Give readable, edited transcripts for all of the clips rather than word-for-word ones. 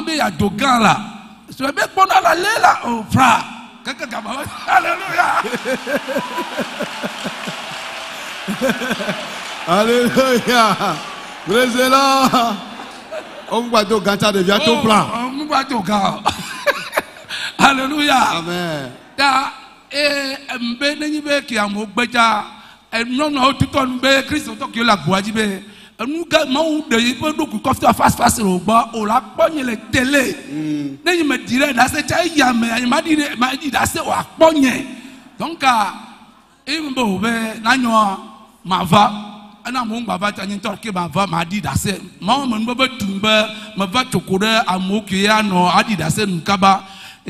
Mambe ya dogan là. Je vais bien prendre la lait là. Oh, frère. Alléluia. Alléluia. Président. On va te gâter devient ton plan. On va te gâter. Alléluia. Amen. Ta mbe nenyi be ki amo gbeja non no tuton be Christ to ki la boaji be nu ga ma u de pe do ku kofta fast ro gba o la ponye le tele nenyi me dire da se cha ya me ma di da se wa ponye donc imbo be na nyo ma va ana mo ngba va ta nyi to ki ma va ma di da se ma mo no be tumbe ma va chokore amo ki ya no adi da se nkaba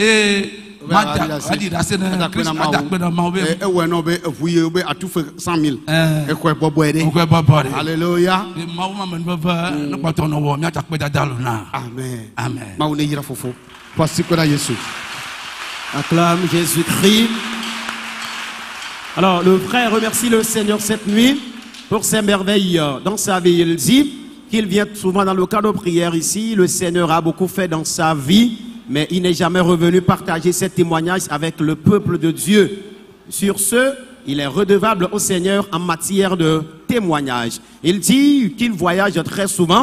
Adi da se na Christ adakpe na ma be e we no be efuye be atufe 100,000 e ko bobo ede Alléluia ma wo ma no ba na pato no wo mi adakpe dadalo na Amen Amen ma wo ne yira fofo voici que Jésus acclame Jésus-Christ. Alors le frère remercie le Seigneur cette nuit pour ses merveilles dans sa vie. Il dit qu'il vient souvent dans le cadre de prière ici. Le Seigneur a beaucoup fait dans sa vie, mais il n'est jamais revenu partager ses témoignages avec le peuple de Dieu. Sur ce, il est redevable au Seigneur en matière de témoignage. Il dit qu'il voyage très souvent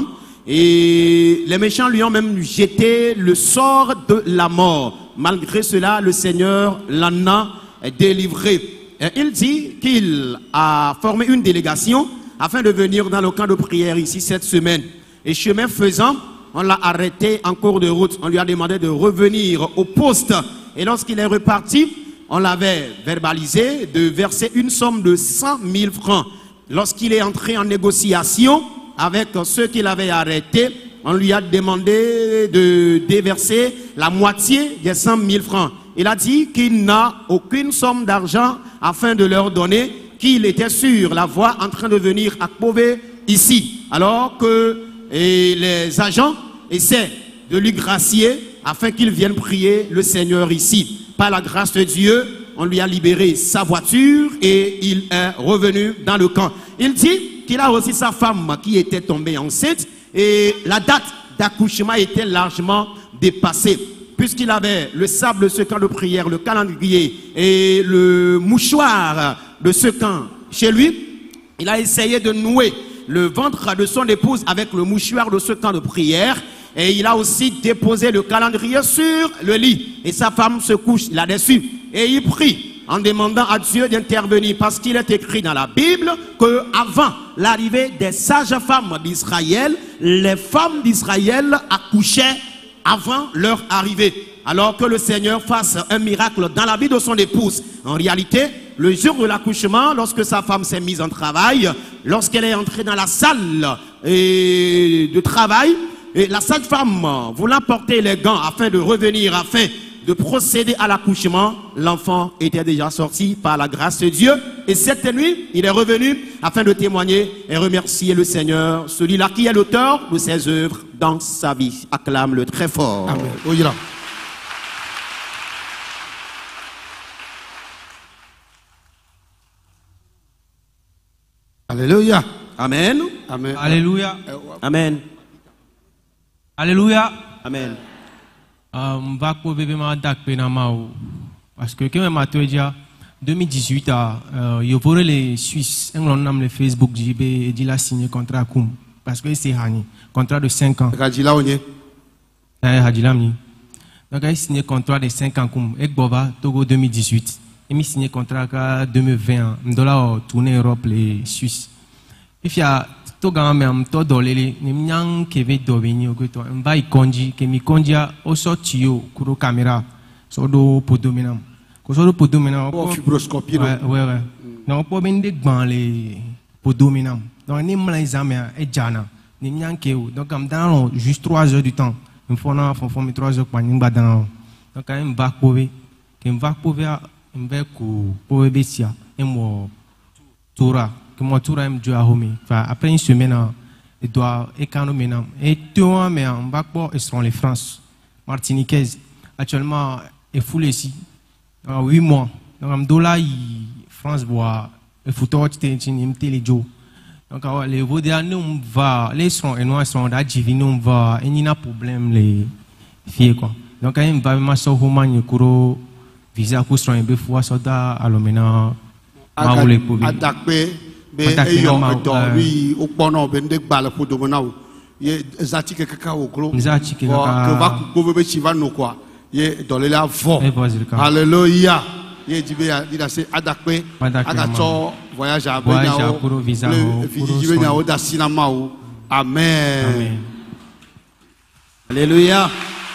et les méchants lui ont même jeté le sort de la mort. Malgré cela, le Seigneur l'en a délivré. Et il dit qu'il a formé une délégation afin de venir dans le camp de prière ici cette semaine. Et chemin faisant, on l'a arrêté en cours de route. On lui a demandé de revenir au poste. Et lorsqu'il est reparti, on l'avait verbalisé de verser une somme de 100 000 francs. Lorsqu'il est entré en négociation avec ceux qu'il avait arrêtés, on lui a demandé de déverser la moitié des 100 000 francs. Il a dit qu'il n'a aucune somme d'argent afin de leur donner, qu'il était sur la voie en train de venir à Pové ici. Alors que les agents essaient de lui gracier afin qu'il vienne prier le Seigneur ici. Par la grâce de Dieu, on lui a libéré sa voiture et il est revenu dans le camp. Il dit qu'il a aussi sa femme qui était tombée enceinte et la date d'accouchement était largement dépassée. Puisqu'il avait le sable de ce camp de prière, le calendrier et le mouchoir de ce camp chez lui, il a essayé de nouer le ventre de son épouse avec le mouchoir de ce camp de prière. Et il a aussi déposé le calendrier sur le lit. Et sa femme se couche là-dessus. Et il prie en demandant à Dieu d'intervenir. Parce qu'il est écrit dans la Bible qu'avant l'arrivée des sages femmes d'Israël, les femmes d'Israël accouchaient avant leur arrivée. Alors que le Seigneur fasse un miracle dans la vie de son épouse. En réalité, le jour de l'accouchement, lorsque sa femme s'est mise en travail, lorsqu'elle est entrée dans la salle de travail, et la sage-femme voulant porter les gants afin de revenir, afin de procéder à l'accouchement, l'enfant était déjà sorti par la grâce de Dieu. Et cette nuit, il est revenu afin de témoigner et remercier le Seigneur, celui-là qui est l'auteur de ses œuvres dans sa vie. Acclame-le très fort. Amen. Oui, là. Alléluia. Amen. Amen. Alléluia. Amen. Alléluia. Amen. Va pour bébé ma dakpe na mao parce que quand même à 2018 il y les Suisses on nomme le Facebook JB et dit la signé contrat kum parce que c'est hani contrat de 5 ans. Radila onye. Hadilamni. Donc il signé contrat de 5 ans kum et Bova Togo 2018 et mi signé contrat ka 2020 dollar tourner Europe les Suisses. Il y a Toga même to dolele ni nyang keve dobeni ogoto mba ikonji kemi konja osotio kuro caméra so do podominam ko so do podominam Oh, fibroscopie. ouais non po bende gban le podominam donc ni mla examen e jana ni nyang keu donc am dans juste 3 heures du temps il faut na fon 3 heures kwa nimba dans donc am ba pove kem va pove mbe ku pove besia emo tura que moi tout aime Dieu à Homi. Enfin, après une semaine, il doit économiser. Et tout le mais en bas, ils seront les France, Martiniquaises. Actuellement, il faut ici. 8 mois. Donc, en dollar, France voit le photo de les jours. Donc, les Vaudiens, nous va, les seront et nous seront d'Adjivin, nous va, et il n'y a pas de problème. fie quoi. Donc il va me so huma ni kuro visa ku strong be fu asoda alomena ma wole ko bi adakpe be eyo edo wi okpono be nde gba le podo na o ye zati ke kaka o kro zati ke kaka ke va ku be chiva no kwa ye do le la vo Hallelujah. Hallelujah. Ye jibe ya dida se adakpe aga to voyage a benya o pour visa o jibe na o da sinama o. Amen. Amen. Alléluia.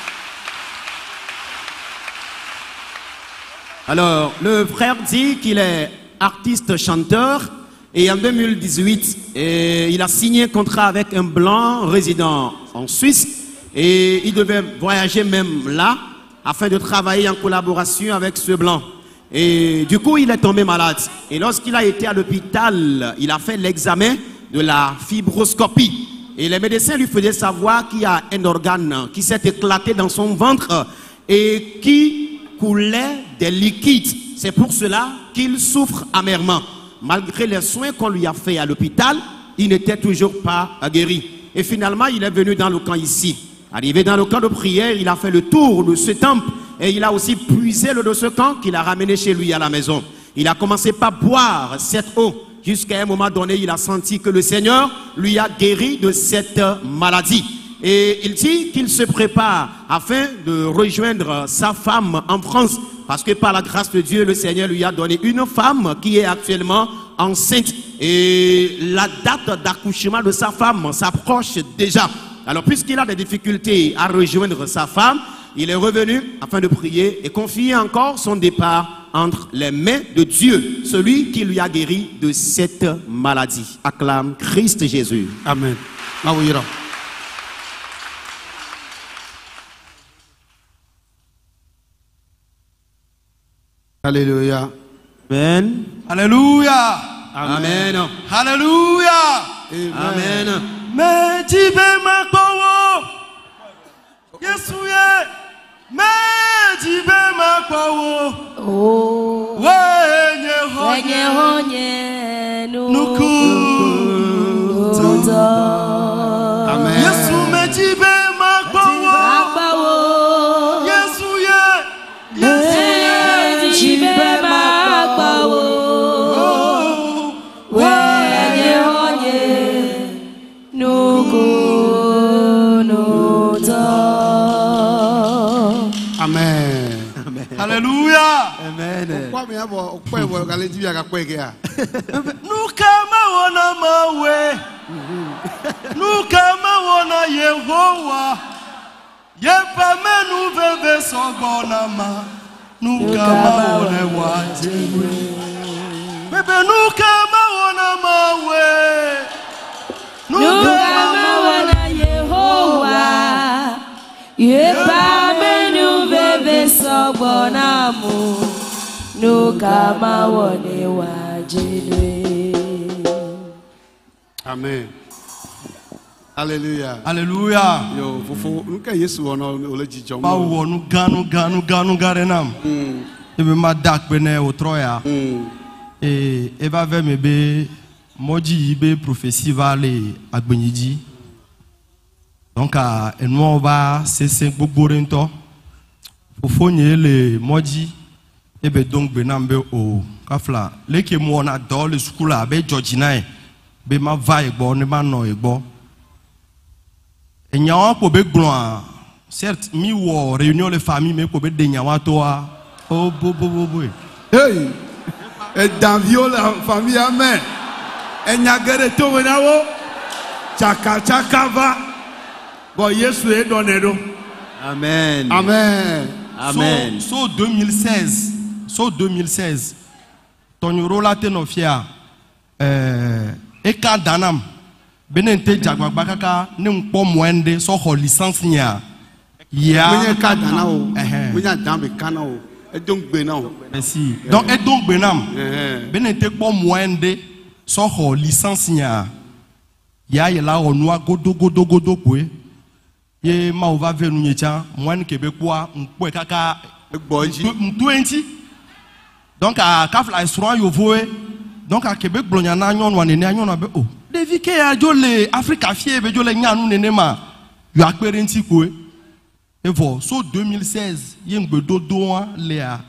Alors, le frère dit qu'il est artiste-chanteur et en 2018, il a signé un contrat avec un blanc résident en Suisse et il devait voyager même là afin de travailler en collaboration avec ce blanc. Et du coup, il est tombé malade. Et lorsqu'il a été à l'hôpital, il a fait l'examen de la fibroscopie. Et les médecins lui faisaient savoir qu'il y a un organe qui s'est éclaté dans son ventre et qui coulait des liquides. C'est pour cela qu'il souffre amèrement. Malgré les soins qu'on lui a fait à l'hôpital, il n'était toujours pas guéri. Et finalement, il est venu dans le camp ici. Arrivé dans le camp de prière, il a fait le tour de ce temple et il a aussi puisé l'eau de ce camp qu'il a ramené chez lui à la maison. Il a commencé par boire cette eau. Jusqu'à un moment donné, il a senti que le Seigneur lui a guéri de cette maladie. Et il dit qu'il se prépare afin de rejoindre sa femme en France. Parce que par la grâce de Dieu, le Seigneur lui a donné une femme qui est actuellement enceinte. Et la date d'accouchement de sa femme s'approche déjà. Alors puisqu'il a des difficultés à rejoindre sa femme, il est revenu afin de prier et confier encore son départ entre les mains de Dieu, celui qui lui a guéri de cette maladie. Acclame Christ Jésus. Amen. Alléluia. Amen. Alléluia. Amen. Alléluia. Amen. Mais tu veux ma power. Yes, oui. Mais tu veux ma power. Oh. Wenye honye nuku. Amen. Yesu me tu veux ma power. Yesu ye. Yesu ye. Amen. Alléluia. Amen. Kwa me abo okwe wo gale jibi aka kweke ya. Nukama wana mawe. Nukama wana Yehowa. Yepa menu veve sogona ma. Nukama wana wajewe. Bebe nukama wana mawe. Nukama wana Yehowa. Yepa menu veve sogona mu. Nukama wane wajinwe. Amen. Alléluia. Alléluia. Yo, fofo, nuka Yesu ono ole jijo mo. Ba wonu ganu garenam. Ebe ma dak bene otroya. E ba ve me be moji be prophétie va le agbeniji. Donc a enwo ba sese gbogbo rento. Fofo nye le moji ebe donc benambe o kafla leke mo na do le school a be Georgina be ma va egbo ne ma no egbo. Enyawa ko be glon certes mi wo réunion les familles mais ko be de nyawa to a o bo. Hey. Et dans la famille amen. Et nyagere to wenawo. Chaka va. Bon Yesu e donné do. Amen. Amen. Amen. So 2016. Ton rola te no fia e ka danam benente jagba kaka ne npo moende so ho licence nya ya Mwenye ka dana o. Mwenye dambe kana o. E donc gbe na o. merci donc et donc benam benente po moende so ho licence nya ya la onua godo kwe ye ma ova venu nyecha moine québécois npo kaka Egboji. mtuenti donc à kafla esron yovoe donc à Québec blonya na nyon wa nene nyon be o devike ya jole Africa fie be jole nyanu nene ma yo akpere nti ko Et voilà, so 2016, il y a un peu d'eau, Léa.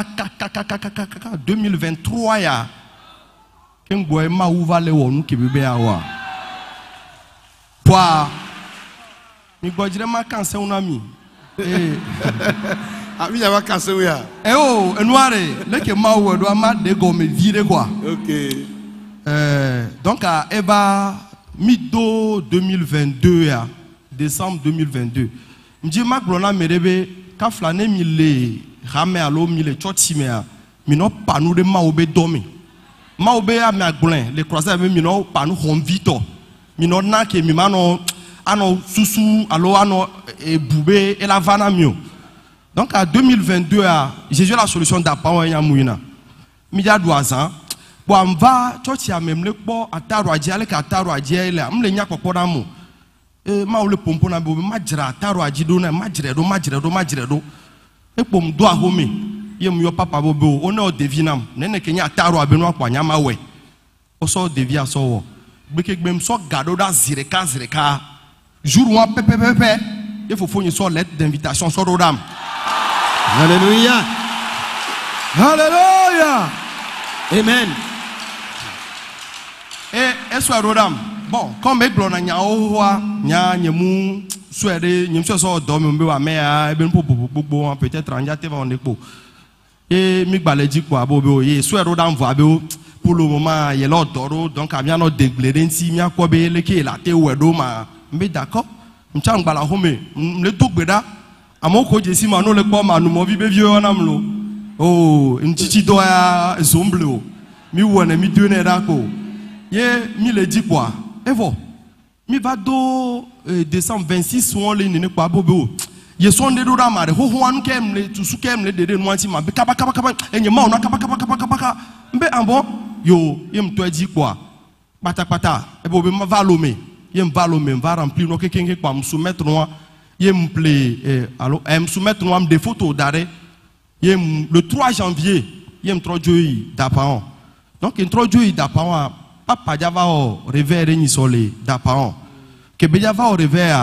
2023, il y a un peu de ouva le wonu qui bébé awa. Toi, mi gbajire ma kanse un ami. Ami ya vacances où ya? Eh oh, noire, le que ma ou doit ma de gomme vire quoi. OK. Donc à Eva mido 2022 ya, décembre 2022. M'di ma glona merebe ka flane mi le rame alo mi le choti me ya. Mi no panu de ma obe domi. Ma obe ya mi agblin, le croisé mi no panu hom vito. Mi no na ke mi mano ano susu alo ano boubé et la vana mio. Donc en 2022, j'ai eu la solution d'apprendre à Mouina. Mia doazan. Bon, on va, tu as même le bon à Tarouadji, avec à Tarouadji, là, on les n'y a pas pour d'amour. Et ma ou le pompon à Bobo, Madjra, Tarouadji, donna, Madjredo. Et pour me doigt homé, y'a mon papa Bobo, on est au devinam, n'est qu'à Taroua Benoît, quoi, y'a ma ouais. Au sort de vie à son. Béké même so gado da zireka. Jour où on pepe, il faut faire une sorte lettre d'invitation sur Rodam. Alléluia. Alléluia. Amen. Et soit Rodam. Bon, comme Eglon n'a oua, n'a nyemu, soit nyemu so dorme mbe wa mea, ben pour peut-être en yate va en épo. Et mi baledi quoi, bobo, et soit Rodam voit pour le moment, il y a l'autre, donc à bien notre déglé, si mi a quoi be le qui la te ou ma, mais d'accord, m'tang bala home, le tout beda. Amoko jesi mano le kwa manu mo vibe vieux anamlo. Oh, nchichi doya zomblo. Mi wone mi dune rako. Ye mi le dit quoi? Evo. Mi va do décembre 26 on le nene kwa bobo. Ye son de do ramare. Ho ho anu kem le tusu kem le de nwanti ma be kaba enye ma ona kaba. Mbe ambo yo, ye mto dit quoi? Pata. Ebo be ma valome. Ye valome va remplir no kekenge kwa msoumettre no. Me plaît, alors, me soumettre des photos d'arrêt. Le 3 janvier, il me trouve d'apparent. Donc, il me trouve d'apparent. Papa Java au réveil ni solé d'apparent. Que Béjava au réveil,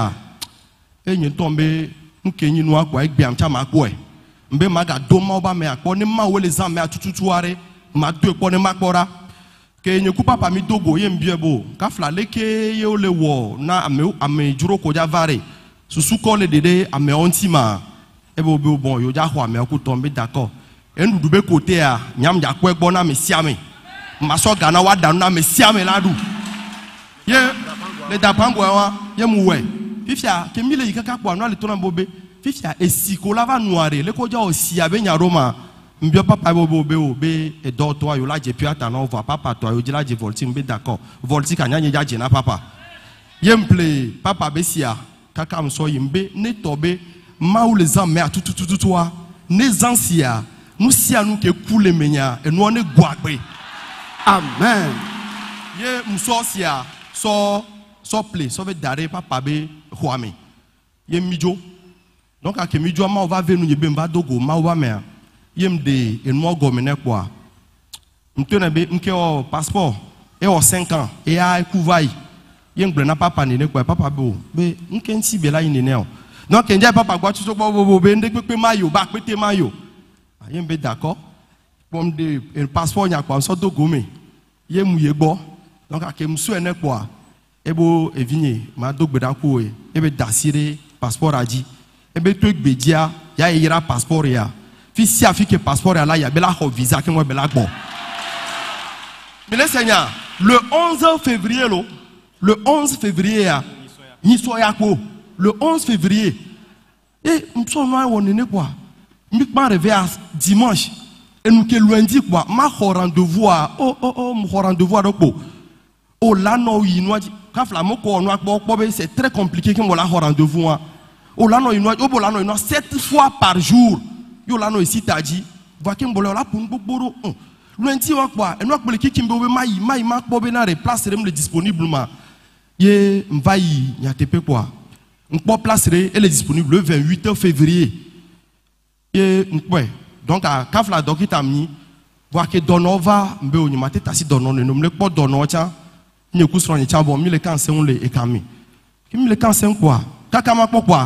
et il tombe, nous qui nous avons avec bien chama quoi. Mbe maga doma ba me akone ma wele zan me atututu are ma do ekone makora. Que nous coupa pas mi dogo yem biebo. Ka fla leke ye ole wo na ame juro ko javare. Susuko le dede ame ontima ebo bon yo ja ho ame ko tombe d'accord en dube côté a nyam ja ko egbo na me siame maso gana wa danu na me siame ladu ye le dapango wa ye muwe fifia ke mile yikaka kwa no le tona bobe fifia esiko lava noire le ko ja osi abe nya roma mbio papa bobe obe e do to yo la je piata na over papa to yo la je volti mbe d'accord volti ka nya ja je na papa ye mple papa besia kaka mso yimbe ne tobe ma ou les hommes à tout toi ne zansia nous si à nous que coule menya et nous on est guagbe Amen. ye mso sia so play so ve dare papa be huame ye mijo donc à que mijo ma va venir yebe mba dogo ma wa me ye mde et nous gomene quoi mtene be mke o passeport et o 5 ans et a couvai yen na papa ni ne kwa papa be nken si be la ni ne o donc nje papa gwa tu so bo be nde pepe mayo ba pete mayo yen be d'accord pom de passeport nya kwa so dogo me yen mu ye gbo donc akem su ene kwa ebo evinye ma dogbe da ko e be dasire passeport aji ebe to gbedia ya yira passeport ya fi si afike passeport ya la ya be la ho visa ke mo be la gbo mais le seigneur le 11 février le 11 février, le 11 février, et nous sommes là, quoi. Nous sommes arrivés à dimanche, et nous sommes lundi, quoi. Ma rendez-vous, mon rendez-vous, oh là, non, c'est très compliqué que mon rendez-vous. Oh là, non, 7 fois par jour. Yo là, non, ici, t'as dit, va qu'il me là pour nous, lundi, quoi. Et nous, pour les qui me place disponible. Ye mvayi nyatepe quoi. M'po placerai elle est disponible le 28 février. Ye m'po donc à kafla dokita mi voir que donova mbe oni mate tasi donon no mle po donon cha ni kusro ni cha bon mi le kanse on le ekami. Ki mi le kanse quoi. Kaka ma quoi.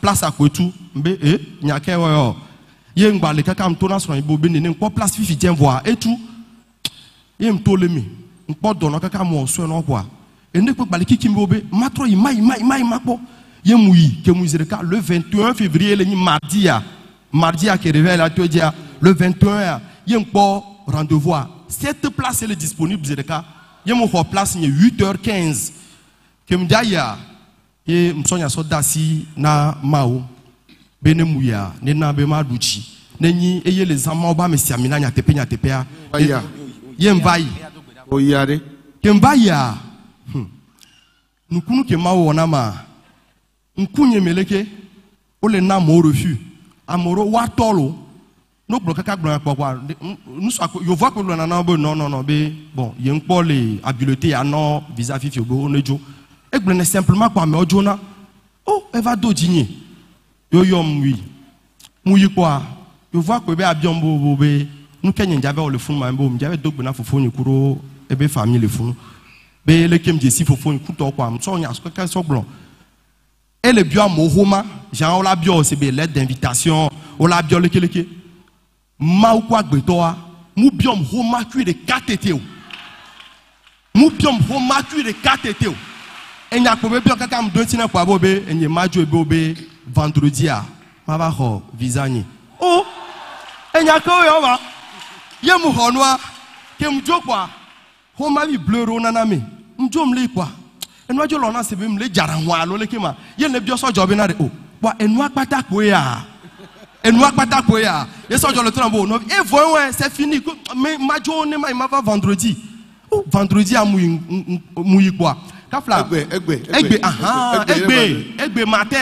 place à Kouetou. Il y a qu'un ouais. Il y a un balai qui a tourné sur un bobine. Il y a une place fifi tient voir et tout. Il y a un tolemi. Un pot d'honneur qui a mon soin quoi. Et ne peut pas qui m'obé. Matro il maille. Il y a mouillé que Mouzereka le 21 février le mardi qui réveille la dia le 21 il y a un rendez-vous. Cette place elle est disponible Zereka. Il y a mon place il y a 8h15. Que me dit ya et me sonya sodasi na mao benemouya ne na be maduchi neni eye les amants ba me siamina nya tepe a ye mvai o yare ke mbaya nkunu ke mao wona ma nkunye meleke o le na mo refus amoro wa tolo no bloka ka gbon akpokwa nous yo vois que na non be bon ye npo le habileté ya non visa fifi obo nejo et simplement quoi mais Ojona oh elle va dodiner yo oui mouyi quoi je vois que be abiombo be nous kenyen j'avais le fond mambo j'avais donc na fofo ni kuro e be famille le fond be le kem je si fofo ni kuto quoi so nya so ka so blanc et le bio mohoma jean la bio c'est be lettre d'invitation on la bio le keleke ma ou quoi gbetoa mu biom homa cuit de 4 été mu biom homa cuit de 4 été et n'y a pas de quelqu'un me donne quoi bobé et n'y a pas de bobé vendredi à ma va ho visani oh et n'y a que on va y a mon noir que me dit quoi on m'a vu bleu ronaname me dit me quoi et nous disons l'on a c'est même les jaranwa le kema y a ne bien so job na oh bah et nous pas ta quoi et nous pas ta quoi et ça je le trembo non et voyons c'est fini mais ma journée ma va vendredi oh vendredi à mouille quoi Kafla. Egbe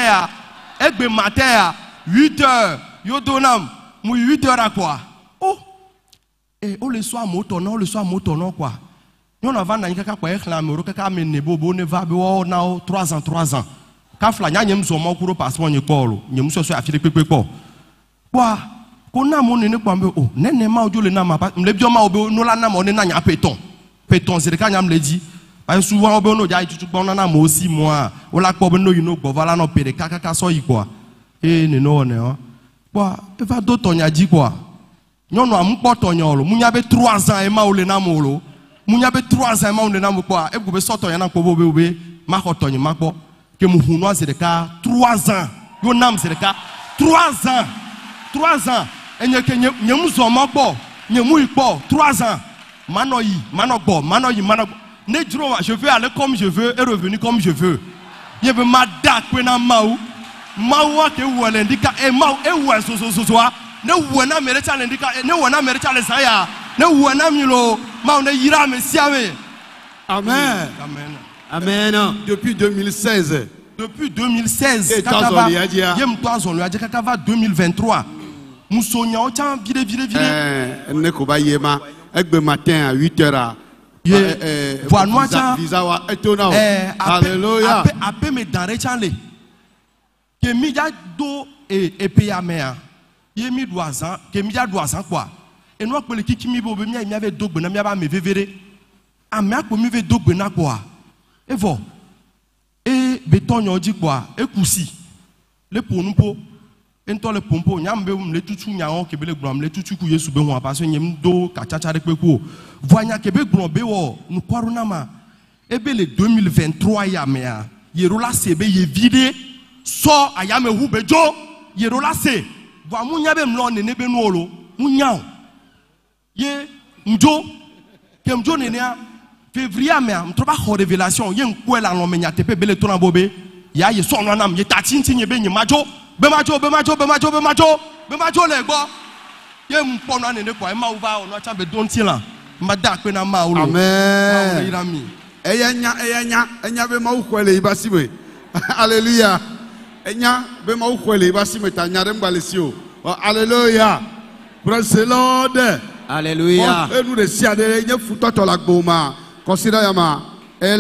matin 8h yo donam mu 8h à quoi oh et on le soir motonon quoi nous on va na kaka kwa réclamer ro kaka menné bobo ne va be o na 3 ans Kafla nya nyem zo mo kuro passeport nye kolo nyem so afire pepe ko quoi ko na mo ne kwa mbe oh nene ma ojo le na ma mle bio ma obe no la na mo ne na nya peton zereka nya mle di. Souvent, on a dit que on a aussi moi. On a pas besoin de voilà non péré kaka soyi quoi. Et non non. Quoi? Il va d'autres on a dit quoi? Non non, mon pote on yolo. Mon y avait 3 ans et ma ole na molo. Mon y avait 3 ans et ma ole na mo quoi? Et vous pouvez sortir y en a ko bobe ma kotonye ma ko. Que mon hunoa c'est le cas 3 ans. Yo nam c'est le cas 3 ans. 3 ans. Et n'y a que n'y muso ma ko. N'y mouille ko 3 ans. Manoyi, manoko, manoyi, manoko. Je veux aller comme je veux et revenir comme je veux. Il y a ma date pour na maou que ou l'indica et maou et ou so ne ou na merita l'indica ne ou na merita les saya ne ou na milo maou ne ira me siame. Amen. Amen. Depuis 2016. Depuis 2016. Kakava. Yem toazon lui a dit kakava 2023. Moussonia o tiens vire. Ne ko ba yema egbe matin à 8h. Alléluia. Après mes denrées chanlé. Que mi ya do et payer mea. Ye mi doazan, que mi ya doazan quoi. Et nous que le qui mi bobe mi avait do bena mi aba me vevere. A me ko mi ve do bena quoi. Et vo. Et béton yo dit quoi. Et kusi. Le ponumpo. Ento le pompo nyambe le tutu nyaon ke bele gbram le tutu ku yesu be ho parce nyem do ka chacha de peku voanya ke be gbram be wo nu korona ma ebe le 2023 ya mea yerola se be ye vide so ayame hu be jo yerola se vo amunya be mlo ne be nu olo munya ye mjo ke mjo ne ne février mea mtroba ho révélation ye nkwela no menya tepe bele to na bobe ya ye so no nam ye tatintin ye be nyi majo Bemajo le gbo. Ye mpona ne kwa ma uva ono cha be don ti la. Ma da pe na ma ulo. Amen. Enya be ma ukwele ibasime. Alléluia. Enya be ma ukwele ibasime ta nyare mbalesio. Alléluia. Praise the Lord. Alléluia. Et nous de siade nye futoto la gboma. Consider yama. Les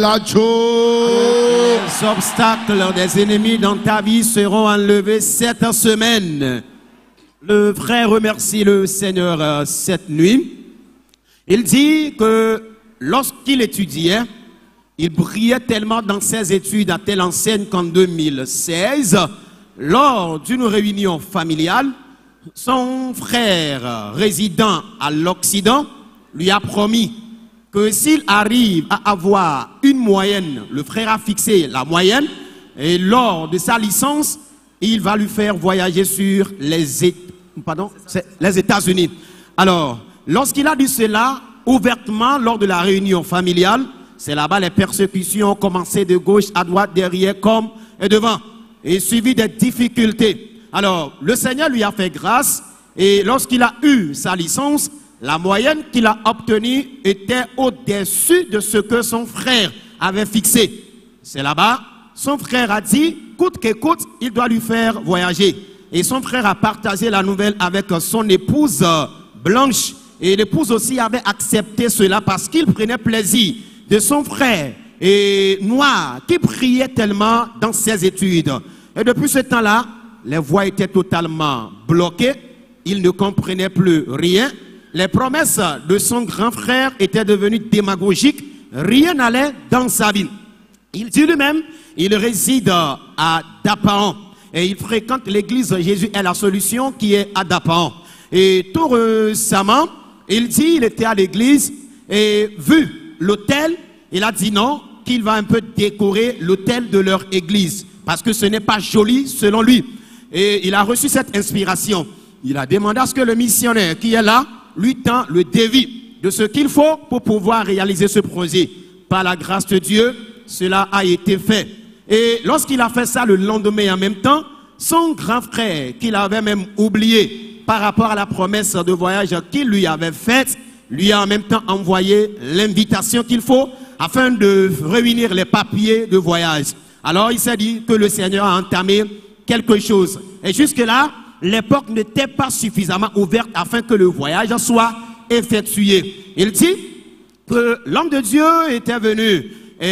obstacles des ennemis dans ta vie seront enlevés cette semaine. Le frère remercie le Seigneur cette nuit. Il dit que lorsqu'il étudiait, il brillait tellement dans ses études à telle enseigne qu'en 2016, lors d'une réunion familiale, son frère résidant à l'Occident lui a promis que s'il arrive à avoir une moyenne, le frère a fixé la moyenne, et lors de sa licence, il va lui faire voyager sur les États-Unis. Alors, lorsqu'il a dit cela ouvertement lors de la réunion familiale, c'est là-bas les persécutions ont commencé de gauche à droite, derrière comme et devant, et suivi des difficultés. Alors, le Seigneur lui a fait grâce, et lorsqu'il a eu sa licence, la moyenne qu'il a obtenue était au-dessus de ce que son frère avait fixé. C'est là-bas, son frère a dit, coûte que coûte, il doit lui faire voyager. Et son frère a partagé la nouvelle avec son épouse Blanche. Et l'épouse aussi avait accepté cela parce qu'il prenait plaisir de son frère noir qui priait tellement dans ses études. Et depuis ce temps-là, les voies étaient totalement bloquées. Il ne comprenait plus rien. Les promesses de son grand frère étaient devenues démagogiques. Rien n'allait dans sa vie. Il dit lui-même, il réside à Dapaon. Et il fréquente l'église Jésus est la solution qui est à Dapaon. Et tout récemment, il dit, il était à l'église et vu l'autel, il a dit non, qu'il va un peu décorer l'autel de leur église. Parce que ce n'est pas joli selon lui. Et il a reçu cette inspiration. Il a demandé à ce que le missionnaire qui est là, lui tend le devis de ce qu'il faut pour pouvoir réaliser ce projet. Par la grâce de Dieu, cela a été fait. Et lorsqu'il a fait ça le lendemain en même temps, son grand frère, qu'il avait même oublié par rapport à la promesse de voyage qu'il lui avait faite, lui a en même temps envoyé l'invitation qu'il faut afin de réunir les papiers de voyage. Alors il s'est dit que le Seigneur a entamé quelque chose. Et jusque-là, l'époque n'était pas suffisamment ouverte afin que le voyage soit effectué. Il dit que l'homme de Dieu était venu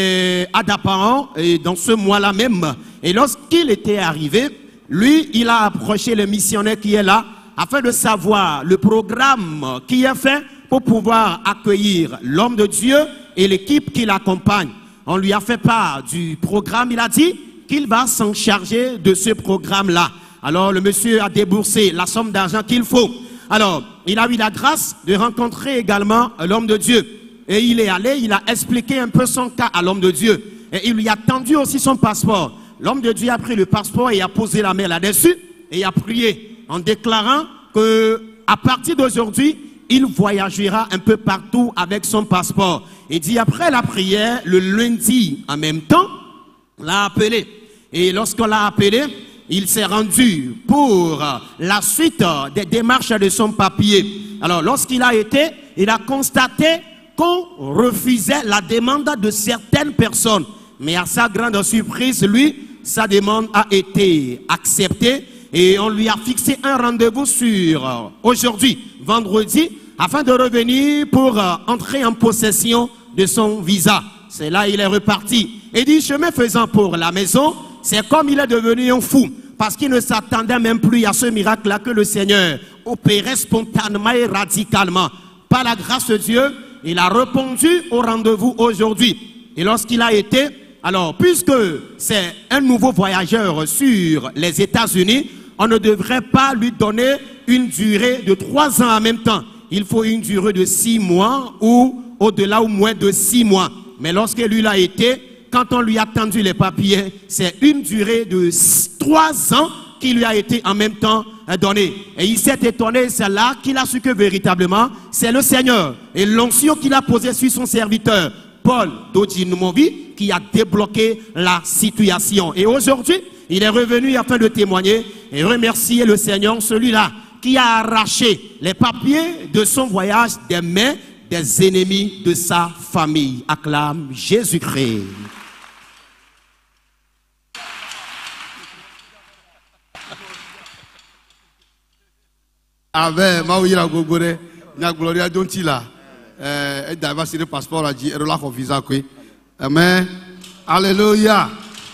à Dapaon dans ce mois-là même. Et lorsqu'il était arrivé, lui, il a approché le missionnaire qui est là afin de savoir le programme qui est fait pour pouvoir accueillir l'homme de Dieu et l'équipe qui l'accompagne. On lui a fait part du programme, il a dit qu'il va s'en charger de ce programme-là. Alors le monsieur a déboursé la somme d'argent qu'il faut. Alors, il a eu la grâce de rencontrer également l'homme de Dieu. Et il est allé, il a expliqué un peu son cas à l'homme de Dieu. Et il lui a tendu aussi son passeport. L'homme de Dieu a pris le passeport et a posé la main là-dessus et a prié en déclarant que à partir d'aujourd'hui, il voyagera un peu partout avec son passeport. Il dit après la prière, le lundi en même temps, l'a appelé. Et lorsqu'on l'a appelé, il s'est rendu pour la suite des démarches de son papier. Alors lorsqu'il a été, il a constaté qu'on refusait la demande de certaines personnes. Mais à sa grande surprise, lui, sa demande a été acceptée et on lui a fixé un rendez-vous sur aujourd'hui, vendredi, afin de revenir pour entrer en possession de son visa. C'est là il est reparti. Et dit, chemin faisant pour la maison, c'est comme il est devenu un fou. Parce qu'il ne s'attendait même plus à ce miracle-là que le Seigneur opérait spontanément et radicalement. Par la grâce de Dieu, il a répondu au rendez-vous aujourd'hui. Et lorsqu'il a été, alors puisque c'est un nouveau voyageur sur les États-Unis, on ne devrait pas lui donner une durée de 3 ans en même temps. Il faut une durée de 6 mois ou au-delà ou moins de 6 mois. Mais lorsque lui l'a été, quand on lui a tendu les papiers, c'est une durée de 3 ans qui lui a été en même temps donnée. Et il s'est étonné, c'est là qu'il a su que véritablement, c'est le Seigneur et l'onction qu'il a posée sur son serviteur, Paul Dodjinomovi, qui a débloqué la situation. Et aujourd'hui, il est revenu afin de témoigner et remercier le Seigneur, celui-là qui a arraché les papiers de son voyage des mains des ennemis de sa famille. Acclame Jésus-Christ. Avec Maouira Gogore, na Gloria Dontila, et d'avoir sur le passeport à dire, et là qu'on visa quoi. Amen. Alléluia.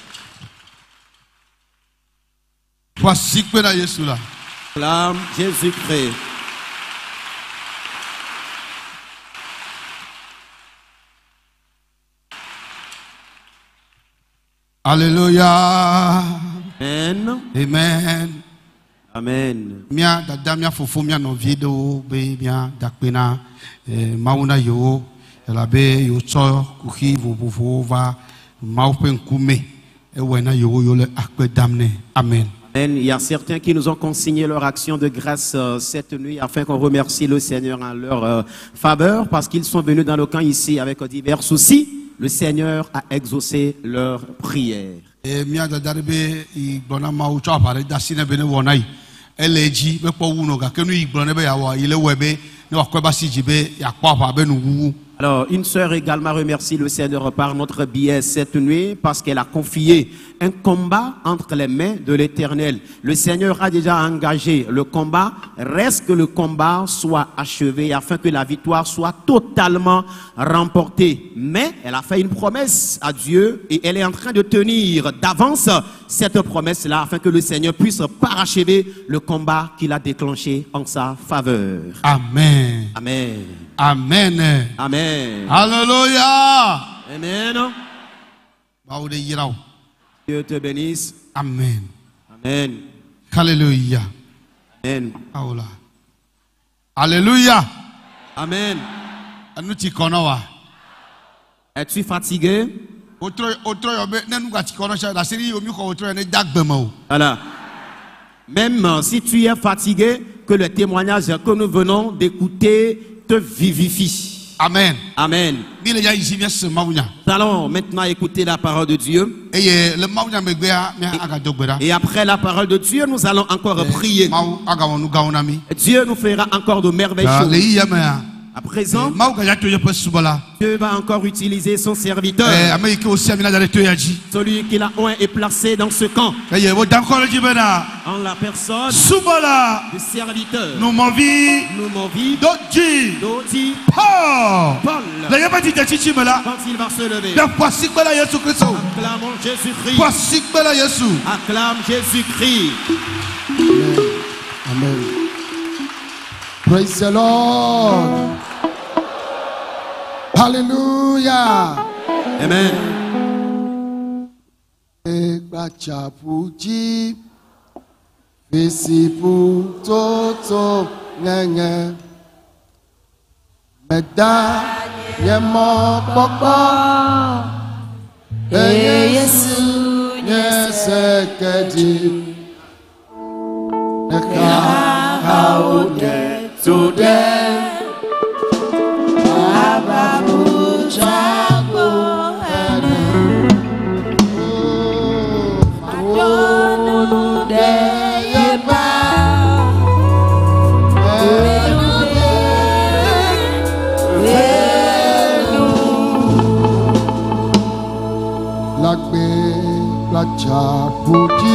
Voici que là Jésus là. Acclame Jésus-Christ. Alléluia. Amen. Amen. Amen. Mia dada mia fofo mia novi do be mia dakpena mauna yo la be yo tso kuhi vovovo va mau pe nkume e wena yo yo le akpe damne. Amen. Amen. Il y a certains qui nous ont consigné leur action de grâce cette nuit afin qu'on remercie le Seigneur en leur faveur parce qu'ils sont venus dans le camp ici avec divers soucis. Le Seigneur a exaucé leurs prières. E mia dada be I gbona mau tso apare dasine be ne wonai eleji be po wu no ga kenu I gbona be ya wa ile webe ne wa kweba siji be ya kwa pa be no wu. Alors, une sœur également remercie le Seigneur par notre biais cette nuit parce qu'elle a confié un combat entre les mains de l'Éternel. Le Seigneur a déjà engagé le combat. Reste que le combat soit achevé afin que la victoire soit totalement remportée. Mais elle a fait une promesse à Dieu et elle est en train de tenir d'avance cette promesse-là afin que le Seigneur puisse parachever le combat qu'il a déclenché en sa faveur. Amen. Amen. Amen. Amen. Hallelujah. Amen. Baude yirao. Dieu te bénisse. Amen. Amen. Hallelujah. Amen. Aola. Hallelujah. Amen. Anuti konowa. Es-tu fatigué? Otro yo be nenu ga ti kono sha da siri yo mi ko otro ne dagbema o. Voilà. Même si tu es fatigué, que le témoignage que nous venons d'écouter te vivifie. Amen. Amen. Bile ya isi bien ce mawunya. Nous allons maintenant écouter la parole de Dieu. Eye le mawunya me gbe a mi aga dogbera. Et après la parole de Dieu, nous allons encore prier. Mawu aga wonu ga wonami. Dieu nous fera encore de merveilleuses Ya le choses. yi me a. À présent, Mawu ga ya to ye pe subola. Dieu va encore utiliser son serviteur, Amerike osi amina da to ya ji. celui qui l'a oint et placé dans ce camp, Eye wo dan ko ji bena. en la personne Subola. du serviteur. No movi. Nous m'en vit, Doji. Dodi, Paul. Paul, La yeba ti chichi me la. quand il va se lever. Da kwasi gbela Yesu Kristo. Acclamons Jésus-Christ. Kwasi gbela Yesu. Acclame Jésus-Christ. Amen. Praise the Lord. Hallelujah. Amen. Egbachapuji visipu toto ngenge meda yemo pokpo Yesu nyesekedi neka haude today ababu chako adonu de yeba lagbe lachapuji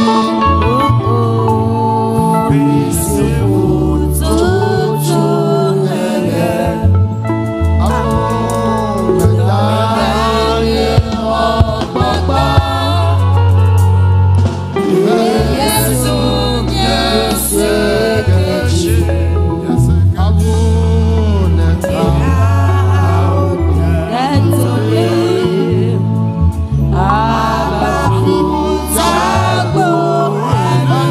Ababu Tagbo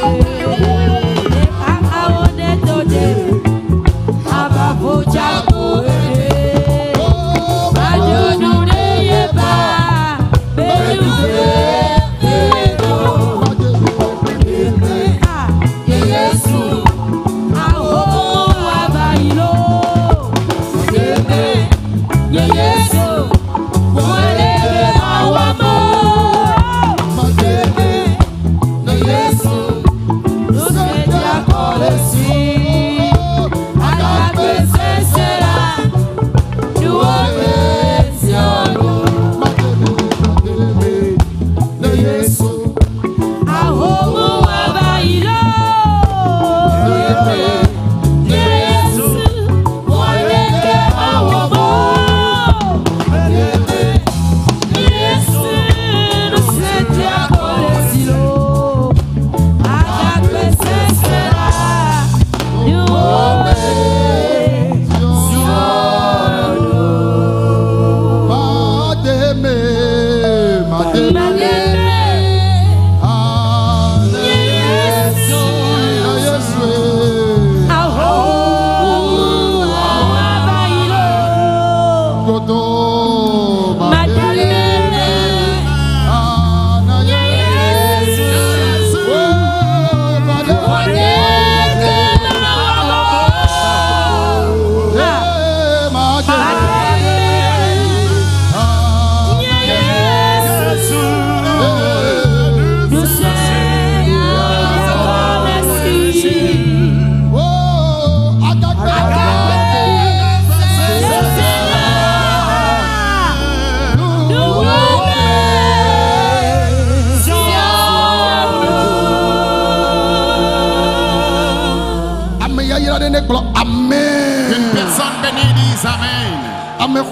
Une personne bénie dise Amen. Amen.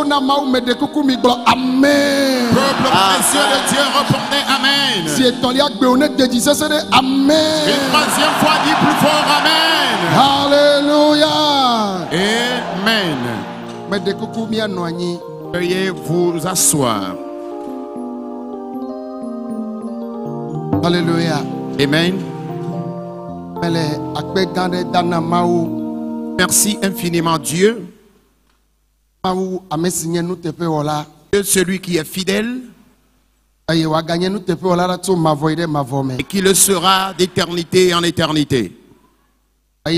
Peuple précieux de Dieu, répondez Amen. Si Etolia Béonet te disait, c'est Amen. Une troisième fois, dis plus fort Amen. Alléluia. Amen. Veuillez vous asseoir. Alléluia. Amen. Merci infiniment Dieu. Dieu, celui qui est fidèle et qui le sera d'éternité en éternité. À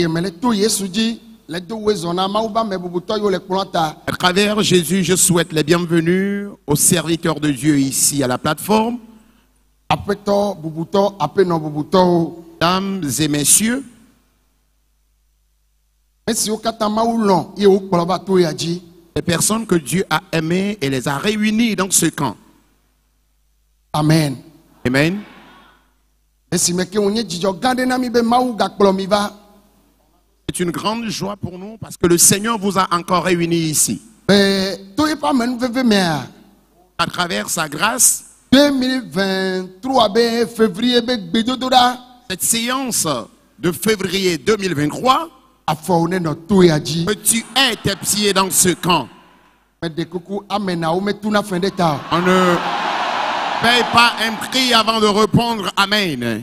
travers Jésus, je souhaite les bienvenus aux serviteurs de Dieu ici à la plateforme. Mesdames et messieurs, les personnes que Dieu a aimées et les a réunies dans ce camp. Amen. Amen. C'est une grande joie pour nous parce que le Seigneur vous a encore réunis ici. À travers sa grâce, 2023 février cette séance de février 2023, que tu aies tes pieds dans ce camp. On ne paye pas un prix avant de répondre Amen.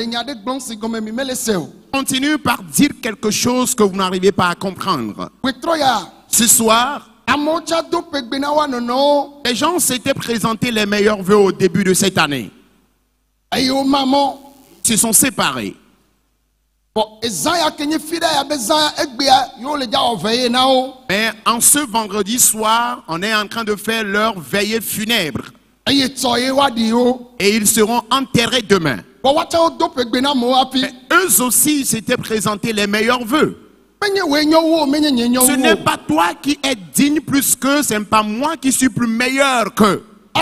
Continue par dire quelque chose que vous n'arrivez pas à comprendre. Ce soir, les gens s'étaient présentés les meilleurs vœux au début de cette année. Ils se sont séparés. Mais en ce vendredi soir, on est en train de faire leur veillée funèbre. Et ils seront enterrés demain. Mais eux aussi s'étaient présentés les meilleurs vœux. Ce n'est pas toi qui es digne plus qu'eux, ce n'est pas moi qui suis plus meilleur qu'eux.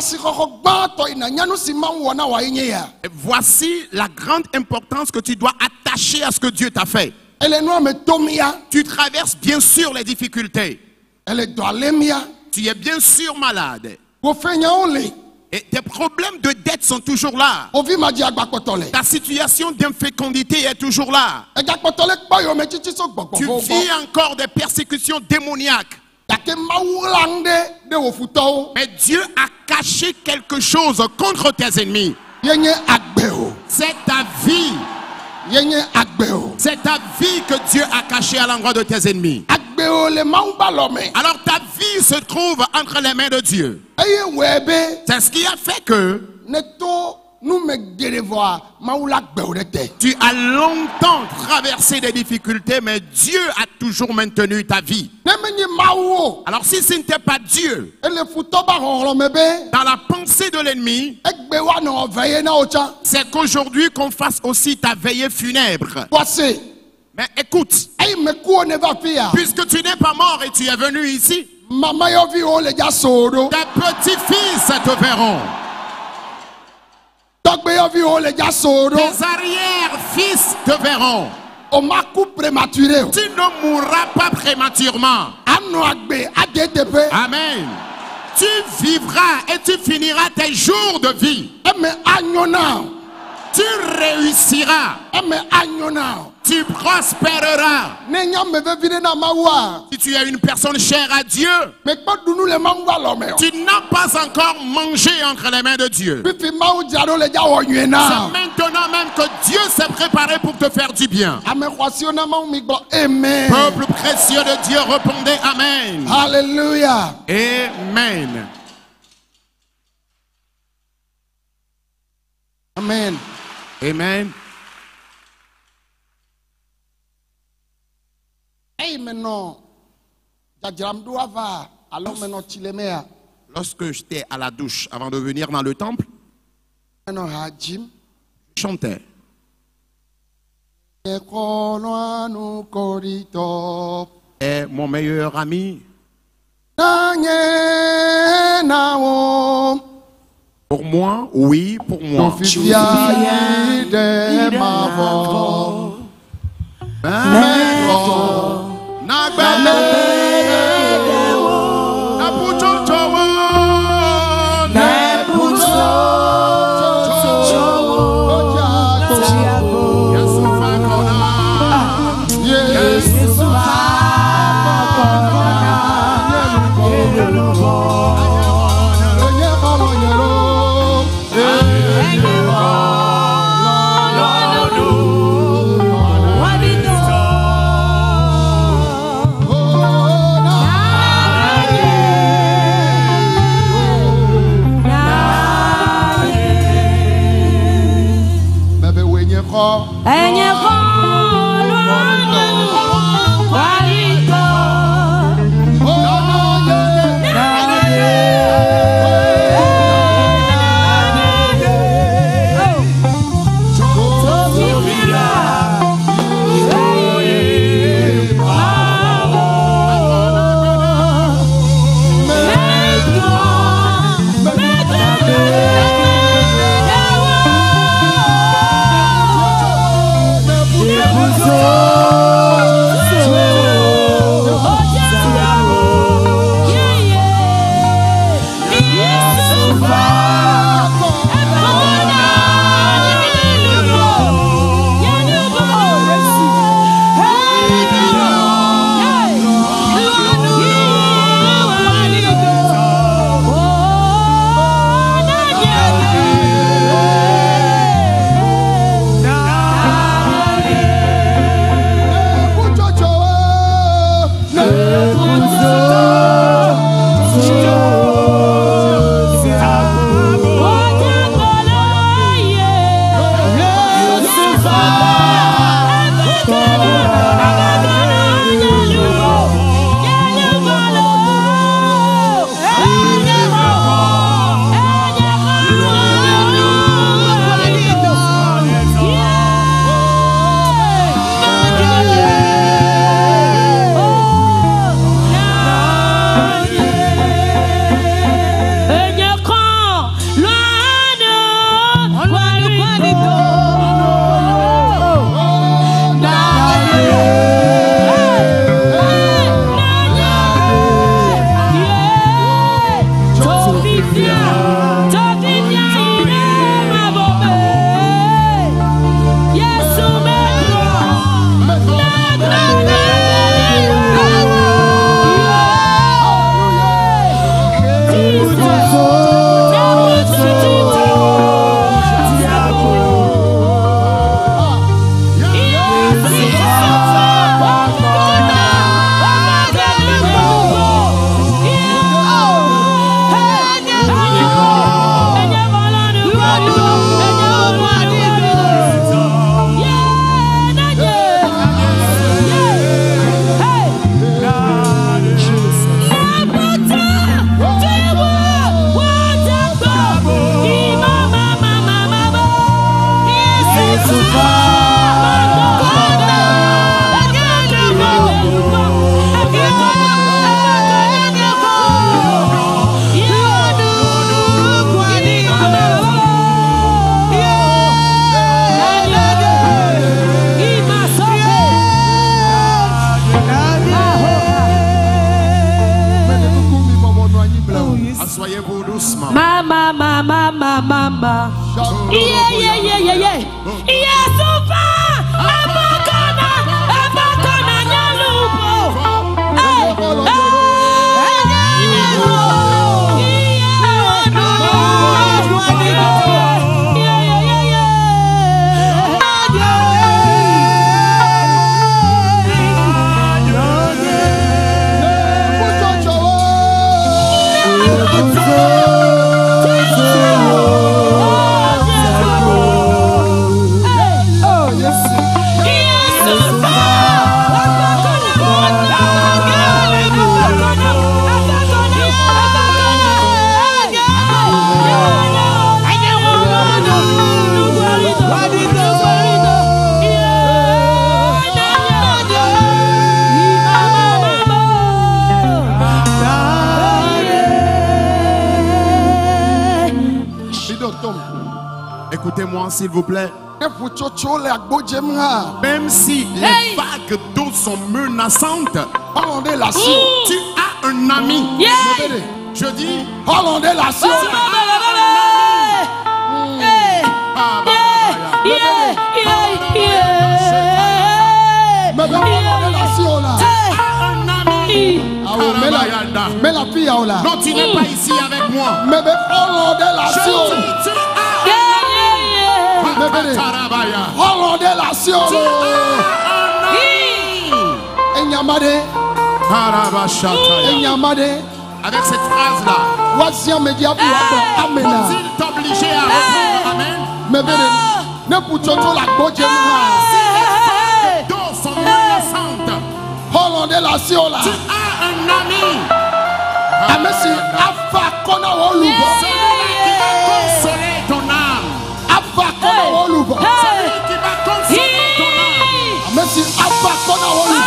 Voici la grande importance que tu dois attacher à ce que Dieu t'a fait. Tu traverses bien sûr les difficultés. Tu es bien sûr malade. Et tes problèmes de dette sont toujours là. Ta situation d'infécondité est toujours là. Tu vis encore des persécutions démoniaques. Mais Dieu a caché quelque chose contre tes ennemis. C'est ta vie C'est ta vie que Dieu a cachée à l'endroit de tes ennemis. Alors ta vie se trouve entre les mains de Dieu. C'est ce qui a fait que tu as longtemps traversé des difficultés, mais Dieu a toujours maintenu ta vie. Alors si ce n'était pas Dieu, dans la pensée de l'ennemi, c'est qu'aujourd'hui qu'on fasse aussi ta veillée funèbre. Mais écoute, puisque tu n'es pas mort et tu es venu ici, tes petits-fils te verront. Tes arrière-fils te verront. Tu ne mourras pas prématurément. Amen. Tu vivras et tu finiras tes jours de vie. Tu réussiras. Tu prospéreras. Si tu es une personne chère à Dieu, tu n'as pas encore mangé entre les mains de Dieu. C'est maintenant même que Dieu s'est préparé pour te faire du bien. Peuple précieux de Dieu, répondez Amen. Alléluia. Amen. Amen. Amen. Hey, maintenant, lorsque j'étais à la douche avant de venir dans le temple, je chantais. Et mon meilleur ami, pour moi, oui, pour moi. mama. Yeah, yeah, yeah, yeah, yeah. Yeah, super. Abakana, abakana nyalupo. Hey, Écoutez-moi s'il vous plaît. Même si les vagues d'eau sont menaçantes, tu as un ami. Je dis, Hollandais la tu as Mais la fille là. Non, tu n'es pas ici avec moi. Mais Hollandais la Hollandais la avec cette phrase-là, faut-il t'obliger à répondre Amen? Mais ne pouvons pas la botte. D'eau sont menaçantes. Hollandais la tu as un ami. Amesi afa kona wolubo. Celui qui va consoler ton âme. Afa kona wolubo. Celui qui va consoler ton âme. Amesi afa kona wolubo.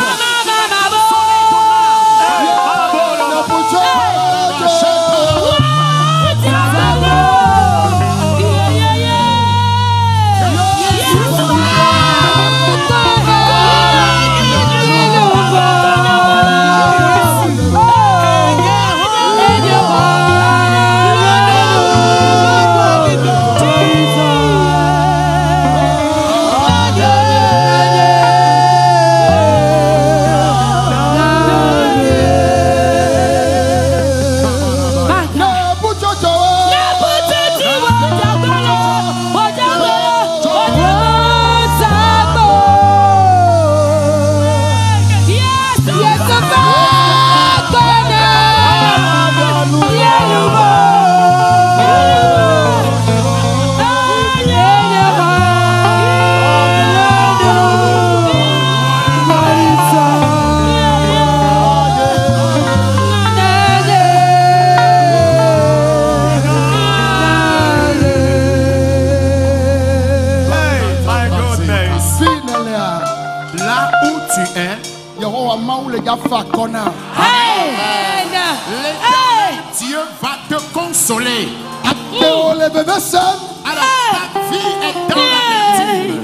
Dieu va te consoler. Alors ta vie est dans la victime.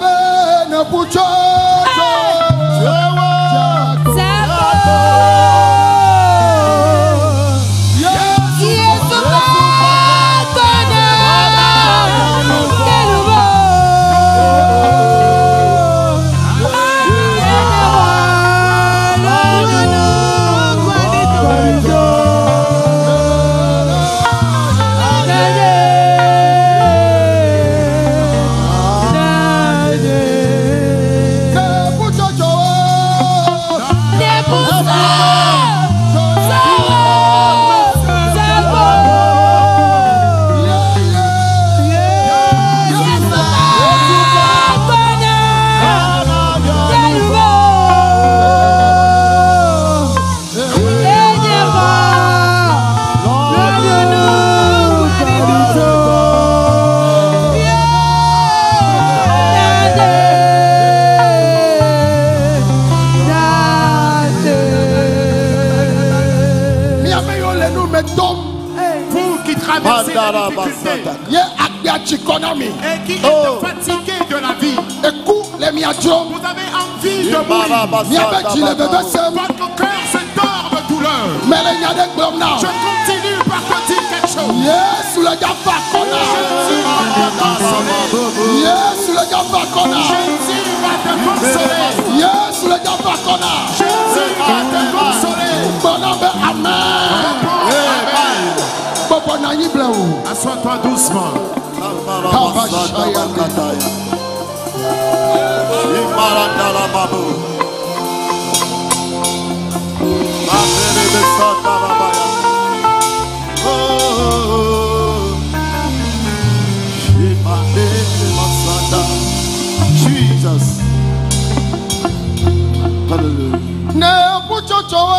Et qui est fatigué de la vie. Vous avez envie de mourir. Votre cœur se tord de douleur. Je continue. pas te dire quelque chose. Yesu le gars Fakona. Jésus va te consoler. Yesu le gars Fakona. Jésus va te consoler. Yesu le gars Fakona. Jésus va te consoler. Bonhomme, amen. Bobo Nani Blau. Assois-toi doucement. Jesus. Hallelujah. Ne puchochowe.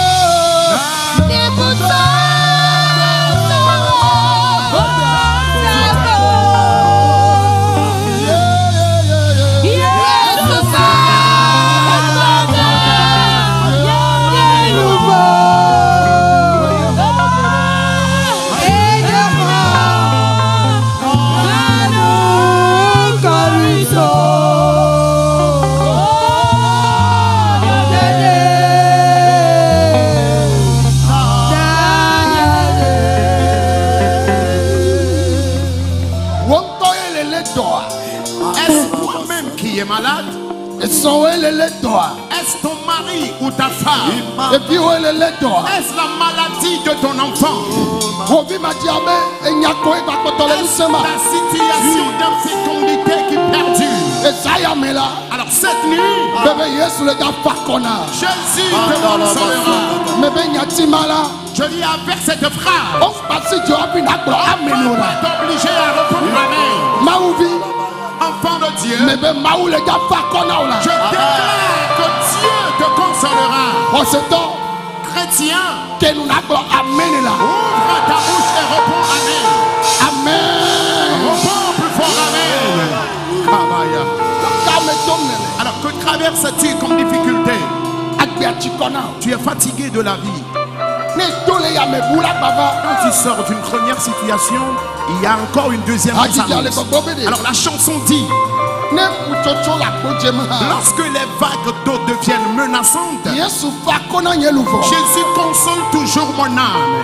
Est-ce toi-même qui es malade? Est-ce ton mari ou ta femme? Est-ce la maladie de ton enfant? La La situation d'infécondité qui perdure. Alors cette nuit, Jésus te consolera. Je lis avec cette phrase. On va t'obliger à répondre amen. Enfant de Dieu, je déclare que Dieu te consolera. Chrétien, ouvre ta bouche et réponds amen. Amen. Réponds plus fort amen. Alors que traverses-tu comme difficulté? Tu es fatigué de la vie. Quand tu sors d'une première situation, il y a encore une deuxième qui s'annonce. Alors la chanson dit: lorsque les vagues d'eau deviennent menaçantes, Jésus console toujours mon âme.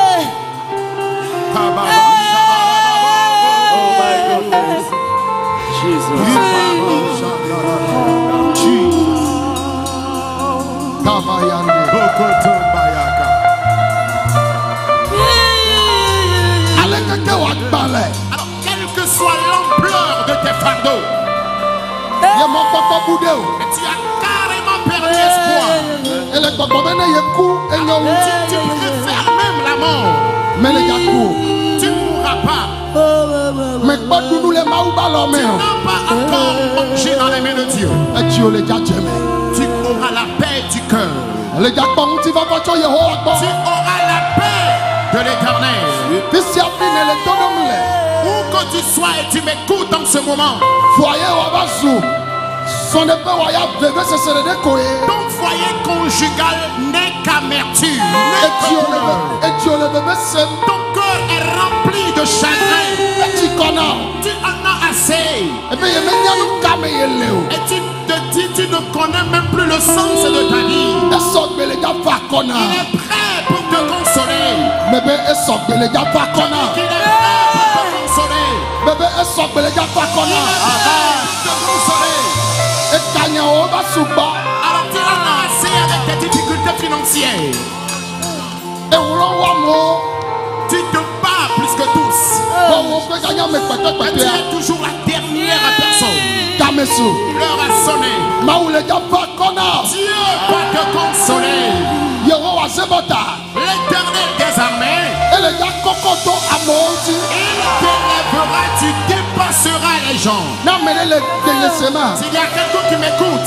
Alors, quelle que soit l'ampleur de tes fardeaux, mais tu as carrément perdu espoir. Tu préfères même la mort. Tu ne mourras pas. Tu n'as pas encore mangé dans les mains de Dieu. Tu auras la paix du cœur. Tu auras la paix de l'Éternel. Où que tu sois et tu m'écoutes en ce moment, ton foyer conjugal n'est qu'amertume. Ton cœur est rempli de chagrin. Tu en as assez. Et tu te dis, tu ne connais même plus le sens de ta vie. Il est prêt pour te consoler. Il est prêt pour te consoler. Il est prêt pour te consoler. Alors tu en as assez avec tes difficultés financières. Tu te bats plus que tous. Mais tu es toujours la dernière personne. L'heure a sonné. Dieu va te consoler. L'Éternel des armées, il t'élèvera, tu dépasseras les gens. S'il y a quelqu'un qui m'écoute,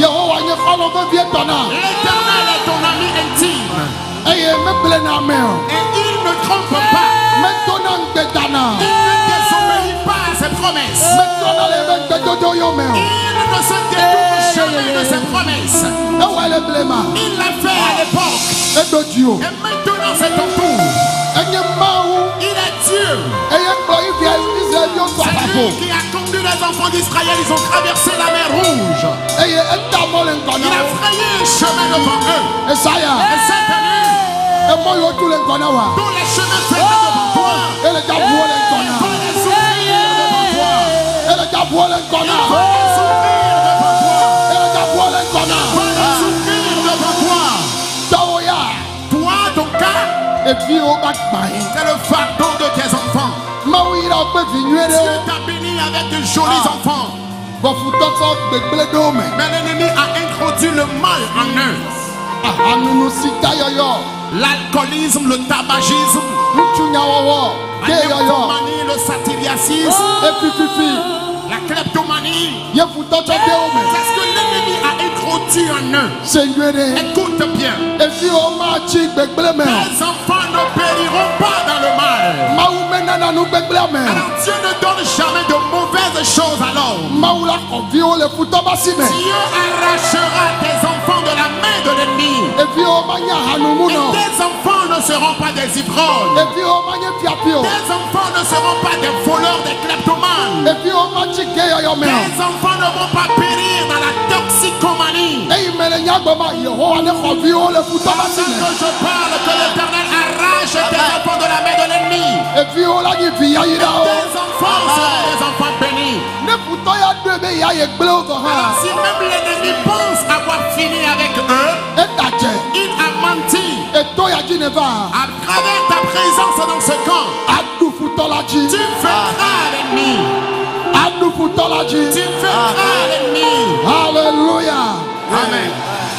l'Éternel est ton ami intime. Et il ne trompe pas. Il ne désobéit pas à ses promesses. Il ne se détourne jamais de ses promesses. Il l'a fait à l'époque. Et maintenant c'est ton tour. Il est Dieu. C'est lui qui a conduit les enfants d'Israël. Ils ont traversé la mer Rouge. Il a frayé un chemin devant eux. Et cette nuit, Et moi, yo tous les gona wa. Dont les chemins fermés devant toi. Et les gars voient les Il gona. va les ouvrir devant toi. Et les gars voient les Il gona. va les ouvrir devant toi. Et les gars voient les Il gona. va les ouvrir devant toi. Taoya. Toi, ton cas, Et puis au bac bain. c'est le fardeau de tes enfants. Maouira peut venir. Dieu t'a béni avec de jolis enfants. Bon foutot ça begle dome. Mais l'ennemi a introduit le mal en eux. Ah nous sita yo yo. L'alcoolisme, le tabagisme, Muchunya wo. la Ke yo yo. kleptomanie, le satyriacisme, Et puis pipi. la kleptomanie. Ye foutot ça dome. C'est ce que l'ennemi a introduit en eux. Seigneur. Écoute bien. Et puis au machi begle me. Les enfants ne périront pas dans le mal. Maou menana nous begle me. Alors Dieu ne donne jamais de mauvaises choses à l'homme. Maou la convio le foutot basime. Dieu arrachera tes enfants de la main de l'ennemi. Et puis au manya Et hanumuno. tes enfants ne seront pas des ivrognes. Et puis au manya piapio. Tes enfants ne seront pas des voleurs, des kleptomanes. Et puis au machi ke yo yo me. Tes enfants ne vont pas périr dans la toxicomanie. Et il me le nyagoma Yehowa ne convio le foutot Pendant basime. que je parle, que l'Éternel arrache tes enfants de la main de l'ennemi. Et puis au la ni via ira. Tes enfants seront des enfants bénis. Ne foutot ya deux be ya ye gble ko Alors ha. si même l'ennemi pense avoir fini avec eux, Et dache. il a menti. Et to ya Geneva. À travers ta présence dans ce camp, Adu foutot la ji. tu vaincras l'ennemi. Adu foutot la ji. Tu vaincras l'ennemi. Alléluia. Amen.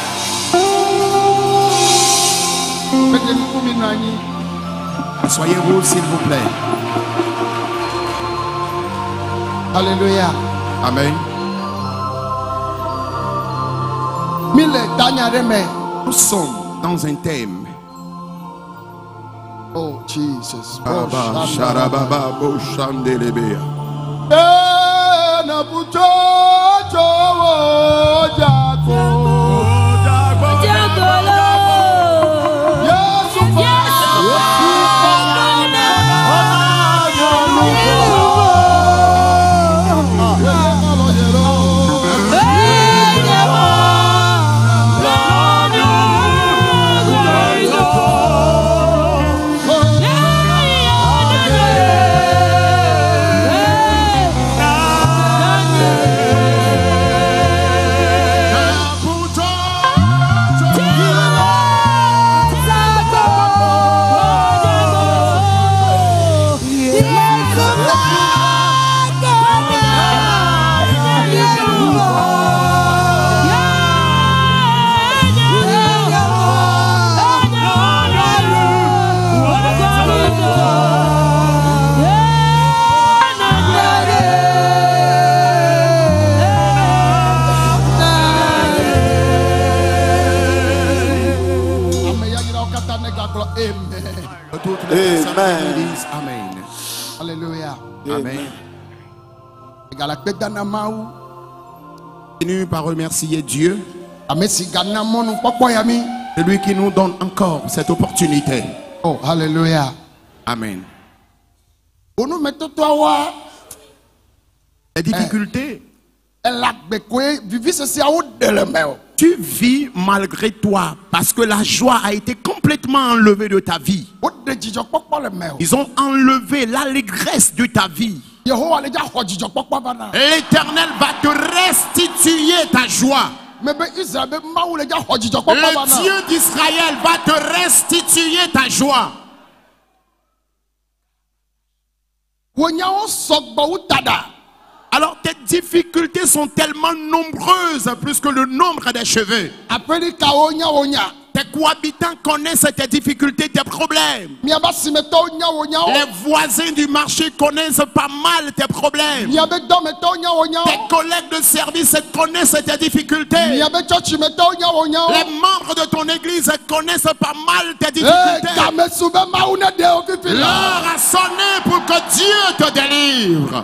Mettez-nous pour minani. Soyez rouge s'il vous plaît. Alléluia. Amen. Mille danya reme. Nous sommes dans un thème. Oh Jesus. Baba, sharababa, bo shandelebea. Na pucho chowo jago. Yesu Amen. Amen. Alléluia. Amen. Continue par remercier Dieu, celui qui nous donne encore cette opportunité. Oh, alléluia. Amen. Les difficultés, tu vis malgré toi parce que la joie a été complètement enlevée de ta vie. Ils ont enlevé l'allégresse de ta vie. L'Éternel va te restituer ta joie. Le Dieu d'Israël va te restituer ta joie. Alors tes difficultés sont tellement nombreuses plus que le nombre des cheveux. Tes cohabitants connaissent tes difficultés, tes problèmes. Les voisins du marché connaissent pas mal tes problèmes. Tes collègues de service connaissent tes difficultés. Les membres de ton église connaissent pas mal tes difficultés. L'heure a sonné pour que Dieu te délivre.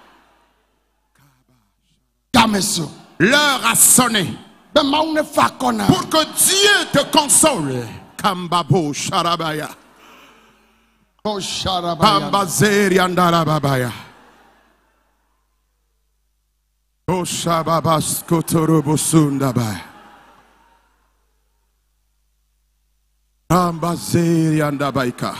L'heure a sonné pour que Dieu te console. Kambabo Sharabaya. Bambazeri Andarababaya. Oshababas Kotorobosundabaya. Rambazeri andabaika.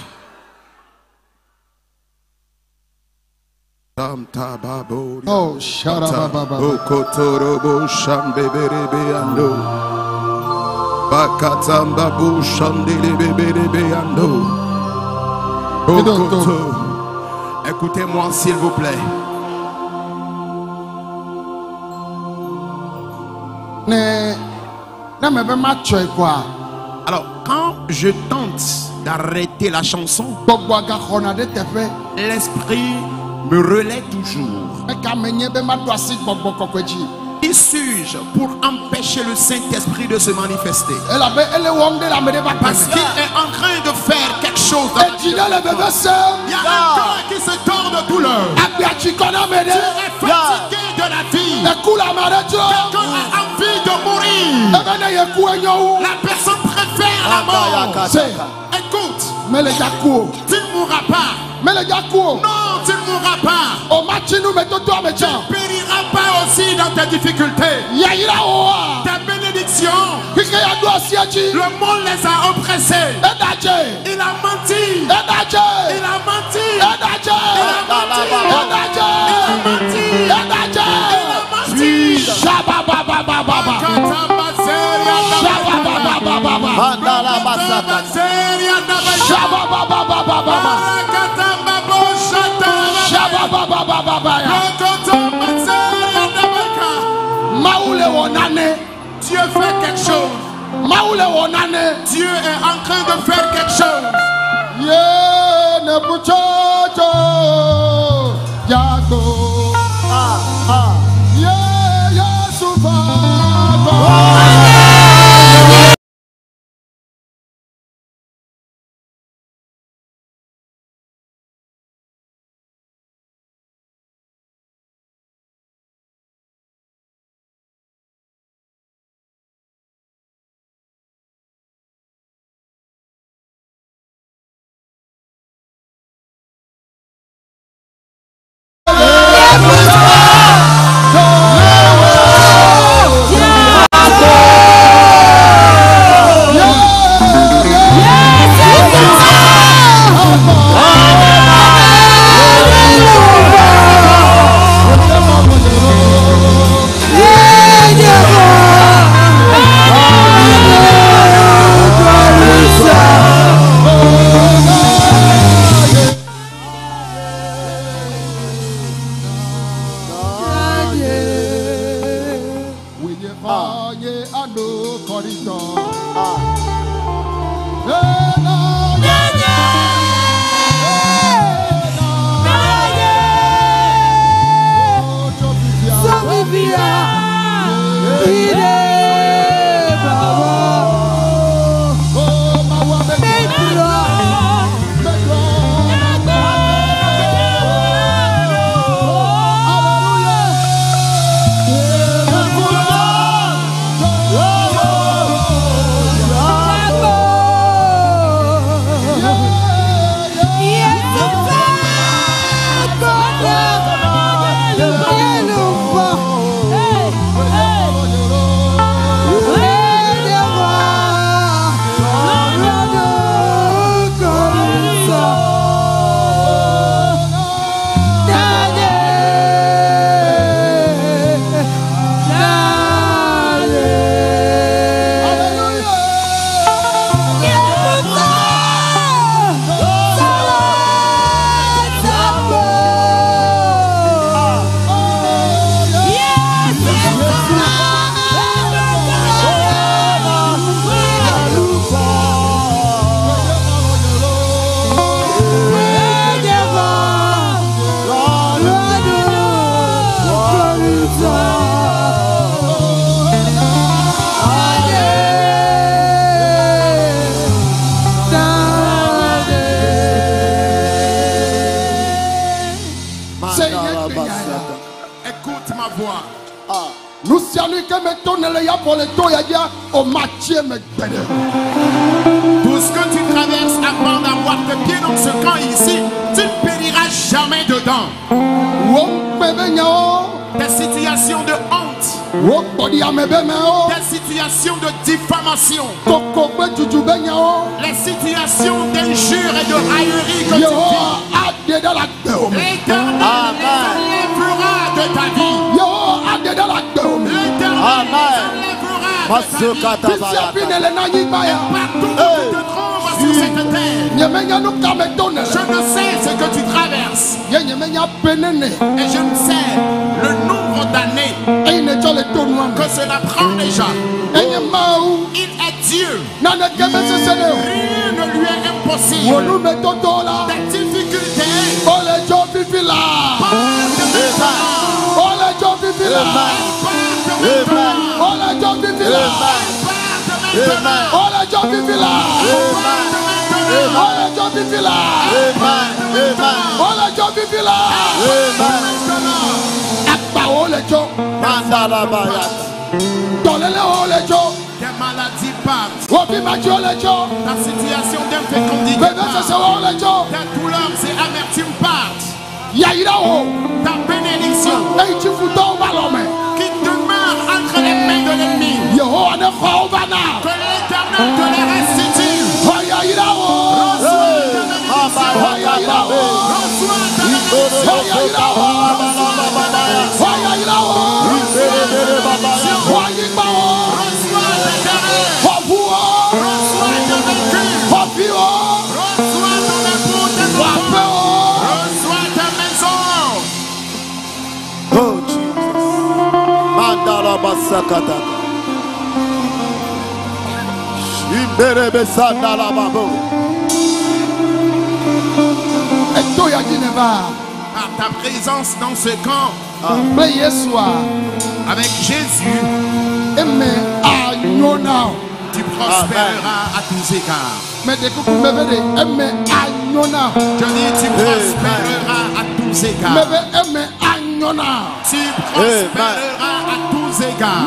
Oh, sharababa. Okotorobo shambeberebe ando. Bakatamba bu shandelebebebe ando. Okoto. Écoutez-moi s'il vous plaît. Alors, quand je tente d'arrêter la chanson, l'esprit me relaie toujours. Qui suis-je pour empêcher le Saint-Esprit de se manifester? Parce qu'il est en train de faire quelque chose. Il y a un cœur qui se tord de douleur. Tu es fatigué de la vie. Quelqu'un a envie de mourir. La personne préfère la mort. Écoute, tu ne mourras pas. Non, tu ne mourras pas. Tu ne périras pas aussi dans tes difficultés. Ta bénédiction, le monde les a oppressés. Il a menti. Il a menti. Il a menti. Il a menti. Dieu fait quelque chose. Dieu est en train de faire quelque chose. Écoute ma voix. Tout ce que tu traverses avant d'avoir tes pieds dans ce camp ici, tu ne périras jamais dedans. Des situations de honte. Des situations de diffamation. Les situations d'injures et de raillerie que tu vis. L'Éternel les enlèvera de ta vie. L'Éternel les enlèvera de ta vie. Et partout où tu te trouves sur cette terre, je ne sais ce que tu traverses. Et je ne sais le nombre d'années que cela prend déjà. Il est Dieu. Rien ne lui est impossible. Des difficultés. Des maladies partent. Ta situation d'infécondité part. Tes douleurs et amertumes partent. Ta bénédiction qui demeure entre les mains de l'ennemi, que l'Éternel te les restitue. Sakata. Par ta présence dans ce camp, avec Jésus, tu prospéreras à tous égards. Je dis, tu prospéreras à tous égards. Tu prospéreras à tous égards.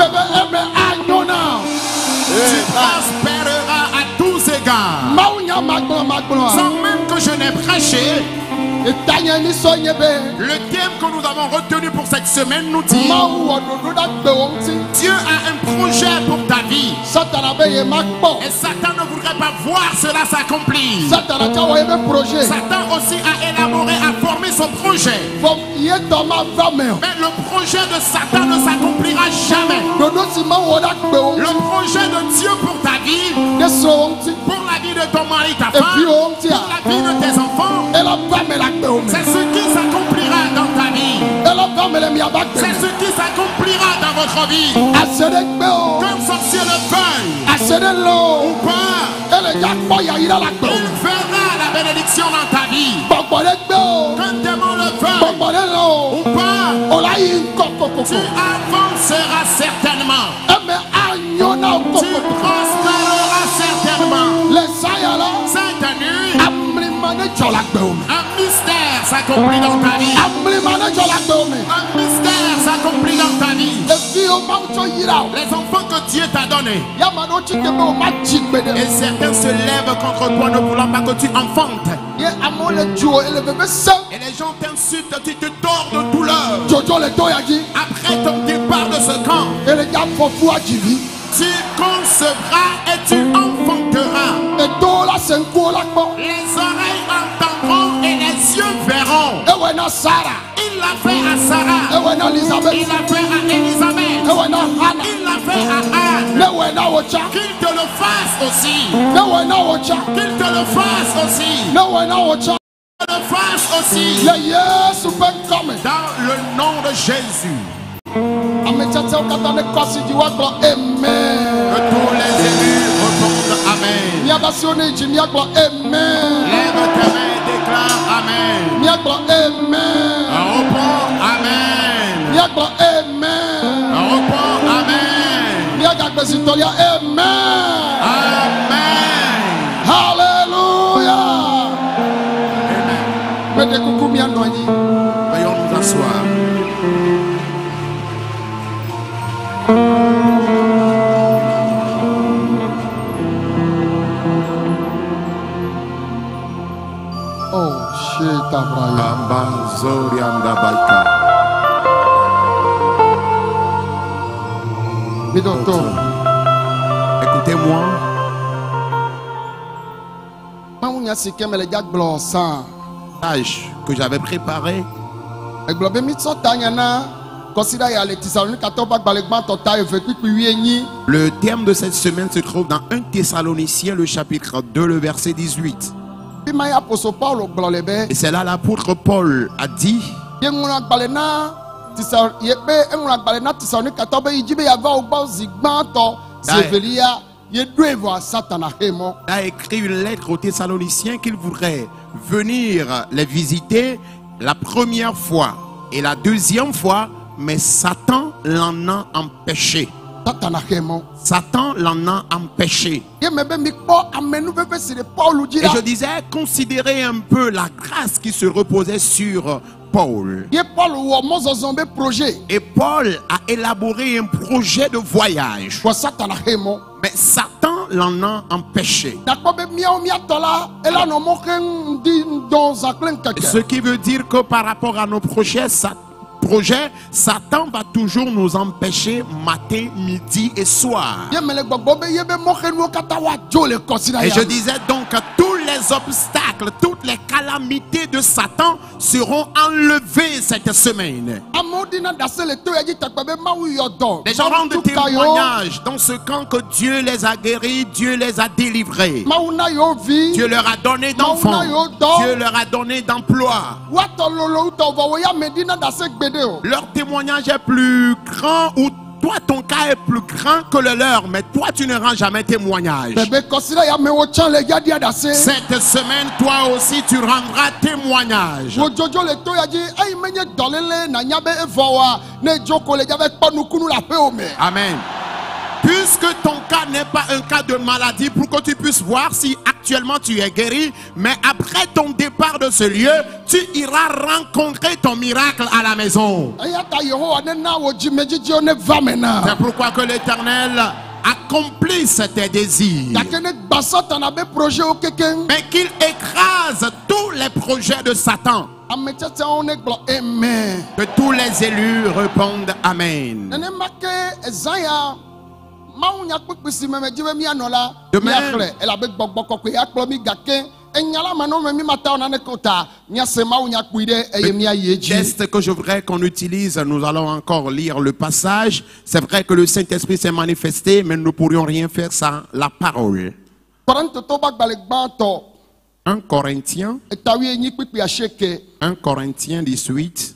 Tu prospéreras à tous égards. Sans même que je n'ai prêché, le thème que nous avons retenu pour cette semaine nous dit: Dieu a un projet pour ta vie. Et Satan ne voudrait pas voir cela s'accomplir. Satan aussi a élaboré, a formé son projet. Mais le projet de Satan ne s'accomplira jamais. Le projet de Dieu pour ta vie, pour la vie de ton mari, ta femme, pour la vie de tes enfants, c'est ce qui s'accomplira dans ta vie. C'est ce qui s'accomplira dans votre vie. Comme sorcier le veuille ou pas, il verra la bénédiction dans ta vie. Comme démon le veuille ou pas, tu avanceras certainement. Tu prospéreras certainement. Cette nuit, un mystère s'accomplit dans ta vie. Un mystère s'accomplit dans ta vie. Les enfants que Dieu t'a donnés, et certains se lèvent contre toi ne voulant pas que tu enfantes. Et les gens t'insultent, tu te tords de douleur. Après ton départ de ce camp, tu concevras et tu enfanteras. Les oreilles entendront et les yeux verront. Il l'a fait à Sarah. Il l'a fait à Élisabeth. Il l'a fait à Anne. Qu'il te le fasse aussi. Qu'il te le fasse aussi. Le fasse aussi. Dans le nom de Jésus. Que tous les élus répondent Amen. Lève tes mains et déclare Amen. Reprends Amen. Reprends Amen. Amen. Alléluia. Amen. Veuillons nous asseoir. Bidoto. Écoutez-moi. Mawunya sikem le jagblo san. Tâche que j'avais préparé. Eglobe mitso tanyana. Considère ya le Thessalonique 14 balekban tota evekpi piwienyi. Le terme de cette semaine se trouve dans 1 Thessaloniciens, le chapitre 2, le verset 18. Bimaya apostle Paul gblolebe. Et c'est là l'apôtre Paul a dit. Yenguna gbalena Tisa yebe enguna gbalena Thessalonique 14 be yijibe yava ogba zigbanto sevelia yedwevo satana hemo. Il a écrit une lettre aux Thessaloniciens qu'il voudrait venir les visiter la première fois et la deuxième fois, mais Satan l'en a empêché. Satana hemo. Satan l'en a empêché. Et je disais, considérez un peu la grâce qui se reposait sur Paul. Et Paul a élaboré un projet de voyage. Mais Satan l'en a empêché. Ce qui veut dire que par rapport à nos projets, Satan va toujours nous empêcher matin, midi et soir. Et je disais donc que tous les obstacles, toutes les calamités de Satan seront enlevées cette semaine. Les gens rendent témoignage dans ce camp que Dieu les a guéris, Dieu les a délivrés. Dieu leur a donné d'enfants, Dieu leur a donné d'emploi. Leur témoignage est plus grand, ou toi ton cas est plus grand que le leur, mais toi tu ne rends jamais témoignage. Cette semaine, toi aussi tu rendras témoignage. Amen. Puisque ton cas n'est pas un cas de maladie, pour que tu puisses voir si actuellement tu es guéri, mais après ton départ de ce lieu, tu iras rencontrer ton miracle à la maison. C'est pourquoi que l'Éternel accomplisse tes désirs. Mais qu'il écrase tous les projets de Satan. Que tous les élus répondent Amen. Le geste que je voudrais qu'on utilise, nous allons encore lire le passage. C'est vrai que le Saint-Esprit s'est manifesté, mais nous ne pourrions rien faire sans la parole. 1 Corinthiens 18,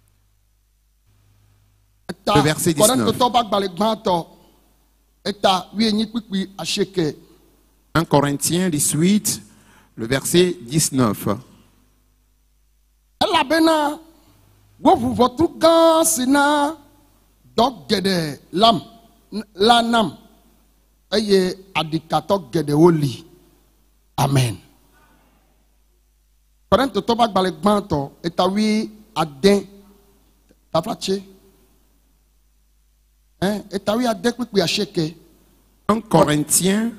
le verset 19. 1 Corinthiens 18, le verset 19. Amen. Un Corinthiens,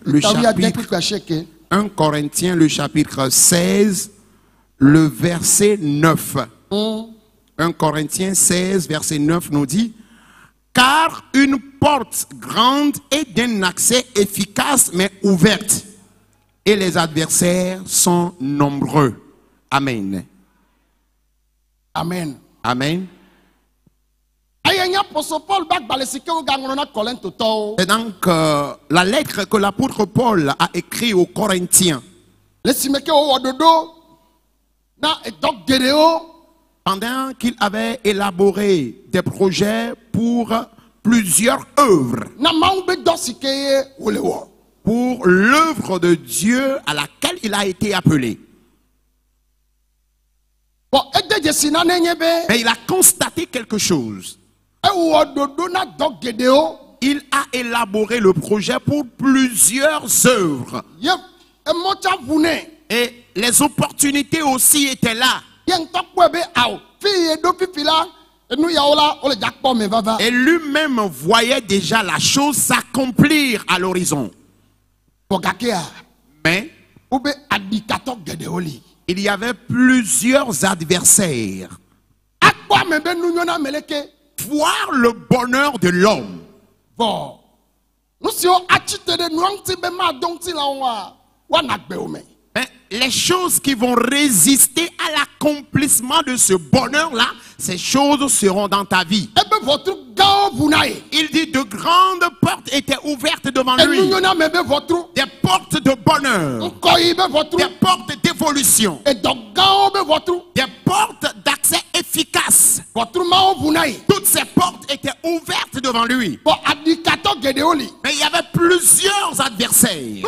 le chapitre 16, le verset 9. 1 Corinthiens 16, verset 9 nous dit: car une porte grande est d'un accès efficace mais ouverte, et les adversaires sont nombreux. Amen. Amen. Amen. C'est donc la lettre que l'apôtre Paul a écrite aux Corinthiens. Pendant qu'il avait élaboré des projets pour plusieurs œuvres. Pour l'œuvre de Dieu à laquelle il a été appelé. Mais il a constaté quelque chose. Il a élaboré le projet pour plusieurs œuvres. Et les opportunités aussi étaient là. Et lui-même voyait déjà la chose s'accomplir à l'horizon. Mais il y avait plusieurs adversaires. Voir le bonheur de l'homme Mais les choses qui vont résister à l'accomplissement de ce bonheur-là, ces choses seront dans ta vie. Il dit de grandes portes étaient ouvertes devant lui. Des portes de bonheur, des portes d'évolution, des portes d'accès efficace. Toutes ces portes étaient ouvertes devant lui. Mais il y avait plusieurs adversaires.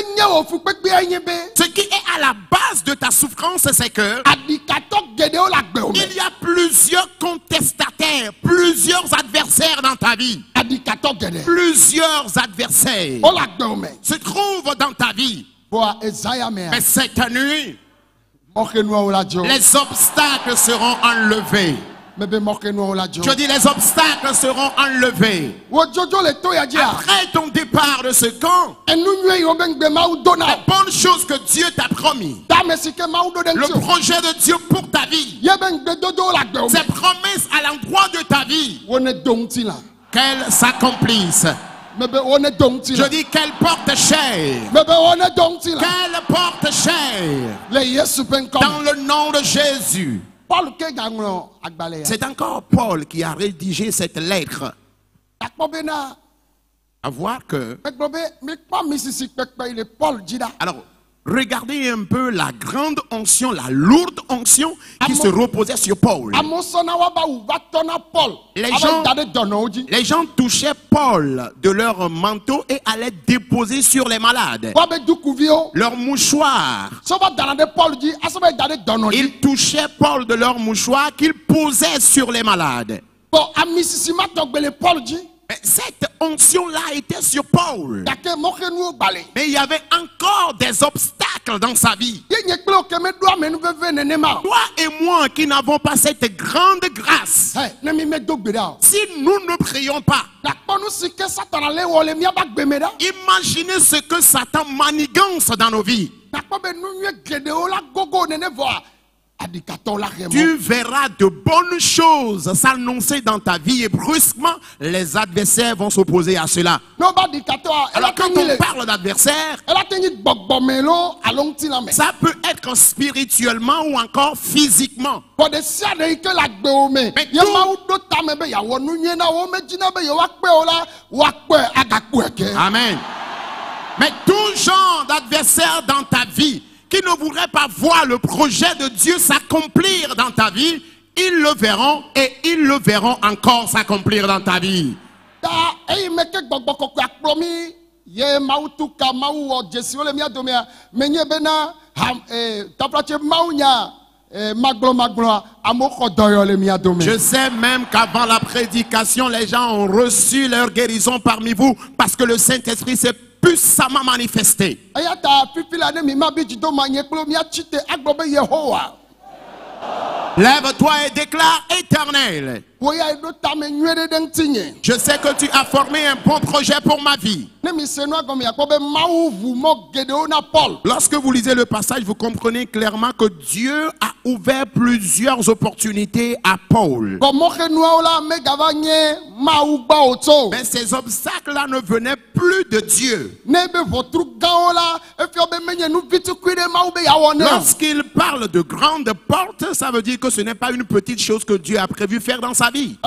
Ce qui est à la base de ta souffrance, c'est que il y a plusieurs contestataires, plusieurs adversaires dans ta vie. Plusieurs adversaires se trouvent dans ta vie. Mais cette nuit, les obstacles seront enlevés. Je dis les obstacles seront enlevés. Après ton départ de ce camp, la bonne chose que Dieu t'a promis, le projet de Dieu pour ta vie, ses promesses à l'endroit de ta vie, qu'elles s'accomplissent. Je dis qu'elle porte chair. Qu'elle porte chair. Dans le nom de Jésus. C'est encore Paul qui a rédigé cette lettre. À voir que... Alors, regardez un peu la grande onction, la lourde onction qui se reposait sur Paul. Les gens touchaient Paul de leur manteau et allaient déposer sur les malades leurs mouchoirs. Ils touchaient Paul de leurs mouchoirs qu'ils posaient sur les malades. Mais cette onction-là était sur Paul. Mais il y avait encore des obstacles dans sa vie. Toi et moi qui n'avons pas cette grande grâce, si nous ne prions pas, imaginez ce que Satan manigance dans nos vies. Tu verras de bonnes choses s'annoncer dans ta vie et brusquement les adversaires vont s'opposer à cela. Alors quand on parle d'adversaire, ça peut être spirituellement ou encore physiquement. Amen. Mais tout genre d'adversaire dans ta vie qui ne voudraient pas voir le projet de Dieu s'accomplir dans ta vie, ils le verront et ils le verront encore s'accomplir dans ta vie. Je sais même qu'avant la prédication, les gens ont reçu leur guérison parmi vous parce que le Saint-Esprit s'est puissamment manifesté. Lève-toi et déclare Éternel. Je sais que tu as formé un bon projet pour ma vie. Lorsque vous lisez le passage, vous comprenez clairement que Dieu a ouvert plusieurs opportunités à Paul. Mais ces obstacles-là ne venaient plus de Dieu. Lorsqu'il parle de grandes portes, ça veut dire que ce n'est pas une petite chose que Dieu a prévu faire dans sa vie.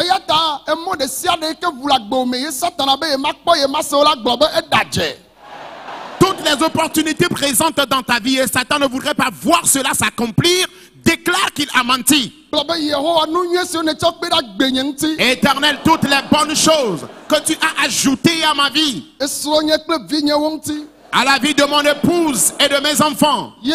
Toutes les opportunités présentes dans ta vie et Satan ne voudrait pas voir cela s'accomplir, déclare qu'il a menti. Éternel, toutes les bonnes choses que tu as ajoutées à ma vie, à la vie de mon épouse et de mes enfants, et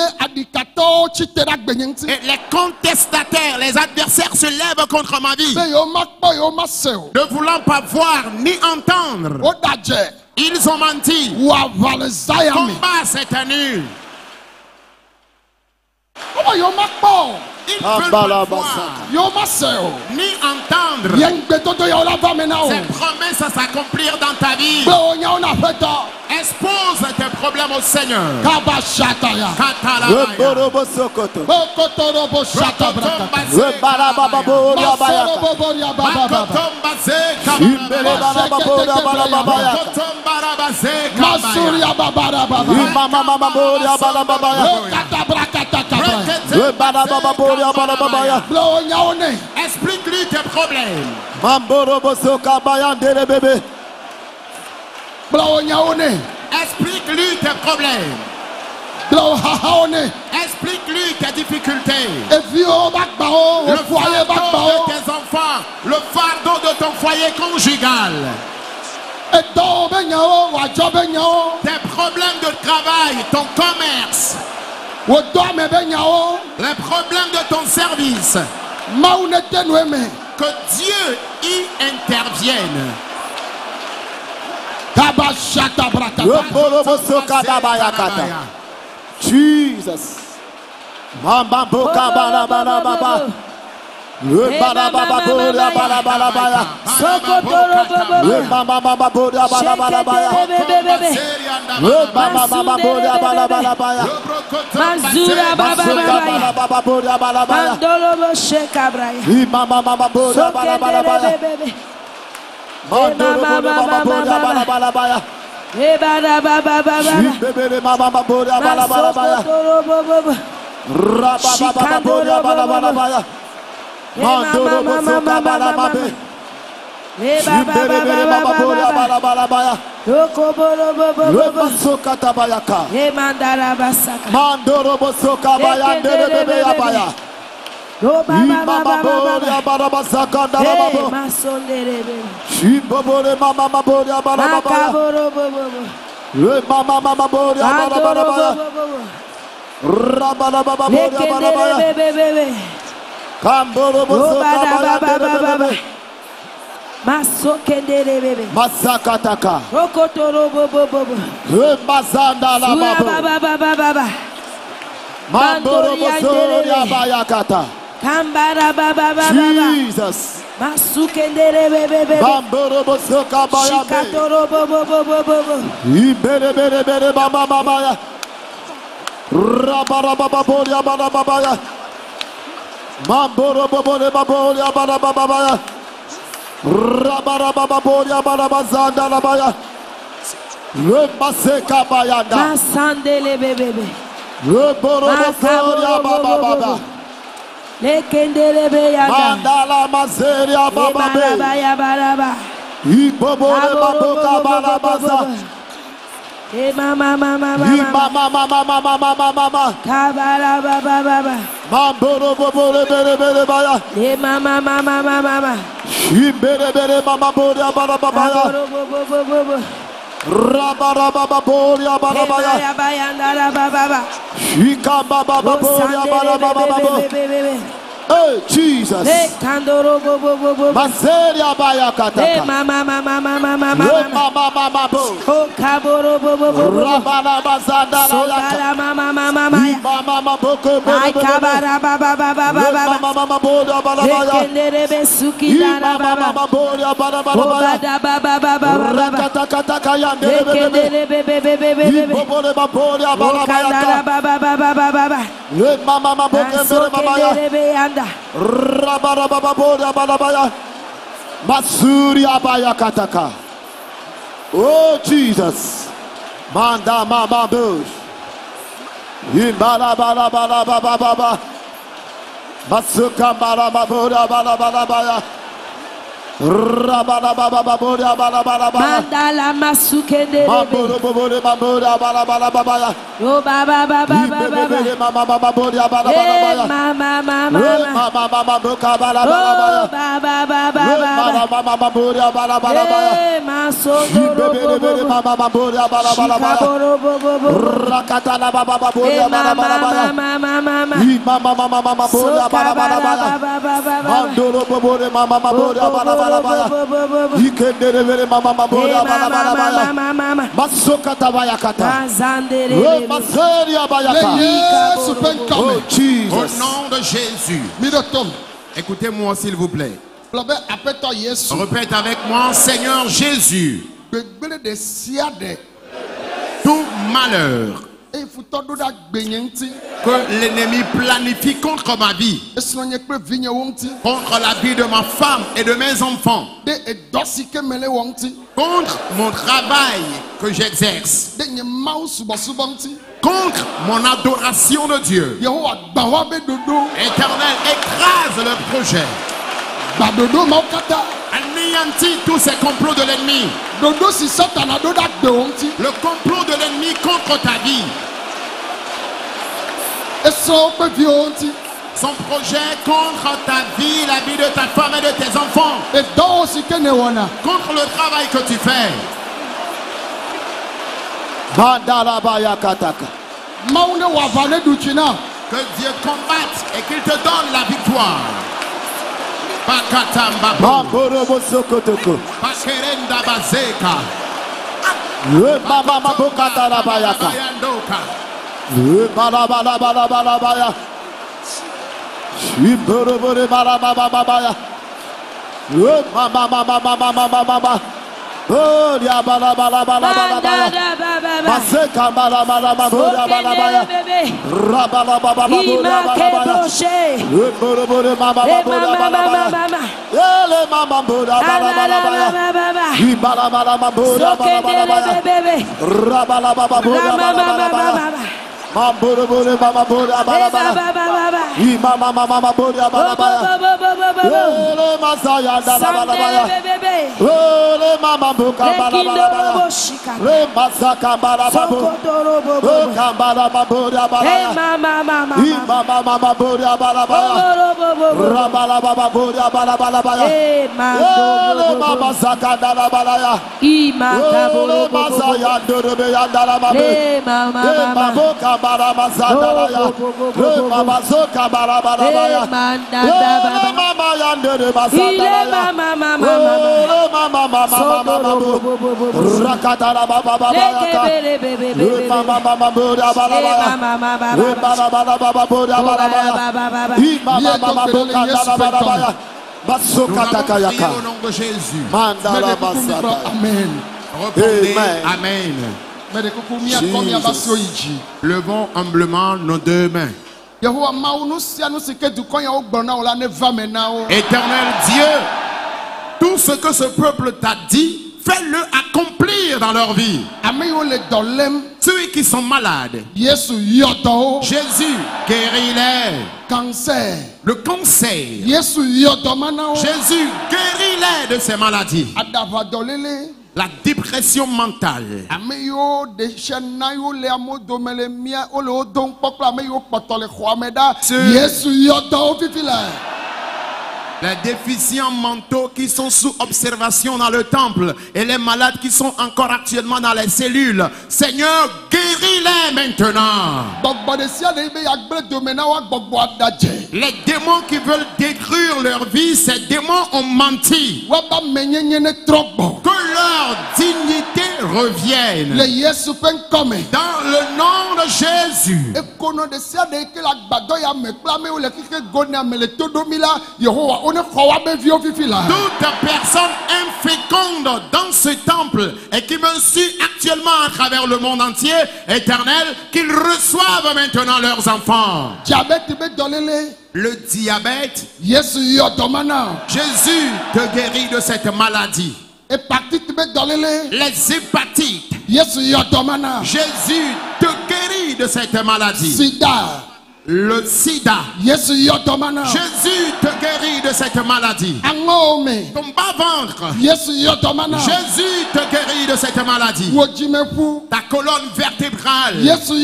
les contestataires, les adversaires se lèvent contre ma vie, ne voulant pas voir ni entendre. Ils ont menti. Combat cette nuit. Ils ne veulent pas voir ni entendre ces promesses s'accomplir dans ta vie. Expose tes problèmes au Seigneur. Masuria babara baba. Explique-lui tes problèmes. Explique-lui tes problèmes. Explique-lui tes difficultés. Le fardeau de tes enfants. Le fardeau de ton foyer conjugal. Tes problèmes de travail, ton commerce. Les problèmes de ton service. Que Dieu y intervienne. Jesus. Mamba boka bala bala baba. Le bala baba bola bala bala baya. Le mama mama bola bala bala baya. Le mama mama bola bala bala baya. Mazura baba baba baba bola bala baya. Mandolo bo sheka braya. Le mama mama bola bala bala baya. Mandolo mama bola bala bala baya. E baba baba baba. Bebe mama mama bola bala bala baya. Raba baba bola bala bala baya. Mandoro bosoka bala babe. E baba baba baba. Yoko bolo bobo bobo. Bosoka tabayaka. E mandara basaka. Mandoro bosoka bayandere bebe yabaya. Yo baba Mama bola bala basaka ndala babo. Masondere bebe. Shimbobole mama bola bala baba. Makaboro bobo. Le mama bola bala bala baya. Rabala baba bola bala baya. Bebe. Kamboro bosoka bayandere bebe. Masokendere bebe. Masakataka. Okotoro bobo bobo. Le mazanda la babo. Baba. Mandoro bosoria bayakata. Kambara baba. Jesus. Masukendere bebe. Bamboro bosoka bayabe. Shikatoro bobo. Ibere baba ya. Rabara baba boria baba ya. Mamboro bobore baboria baba ya. Rabara baba boria baba zanda la baya. Le maseka bayanda. Masandele bebe. Le boro bosoria baba. Lekendele beyanda. Mandala maseria baba be. Baraba. Ibobore baboka balabaza. E mama. Mama. Kabara baba. Mamboro bobore bere baya. E mama. Ibere mama boria baba ya. Bobo. Rabara baba boria baba ya. Bayanda baba. Shika baba boria baba. Hey Jesus. E kandoro bobo. Maseria baya kata. E mama. Mama bo. O kaboro bobo. Rabara bazanda la ya. Sogala mama. Mama boko Ay kabara baba. Mama boria baba ya. Lekendere besuki dara baba. Mama boria baba. Obada baba. Kata kayande Lekendere bebe. Bobore baboria baba Kandara ya. baba. Le mama boke baba ya. Sokendere beyanda. Rabara baba boria baba ya. Masuria baya kataka. Oh Jesus. Manda mama bush. Imbala baba. Masuka bala boria bala ya. Rabala baba boria bala. Mandala masukendere Mamboro bobore baboria bala ya. Yo baba. Mama boria bala ya. Mama. Mama boka bala Oh ya. baba. Mama boria bala ya. Masondoro bobo. Mama boria bala ya. Shikaboro bobo. Rakata la baba boria bala ya. Mama. Mama boria bala ya. Mandoro bobore mama boria bala ya. Ikendere vere mama boria bala ya. Mama. Masoka tabaya kata. Mazandere. Maseria bayaka. Oh Au Jesus. nom de Jésus. Écoutez-moi s'il vous plaît. Répète avec moi, Seigneur Jésus. Tout malheur que l'ennemi planifie contre ma vie, contre la vie de ma femme et de mes enfants, contre mon travail que j'exerce, ɖe nye Mawu subɔsubɔ ŋuti. contre mon adoration de Dieu. Yehowa gba wa be ɖoɖo. Éternel, écrase leur projet. Gba ɖoɖo mawo katã. Anéantis tous ces complots de l'ennemi. Ɖoɖo si Satana ɖo ɖe agbewo ŋuti. Le complot de l'ennemi contre ta vie. Esrɔ̃ woƒe viwo ŋuti. Son projet contre ta vie, la vie de ta femme et de tes enfants. Edɔwo si ke ne wɔna. Contre le travail que tu fais. Bandarabaya kataka. Mawu ne wɔ aʋa ne ɖu tsi na. Que Dieu combatte et qu'il te donne la victoire. Bakatamba. Maborobo sokotoko. Bakerenda bazeka. Mama mabokatarabaya. Balabalabalabalabaya. Shiborobore balabababaya. Mama. Oh, dia balabalabalabaya. Maseka balabalabalabaya. Rabalabalabalabaya. Shiborobore balabalabalabaya. Ele mama balabalabalabaya. Shibalabalabalabaya. Rabalabalabalabaya. Mambore mama bora balabala. Mama bora balabala. Ele masaya balabala. Ele mama buka balabala. Le masaka balabala. Kambala bora balabala. Mama bora balabala. Rabala baba bora balabala. Ele mama saka balabala. Ele masaya dorbe yandala babe. Mama buka Barabasadaya, Babazoka Barabarabaya, Mama Yandere Basadaya, Mama Rakatara Baba Bayaka, Mama Buddha Barabaya, Baba Buddha Barabaya, Mama Buddha Barabaya, Basoka Takayaka, Au nom de Jésus. Mandala Basada. Amen. Répondez Amen. Jesus. Levons humblement nos deux mains. Éternel Dieu, tout ce que ce peuple t'a dit, fais-le accomplir dans leur vie. Ceux qui sont malades, Jésus guéris-les. Cancer. Le cancer, Jésus guéris-les de ces maladies. La dépression mentale. Les déficients mentaux qui sont sous observation dans le temple et les malades qui sont encore actuellement dans les cellules. Seigneur, guéris-les maintenant. Les démons qui veulent détruire leur vie, ces démons ont menti. Que leur dignité revienne. Dans le nom de Jésus. Toute personne inféconde dans ce temple et qui me suit actuellement à travers le monde entier, Éternel, qu'ils reçoivent maintenant leurs enfants. Le diabète, Jésus te guérit de cette maladie. Les hépatites, Jésus te guérit de cette maladie. Le sida, Jésus te guérit de cette maladie. Ton bas-ventre, Jésus te guérit de cette maladie. Ta colonne vertébrale,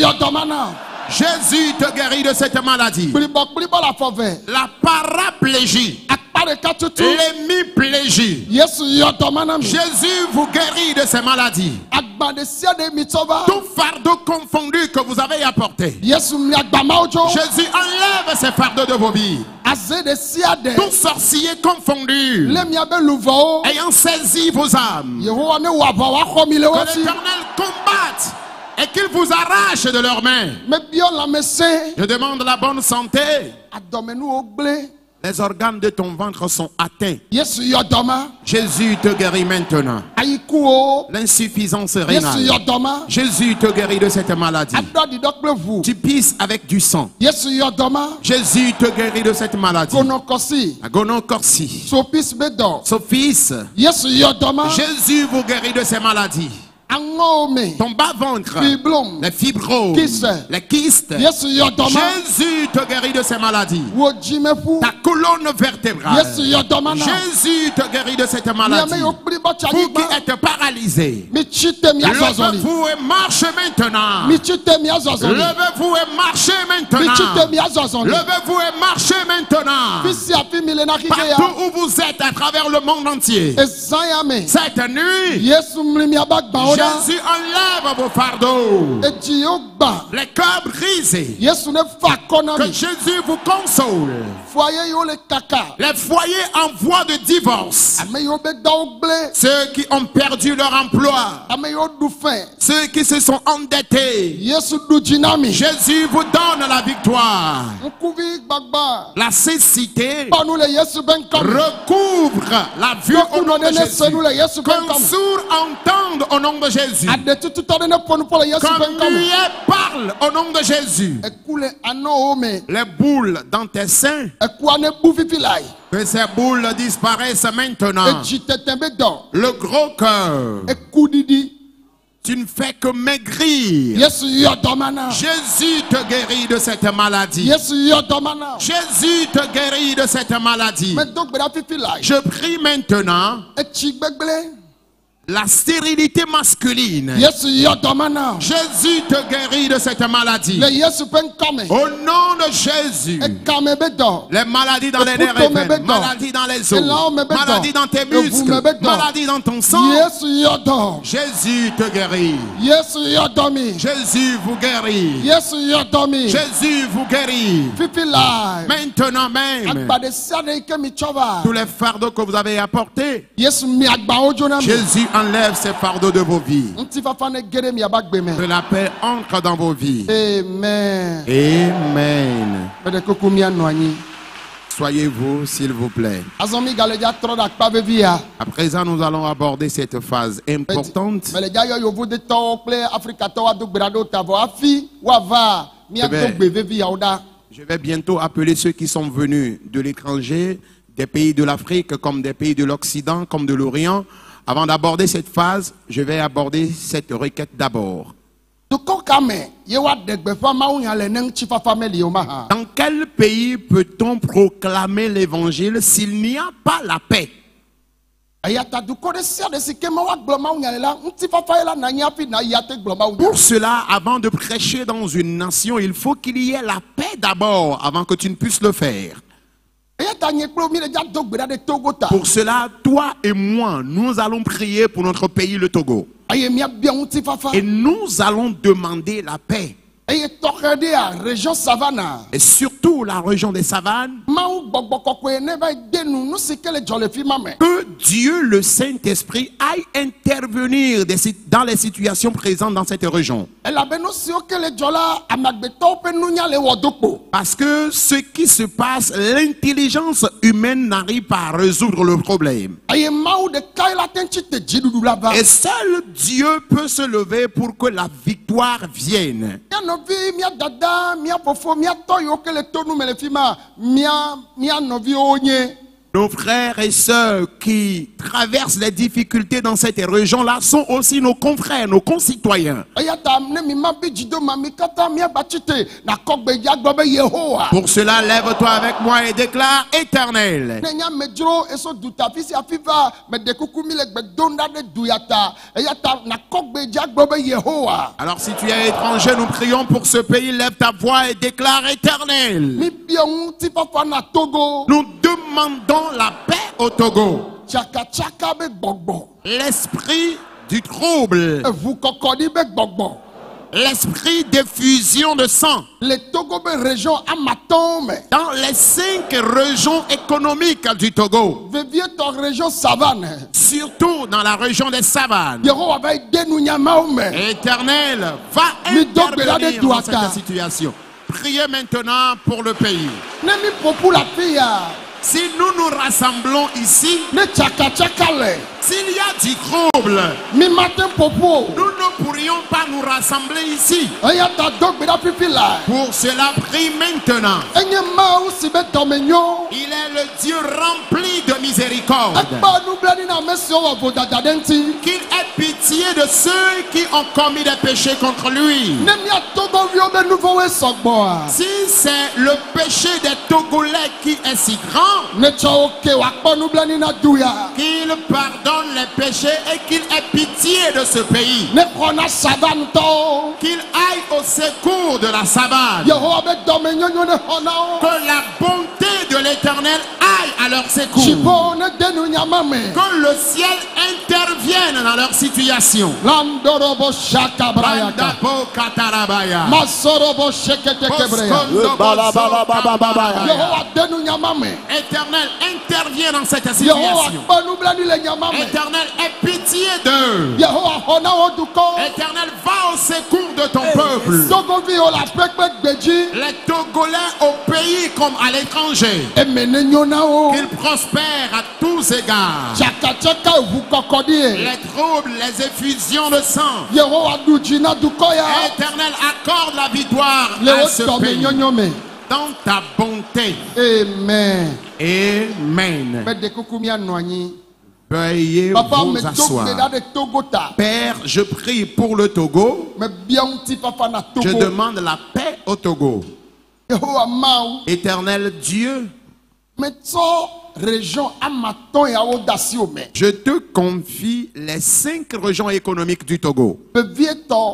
Jésus te guérit de cette maladie. La paraplégie, l'hémiplégie, Jésus vous guérit de ces maladies. Tout fardeau confondu que vous avez apporté, Jésus enlève ces fardeaux de vos vies. Tout sorcier confondu ayant saisi vos âmes, que l'Éternel combatte et qu'il vous arrache de leurs mains. Je demande la bonne santé. Les organes de ton ventre sont atteints. Jésus te guérit maintenant. L'insuffisance rénale, Jésus te guérit de cette maladie. Tu pisses avec du sang, Jésus te guérit de cette maladie. La gonocorcie, Sophis, Jésus vous guérit de ces maladies. Angome. ton bas-ventre, Fibrome. les fibromes, Kyste. les kystes. Yesu yodoma. Jésus te guérit de ces maladies. Wojimefu. Ta colonne vertébrale. Yesu yodoma na. Jésus te guérit de cette maladie. Miame yokpli Vous qui bachaniba. êtes paralysés, Michite miazozoli. levez-vous et marchez maintenant. Michite miazozoli. Levez-vous et marchez Michite maintenant. miazozoli. Levez-vous et marchez maintenant. Fisi afi milena kikeya. Partout où vous êtes à travers le monde entier. Ezayame. Cette nuit, Yesu mlimi abagba oda. Jésus enlève vos fardeaux. Eji yogba. Les cœurs brisés. Yesu ne fa Que konami. Jésus vous console. Foyer yo le kaka. Les foyers en voie de divorce. Ame yo be da ogble. Ceux qui ont perdu leur emploi. Ame yo du fin. Ceux qui se sont endettés. Yesu du jinami. Jésus vous donne la victoire. Nkuvi gbagba. La cécité Panu le Yesu ben kam. recouvre la vue au nom de Nene Jésus. senu le Yesu ben Qu'un kam. sourd entende au nom de Jésus. Ade tutu tade ne ponu po le Yesu Qu'un ben kam. muet parle au nom de Jésus. Ekule ano ome. Les boules dans tes seins, Eku ane bufifi lai. que ces boules disparaissent maintenant. Eji tetembe do. Le gros cœur, Eku didi. tu ne fais que maigrir. Yesu yodomana. Jésus te guérit de cette maladie. Yesu yodomana. Jésus te guérit de cette maladie. Me do gbeda fifi lai. Je prie maintenant Echi gbegble. la stérilité masculine. Yesu yodomana. Jésus te guérit de cette maladie. Le Yesu ben kame. Au nom de Jésus. Ekame be do. Les maladies dans les nerfs, maladies dans les os, maladies dans tes muscles, maladies dans ton sang. Yesu yodom. Jésus te guérit. Yesu yodomi. Jésus vous guérit. Yesu yodomi. Jésus vous guérit. Fifi lai. Maintenant même, Agbade siade ike mi chova. tous les fardeaux que vous avez apportés, Yesu mi agba ojo na mi. Jésus enlève ces fardeaux de vos vies. Nti fafa ne gere mi abagbe me. Que la paix entre dans vos vies. Amen. Amen. Bede koko mi anu anyi. Soyez-vous, s'il vous plaît. Azomi galeja tro da kpa vevi ya. À présent, nous allons aborder cette phase importante. Meleja yo yovo de to kple Afrika to wa do gbera do tavo afi wa va mi Eh ben. ado gbe vevi ya oda. Je vais bientôt appeler ceux qui sont venus de l'étranger, des pays de l'Afrique, comme des pays de l'Occident, comme de l'Orient. Avant d'aborder cette phase, je vais aborder cette requête d'abord. Doko kame ye wa de gbe fa ma unya le ne nti fafa me li o ma ha. Dans quel pays peut-on proclamer l'évangile s'il n'y a pas la paix? Ayata duko de sia de sike ma wa gbo ma unya le la nti fafa la na nya fi na yate gbo ma unya. Pour cela, avant de prêcher dans une nation, il faut qu'il y ait la paix d'abord, avant que tu ne puisses le faire. Ayata nye klo mi le ja do gbera de Togo ta. Pour cela, toi et moi, nous allons prier pour notre pays, le Togo. Aye mi abia nti fafa. Et nous allons demander la paix. Aye tokede a région Savannah. Et surtout la région des savanes, Ma u gbogbo kokwe ne va denu nu sike le jole fi ma me. que Dieu, le Saint-Esprit, aille intervenir dans les situations présentes dans cette région. Ela be no si o kele jola amagbeto pe nunya le wodokpo. Parce que ce qui se passe, l'intelligence humaine n'arrive pas à résoudre le problème. Aye ma u de kaila tenchi te jidudu la ba. Et seul Dieu peut se lever pour que la victoire vienne. Mia novi, mia dada, mia fofo, mia toyo kele tonu me le fi ma. Mia novi onye. Nos frères et sœurs qui traversent les difficultés dans cette région-là sont aussi nos confrères, nos concitoyens. Ayata ne mi ma bi jido ma mi kata mia bachite na kokbe ya gbobe Yehowa. Pour cela, lève-toi avec moi et déclare éternel. Ne nya medro eso duta fisi afiva me de kuku mi le gbe donda de duyata. Ayata na kokbe ya gbobe Yehowa. Alors si tu es étranger, nous prions pour ce pays, lève ta voix et déclare éternel. Mi bion ti papa na Togo. Nous demandons la paix au Togo. Chaka chaka be gbogbo. L'esprit du trouble, Vous kokodi be gbogbo. l'esprit d'effusion de sang Le Togo be région amatome. dans les 5 régions économiques du Togo, Vevie to région savane. surtout dans la région des savanes. Yehowa va denu nyama ome. Éternel, va Mi dogbe la de intervenir dans douata. cette situation. Priez maintenant pour le pays. Ne mi popu la pia. Si nous nous rassemblons ici, Ne chaka chaka le. s'il y a du trouble, Mi matin popo. nous ne pourrions pas nous rassembler ici. Ayata dogbe la pipi la. Pour cela, prie maintenant. Enye ma ou si be domenyo. Il est le Dieu rempli de miséricorde. Ekpa nu blani na mesio wa vodada denti. Qu'il ait pitié pitié de ceux qui ont commis des péchés contre lui. Ne mia Togovio be nouveau sogboa. Si c'est le péché des Togolais qui est si grand, Ne choke wa ponu blani na duya. qu'il pardonne les péchés et qu'il ait pitié de ce pays. Ne kona savan to. Qu'il aille au secours de la savane. Yehowa be dome nyonyo ne hona o. Que la bonté de l'Éternel aille à leur secours. Chipo ne denu nyamame. Que le ciel intervienne dans leur situation. Landorobo shaka brayaka. Bandabo katarabaya. Masorobo shekete kebreya. Boskondo bosokababaya. Yehowa denu nyamame. Éternel, interviens dans cette Yehowa situation. ponu blani le nyamame. Éternel, aie pitié d'eux. Yehowa hona o duko. Éternel, va au secours de ton peuple. Togovio la pekpe gbeji. Les Togolais au pays comme à l'étranger. Emene nyona o. Qu'ils prospèrent à tous égards. Chaka chaka hu kokodi. Les troubles, les effusions de sang. Yehowa dujina dukoya. Éternel, accorde la victoire Le à ce dome pays. nyonyome. Dans ta bonté. Amen. Amen. Me de kukumia noanyi. Veuillez Papa vous me asseoir. toque de Togota. Père, je prie pour le Togo. Me bianti papa na Togo. Je demande la paix au Togo. Yehowa mau. Éternel Dieu, Me to région amaton ya odasi ome. je te confie les 5 régions économiques du Togo. Me vieto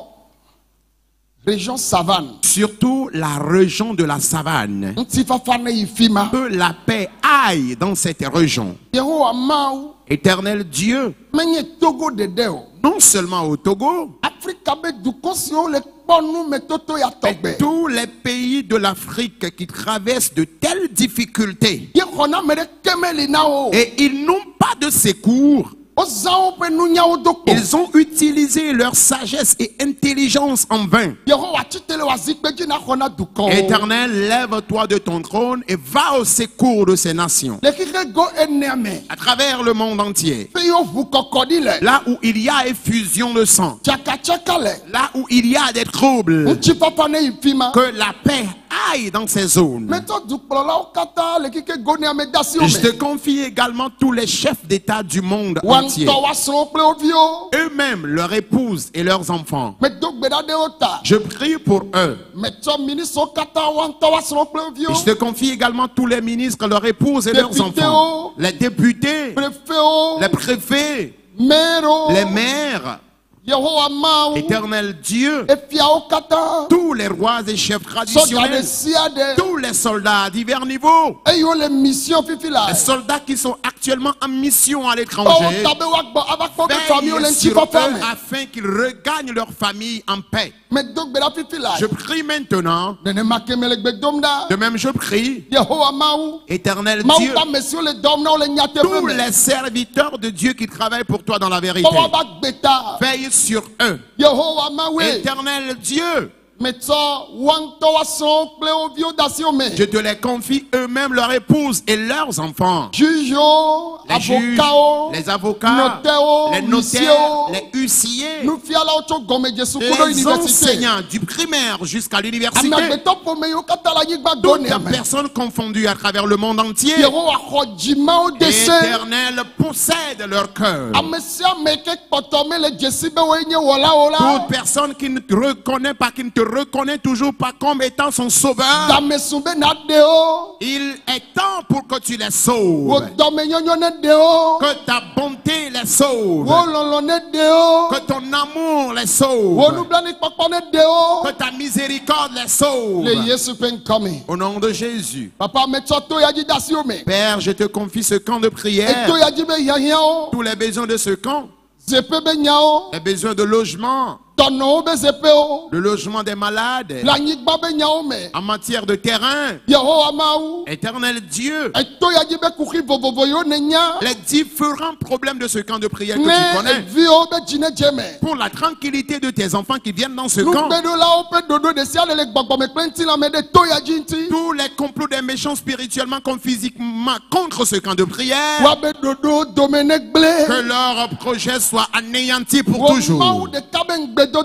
région savane. Surtout la région de la savane. Nti papa na ifima. Que la paix aille dans cette région. Yehowa mau. Éternel Dieu, Menye Togo de deo. non seulement au Togo, Afrika be dukosio le ponu me toto ya mais togbe. tous les pays de l'Afrique qui traversent de telles difficultés Ye kona me de kemeli na o. et ils n'ont pas de secours. Ozao pe nunya o doko. Ils ont utilisé leur sagesse et intelligence en vain. Yehowa titele wa zikpeji na kona duko. Éternel, lève-toi de ton trône et va au secours de ces nations. Le kike go eneme. À travers le monde entier. Pe yo vu kokodi le. Là où il y a effusion de sang. Chaka chaka le. Là où il y a des troubles. Nti papa ne ifima. Que la paix aille dans ces zones. Meto dukplola o kata le kike go ne ame dasi Je te ome. confie également tous les chefs d'État du monde entier. Wanto wa so ple ovio. Eux-mêmes, leurs épouses et leurs enfants. Me dogbeda de ota. Je prie pour eux. Meto ministre o kata wanto wa so ple ovio. Je te confie également tous les ministres, leurs épouses et leurs Députés, enfants. Les députés, Préfet o. les préfets, Maire o. les maires. Yehowa mau. Éternel Dieu, Efia o kata. tous les rois et chefs Soda de traditionnels, siade. tous les soldats à divers niveaux, Eyo le mission fifi la. les soldats qui sont actuellement en mission à Oh, l'étranger, tabe wakbo abakpo ke famille o le veille nti sur papa eux me. afin qu'ils regagnent leur famille en paix. Me dogbeda fifi la. Je prie maintenant, Nene makeme le gbedomda. de même je prie, Yehowa mau. Éternel Mau Dieu, ba monsieur le dom na o le nyate tous me. les serviteurs de Dieu qui travaillent pour toi dans la vérité, Owa ba gbeta. veille sur eux. Yehowa mawe. Éternel Dieu, Me to wanto wa so ple ovio dasi o me. je te les confie eux-mêmes, leurs épouses et leurs enfants. Juge o. Les juges, Avocat o. les avocats, Notaire o. les huissier notaires, o. les huissiers, Nous fiala o cho gome Jesu kudo les université. enseignants du primaire jusqu'à l'université, Amagbeto po me yo kata la nyigba toutes gone les ame. personnes confondues à travers le monde entier. Yehowa khojima o dese. Éternel, possède leur cœur. Amesia meke kpɔtɔme le dzesi be woe nye wɔlawo la. Toute personne qui ne te reconnaît pas, qui ne te reconnaît toujours pas comme étant son sauveur, Gamesu be na de o. il est temps pour que tu les Wo sauves. dɔmenyɔnyɔ ne de o. Que ta bonté les sauve. Wo lɔlɔ ne de o. Que ton amour les Wo sauve. nublanikpɔkpɔ ne de o. Que ta miséricorde les sauve. Le Yesu ƒe ŋkɔme. Au nom de Jésus. Papa metsɔ to ya dzi da asi wo me. Père, je te confie ce camp de prière. Eto ya dzi be hiahiãwo. Tous les besoins de ce camp. Zepe be nyawo. Les besoins de logement. Tɔnɔwo be zepewo. Le logement des malades. Le anyigba be nyawo me. En matière de terrain. Yehowa mawu. Éternel Dieu. Eto ya dzi be kuxi vovovo yiwo ne nya. Les différents problèmes de ce camp de prière que tu Ne connais. eviwo be dzi ne dze me. Pour la tranquillité de tes enfants qui viennent dans ce camp. Nugbeɖolawo ƒe ɖoɖo ɖe sia ɖe le gbɔgbɔme kple ŋutilãme ɖe to ya dzi ŋuti. Tous les complots des méchants spirituellement comme physiquement contre ce camp de prière. Woabe ɖoɖo dome ne Que gblẽ. leur projet soit anéanti pour Wo toujours. Mawu ɖeka be ŋugbedodo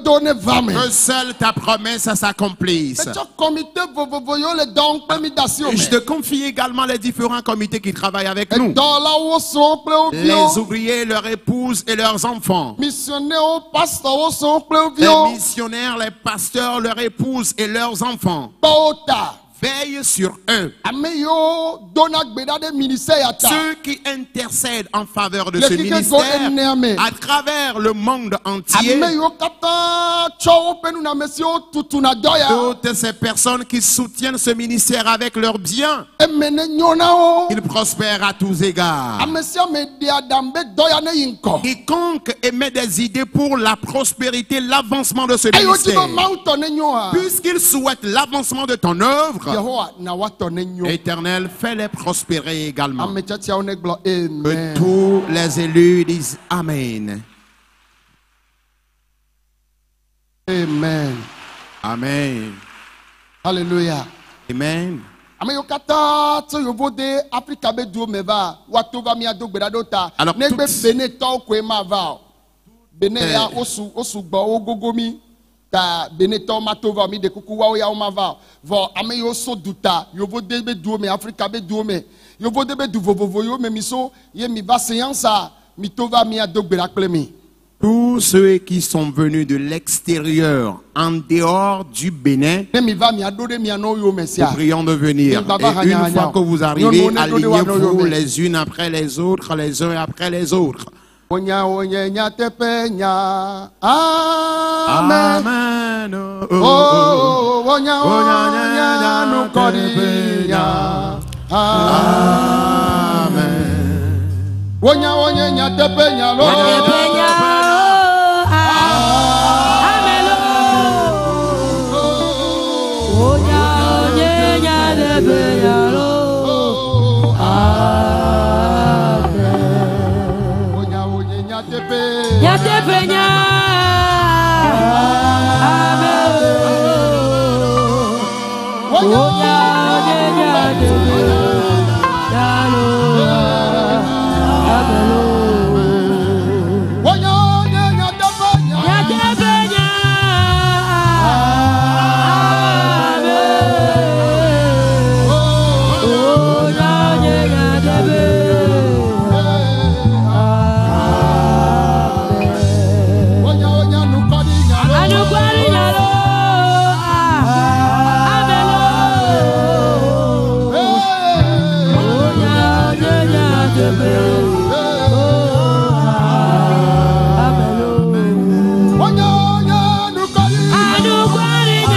donné 20 000. Que seule ta promesse s'accomplisse. Mais tu comité vovovoyo le don permitation. Je te confie également les différents comités qui travaillent avec nous. Dans la où sont Les ouvriers, leurs épouses et leurs enfants. missionnaires, pasteurs sont Les missionnaires, les pasteurs, leurs épouses et leurs enfants. Baota. Veille sur eux. Ameyo dona gbeda de ministère ata. Ceux qui intercèdent en faveur de Le ce kike ministère go enneame. à travers le monde entier. Ameyo kata chowo penu na mesio tutuna doya. Toutes ces personnes qui soutiennent ce ministère avec leurs biens, Emene nyona o. ils prospèrent à tous égards. Amesia me dia dambe doya ne yinko. Quiconque émet des idées pour la prospérité, l'avancement de ce Ayo ministère, jibo mountain ne nyoa. puisqu'ils souhaitent l'avancement de ton œuvre, Yehowa na wato ne nyo. Éternel, fais-les prospérer également. Amechacha one glo Que amen. tous les élus disent Amen. Amen. Amen. Hallelujah. Amen. Ameyo kata to yobo de Africa be duo meva wato va mi ado gbeda dota. Alors, Ne be toutes- bene to ko ma va. Bene ya osu gbo ogogomi. Ta bene to ma to va mi de kuku wa o ya o ma va. Vo ameyo so duta yobo de be duo me Africa be duo me. Yobo de be du vovovo yo me mi so ye mi va séance mi to va mi ado gbeda kple mi. Tous ceux qui sont venus de l'extérieur, en dehors du Bénin, Ne mi va mi ado de mi ano yo me nous sia. prions de venir. Et une fois que vous arrivez, alignez-vous les unes après les autres, les uns après les autres. Onya onya nya tepe nya. Amen. Amen. Oh, onya onya no kodinya. Amen. Onya onya nya tepe nya lo. Onya onya nya tepe. Onya onya nya tepe nya. Onya onya no kodinya lo. Onya onya no kodinya.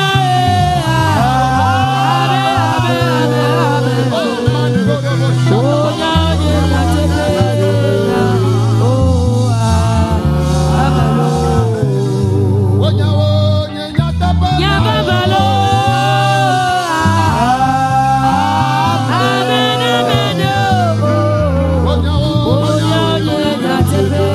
Onya onya nya tepe. Onya onya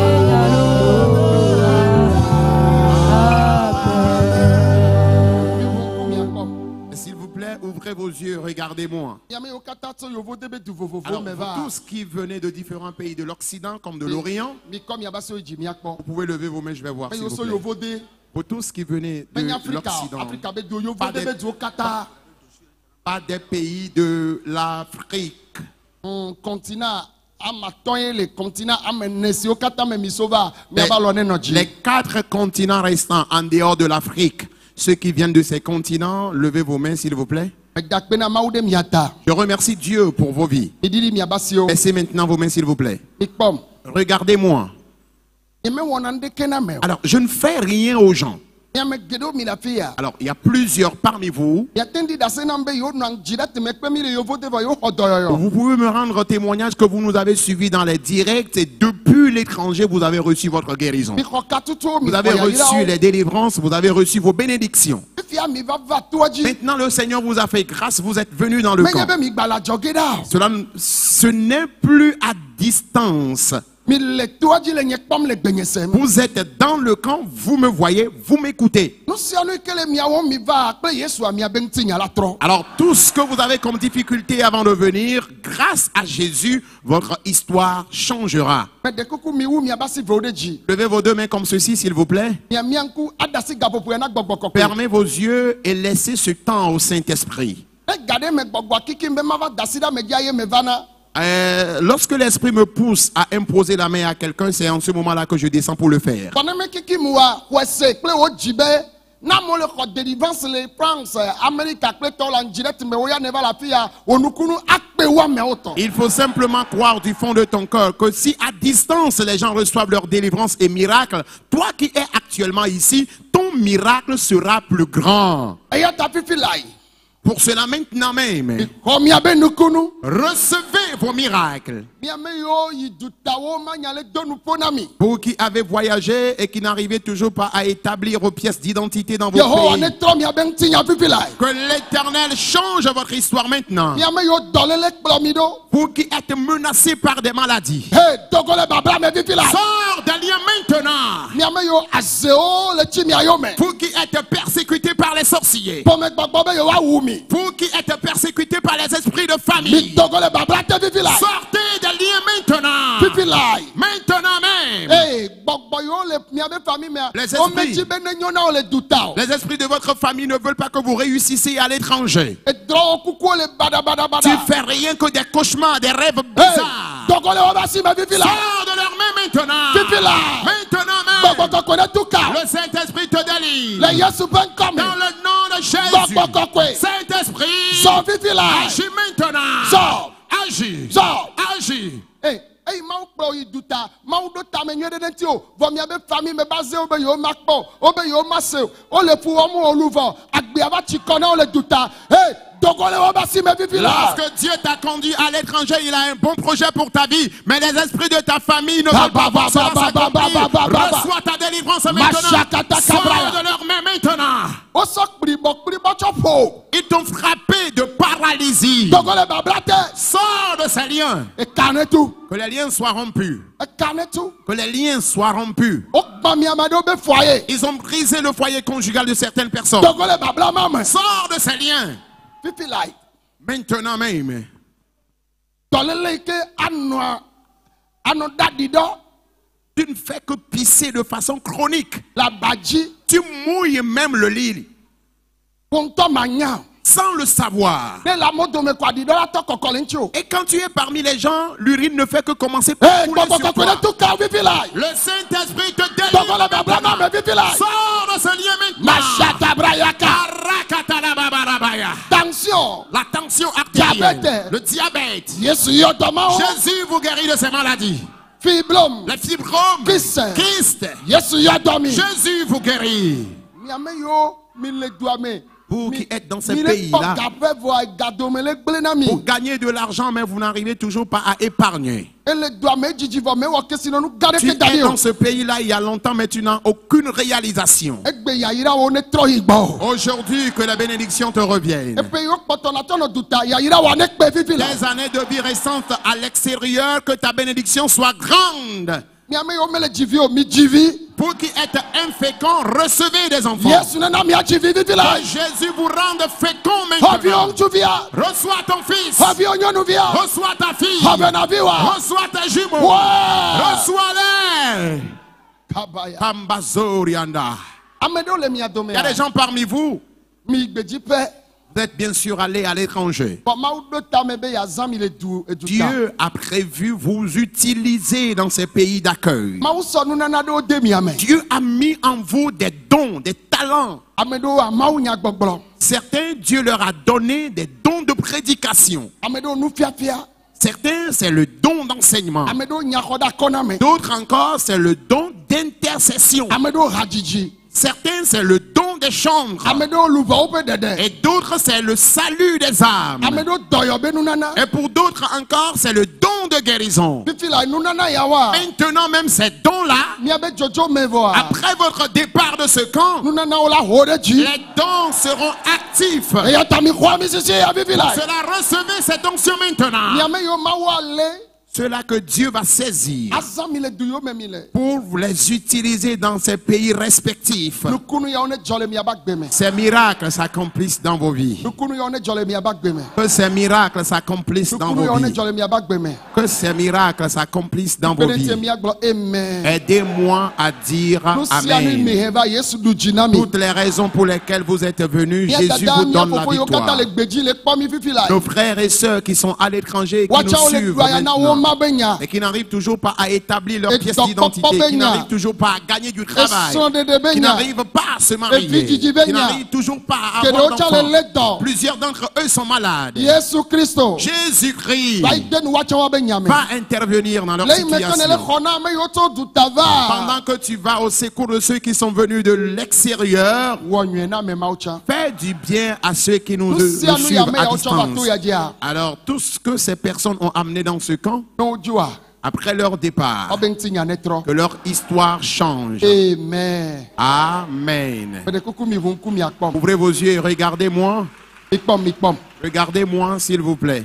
S'il vous plaît, ouvrez vos yeux, regardez-moi. Yameyo kata to yobo de be du vovovo Alors, me vous va. tous qui venez de différents pays de l'Occident comme de l'Orient, Mi comme yaba so jimi akpo. vous pouvez lever vos mains, je vais voir, Mais s'il yo vous so plaît. yovo de Pour tous qui venez de ben Africa, l'Occident, Africa be do yovo Pas de des- be du kata. pas des pays de l'Afrique, Continent amatonye le continent amenesi o kata me misova me les, aba lo ne noji. les 4 continents restants en dehors de l'Afrique, ceux qui viennent de ces continents, levez vos mains, s'il vous plaît. Dakpe na maude miata. Je remercie Dieu pour vos vies. Idili mi abasio. Baissez maintenant vos mains, s'il vous plaît. Ikpom. Regardez-moi. Eme wonande kena me. Alors, je ne fais rien aux gens. Yame gedo mi la fia. Alors, il y a plusieurs parmi vous. Yatendi da senambe yo nang jidat me kpe mi le yovo de va yo hodoyo. Vous pouvez me rendre témoignage que vous nous avez suivis dans les directs et depuis l'étranger, vous avez reçu votre guérison. Mi ko katuto mi Vous avez reçu les délivrances, vous avez reçu vos bénédictions. fia mi va va toji. Maintenant, le Seigneur vous a fait grâce, vous êtes venus dans le Me camp. yebe mi gbala jogeda. Ce n'est plus à distance. Mi le toji le nyekpom le gbenyesem. Vous êtes dans le camp, vous me voyez, vous m'écoutez. Nous Alors tout ce que vous avez comme difficulté avant de venir, grâce à Jésus, votre histoire changera. Levez vos deux mains comme ceci, s'il vous plaît. Fermez vos yeux et laissez ce temps au Saint-Esprit. Lorsque l'Esprit me pousse à imposer la main à quelqu'un, c'est en ce moment-là que je descends pour le faire. Il faut simplement croire du fond de ton cœur que si à distance les gens reçoivent leur délivrance et miracle, toi qui es actuellement ici, ton miracle sera plus grand. Pour cela maintenant même, recevez vos miracles. Vous qui avez voyagé et qui n'arrivez toujours pas à établir vos pièces d'identité dans vos pays, que l'Éternel change votre histoire maintenant. Vous qui êtes menacés par des maladies, sors des liens maintenant. Vous qui êtes persécutés par les sorciers, vous qui êtes persécutés par les esprits de famille, sortez des liens maintenant. Maintenant même. Les esprits de votre famille ne veulent pas que vous réussissiez à l'étranger. Tu fais rien que des cauchemars, des rêves bizarres. Sors de leurs mains maintenant. Maintenant même. Le Saint-Esprit te délivre. Dans le nom de Jésus. Saint-Esprit, agis maintenant. Agis. Agis. Lorsque Dieu t'a conduit à l'étranger, il a un bon projet pour ta vie. Mais les esprits de ta famille ne veulent pas voir cela s'accomplir. Reçois ta délivrance maintenant. Sors de leurs mains maintenant. Ils t'ont frappé de paralysie. Sors de ces liens. Que les liens soient rompus. Que les liens soient rompus. Ils ont brisé le foyer conjugal de certaines personnes. Sors de ces liens. Maintenant même. Tu ne fais que pisser de façon chronique. Tu mouilles même le lit. Sans le savoir. Et quand tu es parmi les gens, l'urine ne fait que commencer par couler sur toi. Le Saint-Esprit te délivre. Sors de ce lien maintenant. La tension artérielle, le diabète. Jésus vous guérit de ces maladies. Les fibromes, Christ. Jésus vous guérit. Vous qui êtes dans ces pays-là, pour gagner de l'argent, mais vous n'arrivez toujours pas à épargner. Tu es dans ce pays-là il y a longtemps, mais tu n'as aucune réalisation. Aujourd'hui, que la bénédiction te revienne. Des années de vie récentes à l'extérieur, que ta bénédiction soit grande. Pour qui êtes infécond, recevez des enfants. Que Jésus vous rende fécond maintenant. Reçois ton fils. Reçois ta fille. Reçois tes jumeaux. Reçois-les. Il y a des gens parmi vous. Vous êtes bien sûr allé à l'étranger. Dieu a prévu vous utiliser dans ces pays d'accueil. Dieu a mis en vous des dons, des talents. Certains, Dieu leur a donné des dons de prédication. Certains, c'est le don d'enseignement. D'autres encore, c'est le don d'intercession. Certains, c'est le don des chambres. Et d'autres, c'est le salut des âmes. Et pour d'autres encore, c'est le don de guérison. Maintenant même ces dons-là, après votre départ de ce camp, les dons seront actifs. Pour cela, recevez cette onction maintenant. Ceux-là que Dieu va saisir azami le duyo me mi le pour les utiliser dans ces pays respectifs. nukunu ya one jole mi aba gbe me Ces miracles s'accomplissent dans vos vies. nukunu ya one jole mi aba gbe me Que ces miracles s'accomplissent dans nukunu ya vos one vies. jole mi aba gbe me Que ces miracles s'accomplissent dans vos penete vies. mi agbo amen Aidez-moi à dire nusiani mi Amen. heva yesu du jinami Toutes les raisons pour lesquelles vous êtes venus, Mia Jésus dada, vous mia donne la fofo yo kata victoire. le gbeji le kpɔ mi fifi la Nos frères et sœurs qui sont à l'étranger et qui nous wacha ole suivent duaya na wo maintenant, ma be nya et qui n'arrivent toujours pas à établir leur Et pièce donc, d'identité, papa qui Benya. n'arrivent toujours pas à gagner du travail, Son de de qui benya n'arrivent pas à se marier, Fiji qui Benya. n'arrivent toujours pas à que avoir de ocha le ledo d'enfants. Plusieurs d'entre eux sont malades. yesu kristo Jésus-Christ va ide nu wacha wa be nya me va intervenir dans leur le me kane le situation. khona me yo to du tava Pendant que tu vas au secours de ceux qui sont venus de l'extérieur, wo nwe na me maucha fais du bien à ceux qui nous nusia nu suivent ya me à ya ocha ba to distance. ya dia Alors, tout ce que ces personnes ont amené dans ce camp, no jua après leur départ, obenti nya netro que leur histoire change. amen Amen. pede kuku mi vun ku mi akpom Ouvrez vos yeux et regardez-moi. mi kpom Regardez-moi, s'il vous plaît.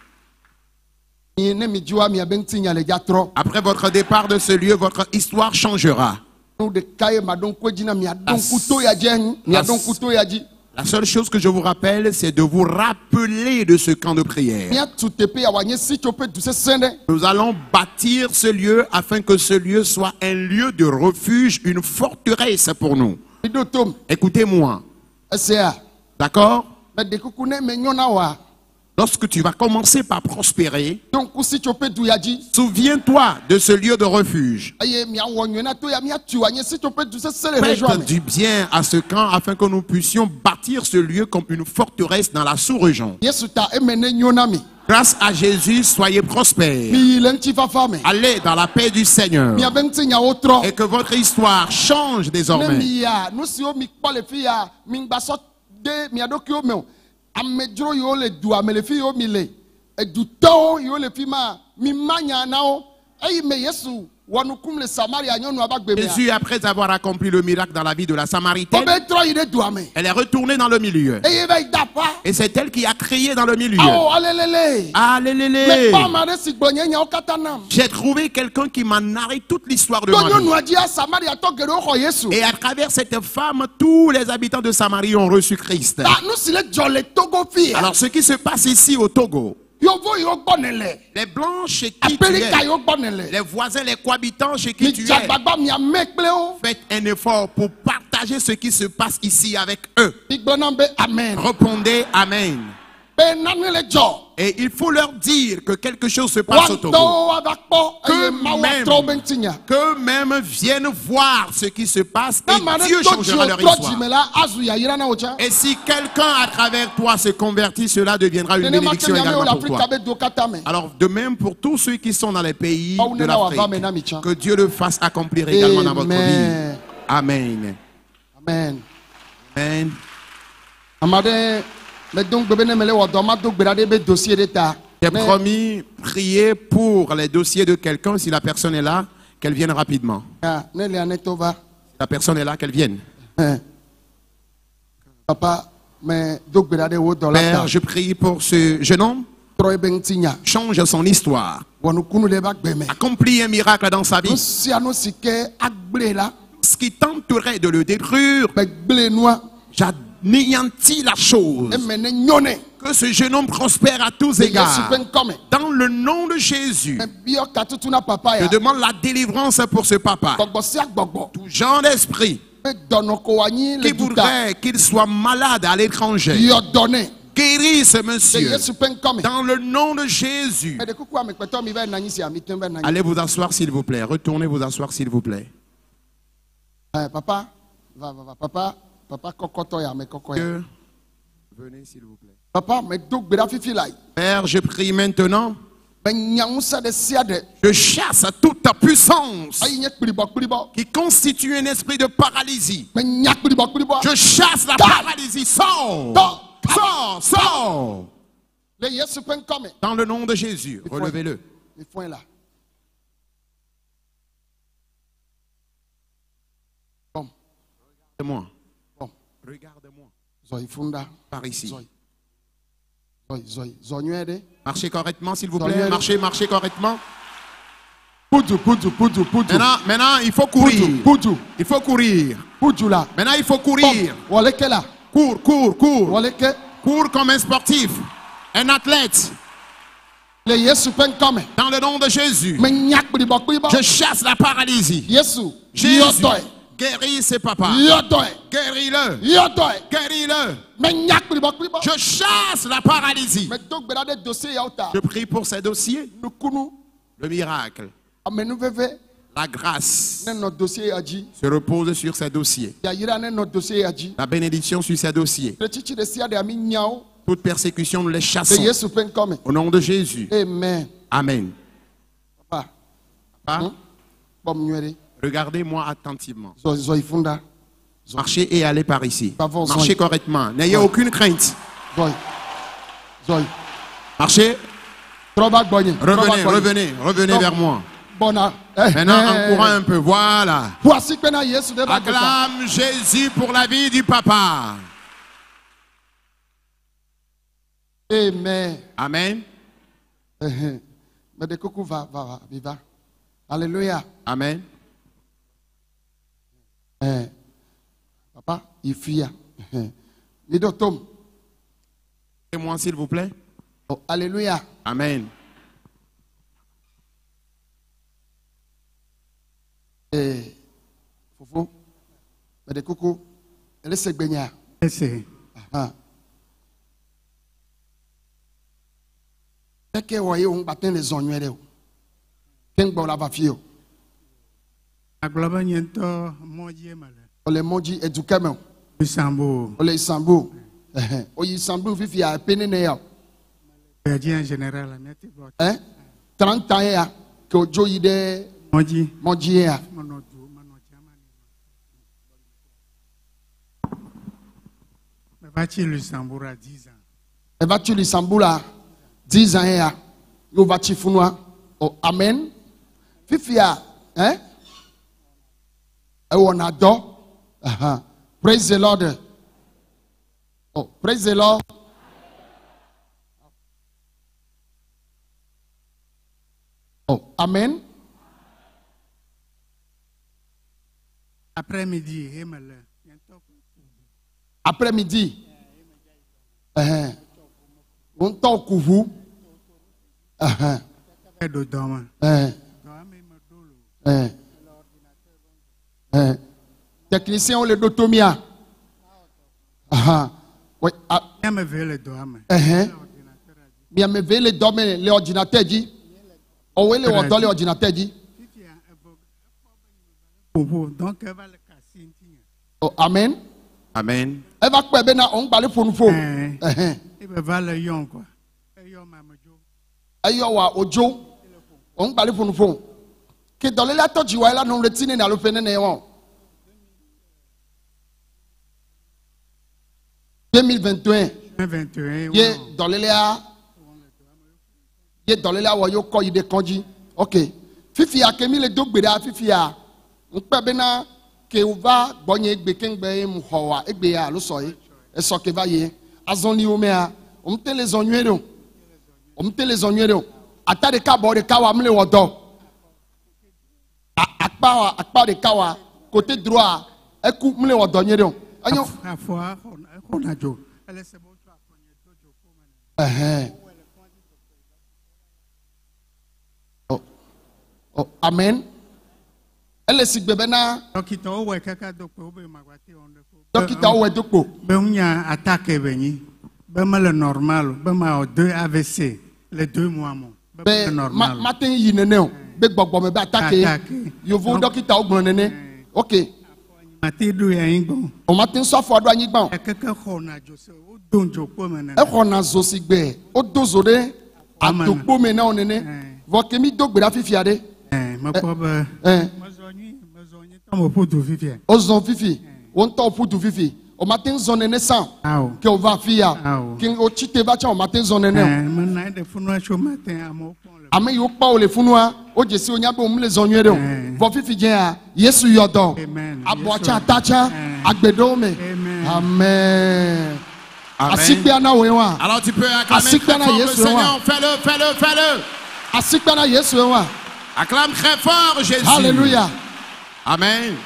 ni ne mi jua mi abenti nya le jatro Après votre départ de ce lieu, votre histoire changera. no de kaye ma don ko jina mi adon kuto ya je mi adon kuto ya ji La seule chose que je vous rappelle, c'est de vous rappeler de ce camp de mi prière. atu tepe ya wanye si chope du se sende Nous allons bâtir ce lieu afin que ce lieu soit un lieu de refuge, une forteresse pour nous. mi do tom Écoutez-moi, esea d'accord? me de kuku ne me nyona wa Lorsque tu vas commencer par prospérer, don ku si chope du ya ji souviens-toi de ce lieu de refuge. aye mi awo nwe na to ya mi atu wanye si chope du se sele Faites rejoa me du bien à ce camp afin que nous puissions bâtir ce lieu comme une forteresse dans la sous-région. yesu ta emene nyona mi Grâce à Jésus, soyez prospères. mi le nti fafa me Allez dans la paix du Seigneur. mi abenti nya otro Et que votre histoire change ne désormais. mi ya no si o mi kpɔ le fi ya mi gba sɔ de mi aɖo kiwo me o amedzro yiwo le dua me le fi yiwo mi le edutɔwo yiwo le fi ma mi ma nya na wo eyi me yesu wɔ nukum le samaria nyɔnu aba gbe mea Jésus, après avoir accompli le miracle dans la vie de la Samaritaine, wobe trɔ yi ɖe dua me elle est retournée dans le milieu. eye va yi da ƒa Et c'est elle qui a crié dans le milieu. awo alelele Allez, me kpɔ ame aɖe si gbɔ nye nyawo katã nam j'ai trouvé quelqu'un qui m'a narré toute l'histoire de to ma vie. nyɔnua dzia samariatɔ geɖewo xɔ yesu Et à travers cette femme, tous les habitants de Samarie ont reçu Christ. ta nu si le dzɔ le togo fi ya Alors, ce qui se passe ici au Togo, yovo yiwo gbɔ ne le les Blancs chez qui tu apelika es, yiwo gbɔ ne le les voisins, les cohabitants chez qui mi tu dze es, agbagba miame kple wo faites un effort pour partager ce qui se passe ici avec eux. mi gblɔ na be amen Répondez Amen. be nane le dzɔ Et il faut leur dire que quelque chose se passe au Togo. woatɔwo ava kpɔ eye Que mawu même, atrɔ wo be ŋutinya qu'eux-mêmes viennent voir ce qui se passe ne ame et Dieu aɖe to changera leur dziwo trɔ histoire. dzime la azu yayra na wo tsã Et si quelqu'un à travers toi se convertit, cela deviendra une nenema ke bénédiction miamewo le également pour afrika toi. be do katã me Alors de même pour tous ceux qui sont dans les pays Mawu de nena wòava me na mi l'Afrique, tsã. que Dieu le fasse accomplir également dans votre vie. Amen. Amen. amen Amen. ame aɖe medo ŋugbe be ne mele wɔ dɔ ma do gbe ɖa ɖe be dossier ɖe ta J'ai Ne- promis prier pour les dossiers de quelqu'un, si la personne est là, qu'elle vienne rapidement. Ah, ne lia ne to va Si la personne est là, qu'elle vienne. Eh. papa me do gbe ɖa ɖe wo dɔ la ta Père, je prie pour ce jeune homme. trɔ ebe ŋutinya Change son histoire. wɔ nukunu ɖe ebe agbe me Accomplis un miracle dans sa nu vie. sia nu si ke agble la Ce qui tenterait de le détruire, megble nua j'anéantis la chose. eme ne nyɔ nɛ Que ce jeune homme prospère à tous le Yesu égards. ƒe ŋkɔ me Dans le nom de Jésus, mebiɔ katutu na papa je ya demande la délivrance pour ce papa. gbɔgbɔ sia gbɔgbɔ Tout genre d'esprit be dɔnɔ ko wòanyi qui le duta voudrait qu'il soit malade à l'étranger, yɔ dɔ nɛ guéris ce le monsieur. Yesu ƒe ŋkɔ me Dans le nom de Jésus. eɖe kuku amekpetɔ mi va nanyi si ami tɛn va nanyi Allez vous asseoir s'il vous plaît. Retournez vous asseoir s'il vous plaît. papa va papa kɔkɔtɔ ya ame kɔkɔ ya Dieu, venez s'il vous plaît. papa me do gbe ɖa fifi la yi Père, je prie maintenant. me nya ŋusẽ ɖe sia ɖe Je chasse toute ta puissance eyi nye kplibɔ qui constitue un esprit de paralysie. me nya kplibɔ Je chasse la paralysie. Sors! Sors! Sors! Sors! le Yesu ƒe ŋkɔ me Dans le nom de Jésus, relevez-le. mi fɔe la bɔm Regarde-moi. bɔm Regarde-moi. zɔ yi funda Par ici. zɔ yi Marchez correctement, s'il vous plaît. Marchez correctement. Maintenant, il faut courir. Il faut courir. Maintenant, il faut courir. Cours. Cours comme un sportif, un athlète. Dans le nom de Jésus, je chasse la paralysie. Jésus, guéris ses papas. Guéris-le. Je chasse la paralysie. Je prie pour ces dossiers. Le miracle, la grâce se repose sur ces dossiers. La bénédiction sur ces dossiers. Toute persécution, nous les chassons. Au nom de Jésus. Amen. Papa, regardez-moi attentivement. Marchez et allez par ici. Marchez correctement. N'ayez aucune crainte. Marchez. Revenez vers moi. Maintenant, en courant un peu. Voilà. Acclame Jésus pour la vie du papa. Amen. Amen. Alléluia. Amen. Papa, il fuit. Et moi, s'il vous plaît. Oh, alléluia. Amen. Fofo, mais de coucou, elle est baignée. Dès que vous voyez, on battait les oignons. Quel bon la va faire? On les maudit et du camion. On les sambo. On y sambo, vivi à peine. Hein? 30 ans, que Joe y de maudit. Va-tu Luxembourg à 10 ans? Et va-tu Luxembourg à 10 ans? Nous va-tu Founois? Oh, amen. Fifia, hein? Et on adore. Praise the Lord. Oh, praise the Lord. Oh, amen. Après-midi, après-midi. On talk with vous. Technicien ou le dotomia. Oui. Bien me veut le domaine. Bien me veut le domaine, l'ordinateur dit. Oh oui, l'ordinateur dit. Donc, elle va le casser. Oh, amen. Amen. Elle va quoi, ben, on parle pour nous. Il va le yon, quoi. Ayo wa ojo. On parle pour nous. Que dans les latos, tu vois, là, non, le tine n'a le fait néant. 2021. Yé, dans les là. Yé, dans les là, où yo, quoi, il déconji. Ok. Fifi a kemi le dos beda, Fifi a. On peut bien que on va bonner beking be muhawa, egbeya, le soye, et so que va yé. Azoni omea, on te les oignon. On te les oignon. Ata de kabo de kawa mle wodo. Akpa de kawa, côté droit, eku mle wodo nyedo. Anyo. Afwa, on a jo. Elle se bon Oh, amen. Elle est sigbebena. Dokita owe kaka dokpo be magwati onde ko. Dokita owe dokpo. Be unya attaque beni. Be mal normal, be ma 2 AVC, les 2 mois mon. Be normal. Matin yi nene o. Be gbogbo me be attaque. Yo vo dokita ogbon nene. OK. Matin do ya ngbo. O matin so fo do anyigban. Kaka khona jo se o donjo po mena. E khona zo sigbe. O dozo de adokpo me na onene. Vo kemi dogbera fifiade. Ozon fifi, on t'a pour tout fifi. Au matin zone naissant, que on va faire, que on chite va au matin zone naissant. Ame yo pa o le funua, o jesi o nyabo mle zonwere. Vo fifi gen Yesu yodo. Aboacha tacha, agbedome. Amen. Amen. Asikbiana wewa. Alors tu peux acclamer très Asikbiana fort le Yesu Seigneur. wewa. Fais-le, fais-le, fais-le. Asikbiana Yesu wewa. Acclame très fort Jésus. Alléluia. Amen.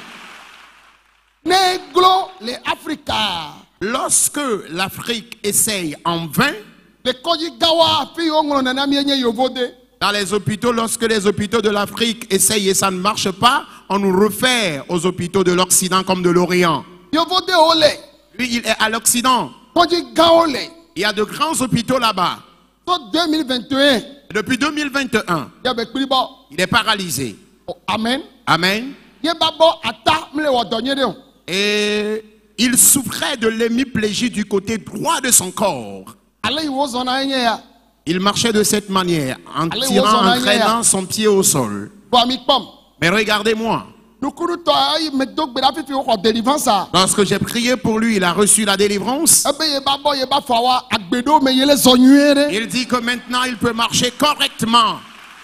Néglo les Africains. Lorsque l'Afrique essaye en vain, Les Kojigawa fi ongono na mienye yovode. dans les hôpitaux, lorsque les hôpitaux de l'Afrique essayent et ça ne marche pas, on nous réfère aux hôpitaux de l'Occident comme de l'Orient. Yovode ole. Lui, il est à l'Occident. Kojigaole. Il y a de grands hôpitaux là-bas. So 2021. Depuis 2021, Yabe kribo. il est paralysé. Amen. Amen. Yebabo ata mle wodonye de. Et il souffrait de l'hémiplégie du côté droit de son corps. Ale iwozona enye ya. Il marchait de cette manière, en Allez, tirant, Wozona, en traînant son pied au sol. Bo mi pom. Mais regardez-moi, Nukuru to ay me dogbe da fifi ko délivrance a. lorsque j'ai prié pour lui, il a reçu la délivrance. Ebe yebabo yeba fawa agbedo me yele zonyuere. Il dit que maintenant il peut marcher correctement.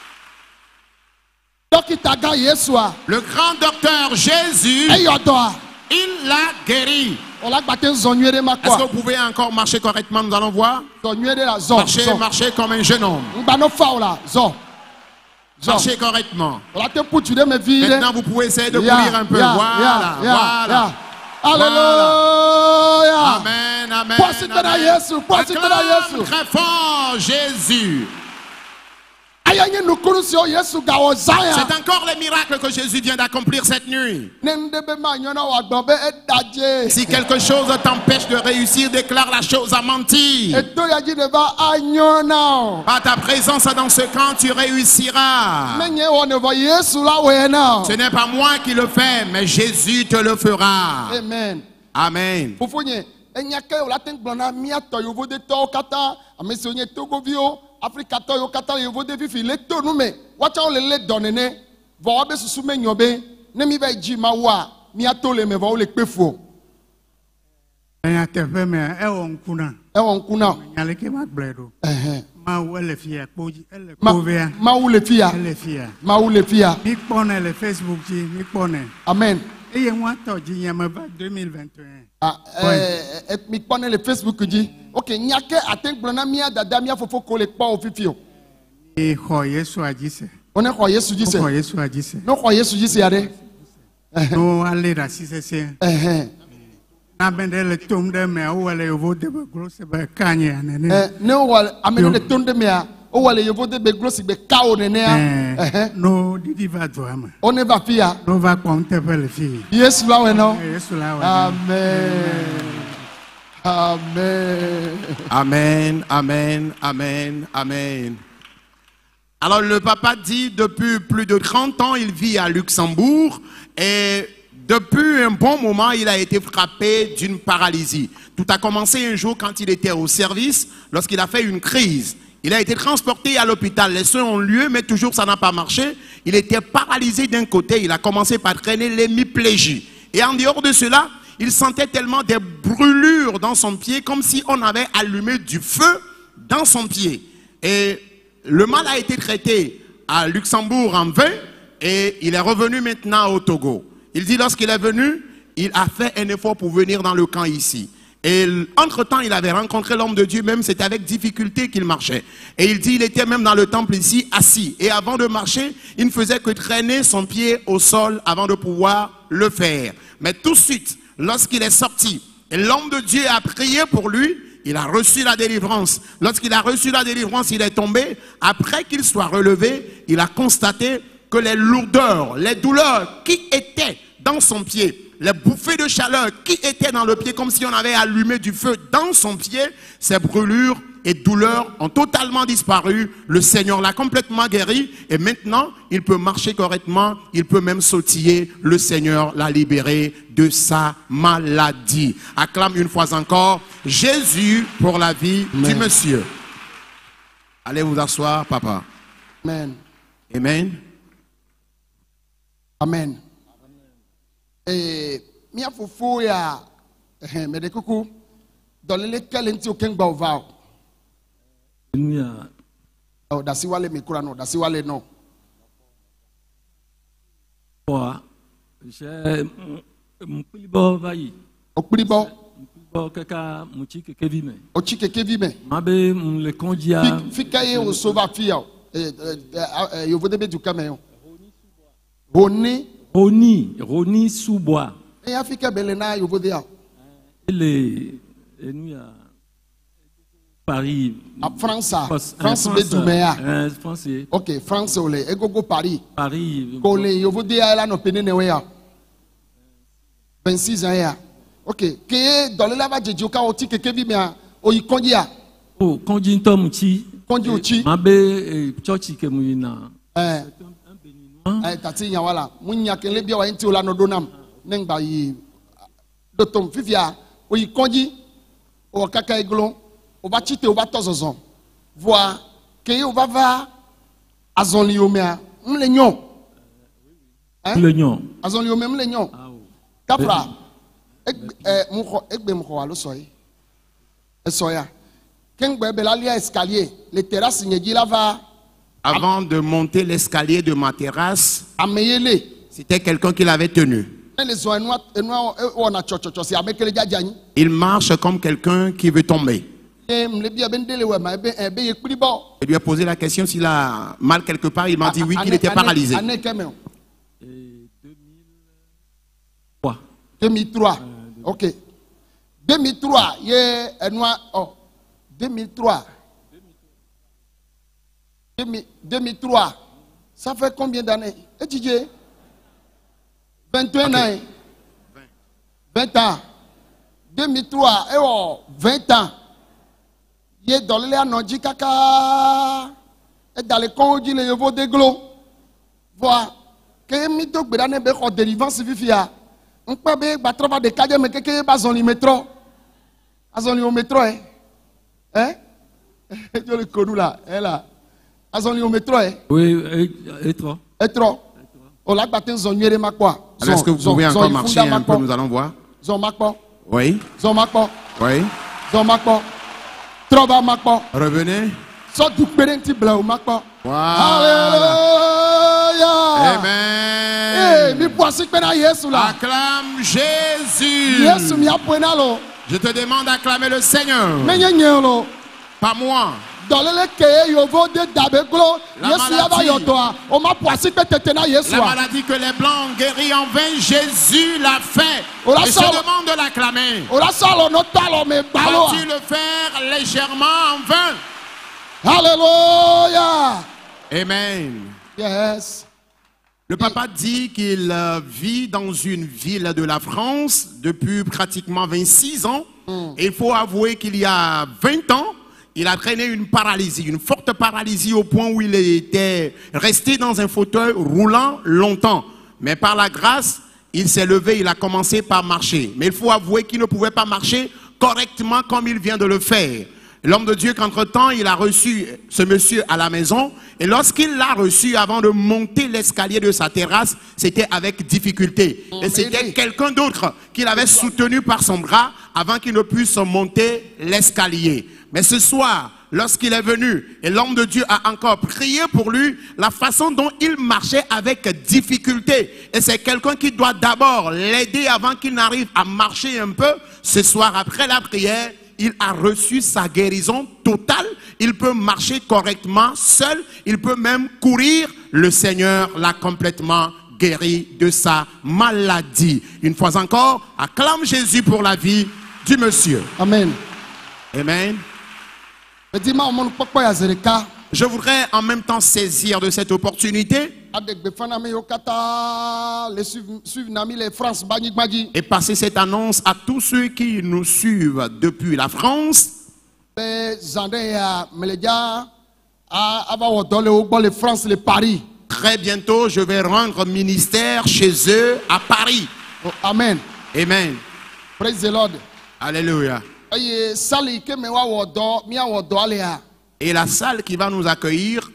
Dokita ga Yesu a. Le grand docteur Jésus, Eyodo a. il l'a guéri. Ola gbate zonyuere ma Est-ce que kwa. vous pouvez encore marcher correctement? Nous allons voir. Zonyuere la zo. Marcher, marcher comme un jeune homme. Ngba no fa ola zo. Zo. Marcher correctement. Ola te putu de me vie. Maintenant, vous pouvez essayer de courir un peu. Voilà, voilà. Alléluia. Amen, amen. Poissy de la Yesu, poissy de la Acclame Yesu. très fort Jésus. Ayanye nukuru si o Yesu ga o zaya. C'est encore le miracle que Jésus vient d'accomplir cette nuit. Nendebe ma nyona wa gbobe edaje. Si quelque chose t'empêche de réussir, déclare la chose à mentir. Eto ya ji deba anyona. Par ta présence dans ce camp, tu réussiras. Menye wo ne va Yesu la wena. Ce n'est pas moi qui le fais, mais Jésus te le fera. Amen. Amen. Fofonye enyake o la ten glona mia to yovo de to kata amesi onye Togo vio Afrika to yo kata yovo de fifi le to nu me wacha o le donene vo be susu me nyobe ne mi ba ji ma wa mi ato le me vo le pefo Enya teƒe mea ewɔ ŋku na. e won kuna Nya leke ma gblɔe ɖo. Mawu ele fia kpodzi ele ma kpovea. ma wu le fia Ele fia. ma wu le fia Mi kpɔnɛ le Facebook dzi mi kpɔnɛ. amen Eye ŋutɔ dzi nyame va 2021. ah mi pone le Facebook ji okay nyake aten glona mia dada mia fofo ko le pa o fifi o Mi xɔ Yesua dzi se. one ko Yesu ji se Xɔ Yesua dzi se. no ko Yesu ji se ade No ale ɖe asi sesẽ. Na be ɖe le tom ɖe mea wowɔ le yevo de be glo se be kanye nene. ne o amene le tonde mea o wale yevo de be glosi be kao nenea No didi va dua me. on va fia No va kpɔm teƒe le fi. Yesu la weno Yesu la wɔ. amen amen Amen, amen, amen, amen. Alors le papa dit depuis plus de 30 ans, il vit à Luxembourg et depuis un bon moment, il a été frappé d'une paralysie. Tout a commencé un jour quand il était au service, lorsqu'il a fait une crise. Il a été transporté à l'hôpital. Les soins ont lieu, mais toujours ça n'a pas marché. Il était paralysé d'un côté. Il a commencé par traîner l'hémiplégie. Et en dehors de cela, il sentait tellement des brûlures dans son pied, comme si on avait allumé du feu dans son pied. Et le mal a été traité à Luxembourg en vain, et il est revenu maintenant au Togo. Il dit lorsqu'il est venu, il a fait un effort pour venir dans le camp ici. Et entre-temps, il avait rencontré l'homme de Dieu, même c'était avec difficulté qu'il marchait. Et il dit, il était même dans le temple ici, assis. Et avant de marcher, il ne faisait que traîner son pied au sol avant de pouvoir le faire. Mais tout de suite, lorsqu'il est sorti, et l'homme de Dieu a prié pour lui, il a reçu la délivrance. Lorsqu'il a reçu la délivrance, il est tombé. Après qu'il soit relevé, il a constaté que les lourdeurs, les douleurs qui étaient dans son pied, les bouffées de chaleur qui étaient dans le pied, comme si on avait allumé du feu dans son pied, ces brûlures et douleurs ont totalement disparu. Le Seigneur l'a complètement guéri et maintenant, il peut marcher correctement, il peut même sautiller. Le Seigneur l'a libéré de sa maladie. Acclame une fois encore Jésus pour la vie du monsieur. Allez vous asseoir, papa. amen Amen. amen mia fofo ya me de kuku dolele kele nti o kengba over o dasi wale mi kura no dasi wale no je m'pilibo vayi okpiribo Fɔ kaka mutsi keke vi me. Ochi keke vi me. Mabe le kondia. Fika ye o sova fia. Yo vode be du kameo. Roni Soubois. Et Afrika belena yo vode ya. Ele nous ya Paris. A France. France be du meya. France. OK, France ole egogo Paris. Paris. Kole yo vode ya la no penene we ya. 26 ans ya. OK, que dans le lava de Djoka oti keke bi me o yi konji ya. Oh, konji to mutsi. Konji uchi. Mabe church ke muina. Tati nyawala munya kele bia wa nti ola no donam nengba yi dotom fifia o yi konji o kaka iglon o ba chite o ba tozozon voir que o va va azon liomea mle nyon le nyon azon liomea mle nyon kapra egbe mko alo soyi esoya kengbe belalia escalier les terrasses nyeji lava. Avant de monter l'escalier de ma terrasse, c'était quelqu'un qui l'avait tenu. Il marche comme quelqu'un qui veut tomber. Je lui ai posé la question s'il a mal quelque part. Il m'a dit oui, qu'il était paralysé. 2003. OK. 2003. 2003. 2003. Ça fait combien d'années? Étudier 21 ans. 20 ans. 2003. 20 ans. Il est dans les anodji kaka. Et dans les conduits, les yeux de glo. Voilà. Que mi to gbedane be ko délivrance vivia. On peut be batrava de cadre mais que bazon li métro. Azon li au métro hein. Je le connais là, là. Azon li au métro hein. Oui, étro. Étro. On l'a battu zon nyere makwa. Est-ce que vous pouvez encore marcher un peu, nous allons voir. Zon makwa. Oui. Zon makwa. Oui. Zon makwa. Trova makwa. Revenez. So du perenti blau makwa. Alléluia. Amen. Acclame Jésus. Je te demande d'acclamer le Seigneur. Pas moi. La maladie que les Blancs ont guéri en vain, Jésus l'a fait. Et je demande de l'acclamer. Vas-tu le faire légèrement en vain? Alléluia. Amen. Yes. Le papa dit qu'il vit dans une ville de la France depuis pratiquement 26 ans. Et il faut avouer qu'il y a 20 ans, il a traîné une paralysie, une forte paralysie au point où il était resté dans un fauteuil roulant longtemps. Mais par la grâce, il s'est levé, il a commencé par marcher. Mais il faut avouer qu'il ne pouvait pas marcher correctement comme il vient de le faire. L'homme de Dieu qu'entre-temps, il a reçu ce monsieur à la maison. Et lorsqu'il l'a reçu, avant de monter l'escalier de sa terrasse, c'était avec difficulté. Et c'était quelqu'un d'autre qui l'avait soutenu par son bras avant qu'il ne puisse monter l'escalier. Mais ce soir, lorsqu'il est venu, et l'homme de Dieu a encore prié pour lui, la façon dont il marchait avec difficulté. Et c'est quelqu'un qui doit d'abord l'aider avant qu'il n'arrive à marcher un peu. Ce soir, après la prière, il a reçu sa guérison totale. Il peut marcher correctement seul. Il peut même courir. Le Seigneur l'a complètement guéri de sa maladie. Une fois encore, acclame Jésus pour la vie du monsieur. Amen. Amen. Je voudrais en même temps saisir de cette opportunité et passer cette annonce à tous ceux qui nous suivent depuis la France. Très bientôt, je vais rendre ministère chez eux à Paris. Oh, amen. Amen. Praise the Lord. Alléluia. Et la salle qui va nous accueillir,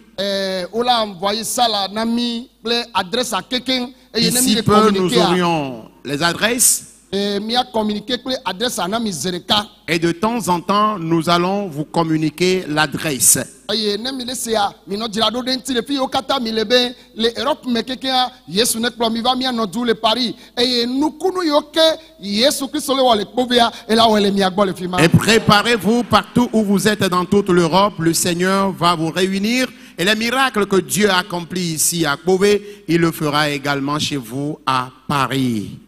ici peu nous aurions les adresses. Et mia communiqué que adresse ana mizereka. Et de temps en temps, nous allons vous communiquer l'adresse. Aye ne mi lesia mi no dira do denti le fi o kata mi lebe le Europe me kekea Yesu ne klo mi va mi no du le Paris et nukunu yoke Yesu Christ le wole povia et la wole mi agbo le fi ma. Et préparez-vous partout où vous êtes dans toute l'Europe, le Seigneur va vous réunir et les miracles que Dieu a accomplis ici à Kbové, il le fera également chez vous à Paris.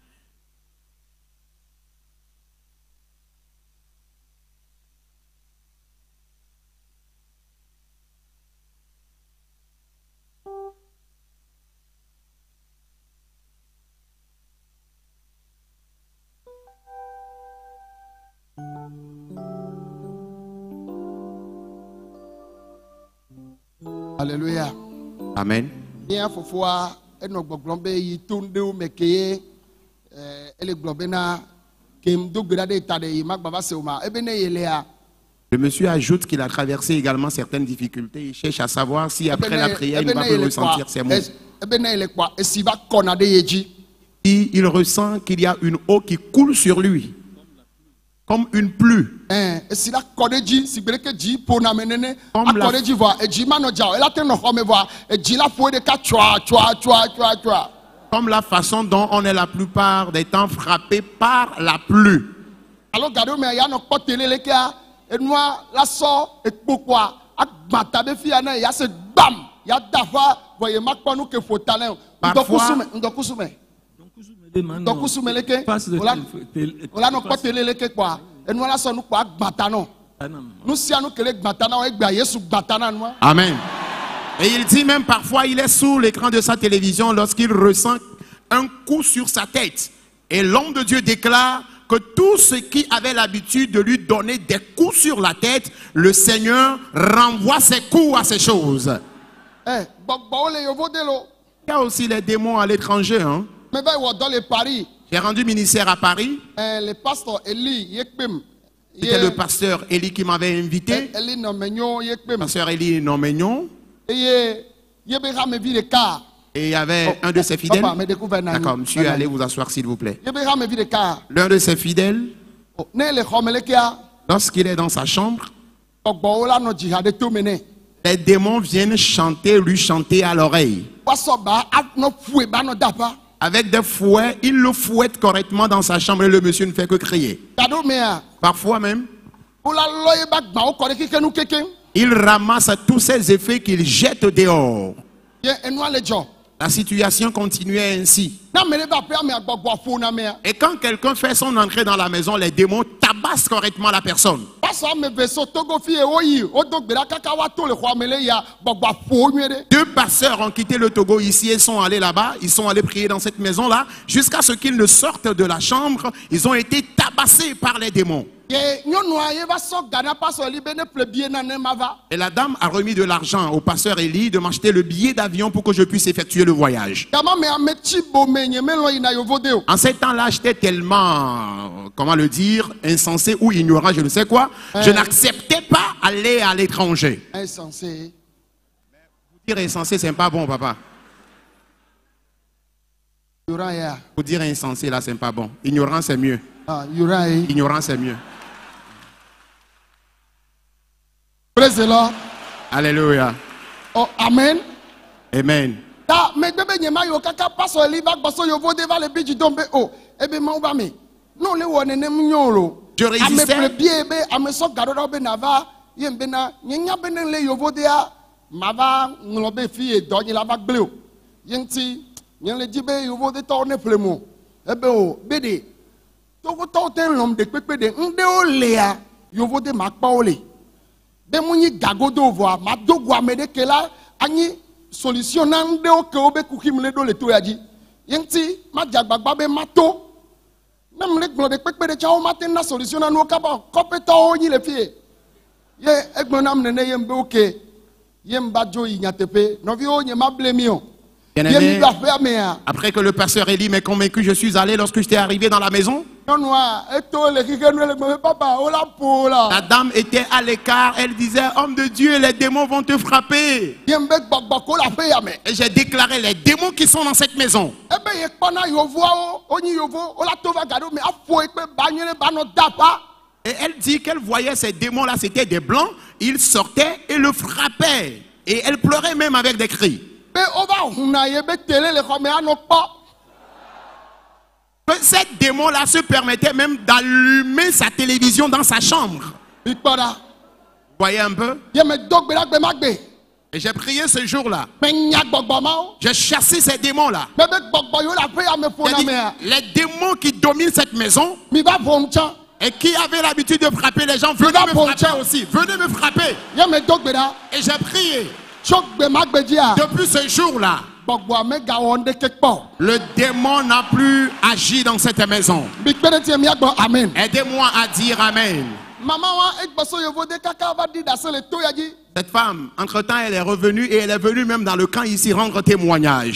Alléluia. Amen. Bien fofoa eno gbogbon be yi tunde o mekeye ele globena kem dogbera de tade yi magbaba se o ma ebe ne yelea. Le monsieur ajoute qu'il a traversé également certaines difficultés. Il cherche à savoir si après la prière, il ne va plus ressentir ses maux. Et il ressent qu'il y a une eau qui coule sur lui, comme une pluie. Comme la façon dont on est la plupart des temps frappé par la pluie. Alors, et moi, la sort et pourquoi agbata be fi ana ya se bam ya dafa voyez makpa nous que faut talent ndokusume leke ola no potele leke kwa et nous la so nous kwa agbata non nous si anu kele gbata na egba Yesu gbata na nous. Amen. Et il dit même parfois il est sous l'écran de sa télévision lorsqu'il ressent un coup sur sa tête et l'homme de Dieu déclare que tous ceux qui avaient l'habitude de lui donner des coups sur la tête, le Seigneur renvoie ses coups à ces choses. Il y a aussi les démons à l'étranger. Hein? J'ai rendu ministère à Paris. Le pasteur Eli, c'était le pasteur Eli qui m'avait invité. Pasteur Eli Nomegnon. Et il y avait un de ses fidèles. D'accord, monsieur, allez vous asseoir s'il vous plaît. L'un de ses fidèles, lorsqu'il est dans sa chambre, les démons viennent lui chanter à l'oreille. Avec des fouets, il le fouette correctement dans sa chambre et le monsieur ne fait que crier. Parfois même, il ramasse tous ces effets qu'il jette dehors. La situation continuait ainsi. Et quand quelqu'un fait son entrée dans la maison, les démons tabassent correctement la personne. Deux pasteurs ont quitté le Togo ici et sont allés là-bas. Ils sont allés prier dans cette maison-là. Jusqu'à ce qu'ils ne sortent de la chambre, ils ont été tabassés par les démons. Et la dame a remis de l'argent au pasteur Eli de m'acheter le billet d'avion pour que je puisse effectuer le voyage. En ces temps-là, j'étais tellement, comment le dire, insensé ou ignorant, je ne sais quoi. Je n'acceptais pas aller à l'étranger. Insensé. Dire insensé, c'est pas bon, papa. Pour dire insensé, là, c'est pas bon. Ignorant, c'est mieux. Ignorant, c'est mieux. Praise the Lord. Alléluia. Oh, amen. Amen. Je résistais. Demuni gagodo voa madogwa medekela ani solution nande o ke obe kukim le do le to yaji yenti majagbagba be mato même le glo de pepe de chawo maten na solution na no kaba kopeta o ni le fie ye egbonam nene yembe oke yemba jo inyatepe no vi o nyema blemio. Après que le pasteur Eli m'ait convaincu, je suis allé lorsque j'étais arrivé dans la maison. La dame était à l'écart, elle disait, homme de Dieu, les démons vont te frapper. Et j'ai déclaré, les démons qui sont dans cette maison. Et elle dit qu'elle voyait ces démons-là, c'était des blancs, ils sortaient et le frappaient. Et elle pleurait même avec des cris. Ces démons-là se permettaient même d'allumer sa télévision dans sa chambre. Vous voyez un peu? Et j'ai prié ce jour-là. J'ai chassé ces démons-là. Les démons qui dominent cette maison et qui avaient l'habitude de frapper les gens, venez me frapper aussi. Venez me frapper. Et j'ai prié. Depuis ce jour-là, le démon n'a plus agi dans cette maison. Aidez-moi à dire Amen. Cette femme, entre-temps, elle est revenue et elle est venue même dans le camp ici rendre témoignage.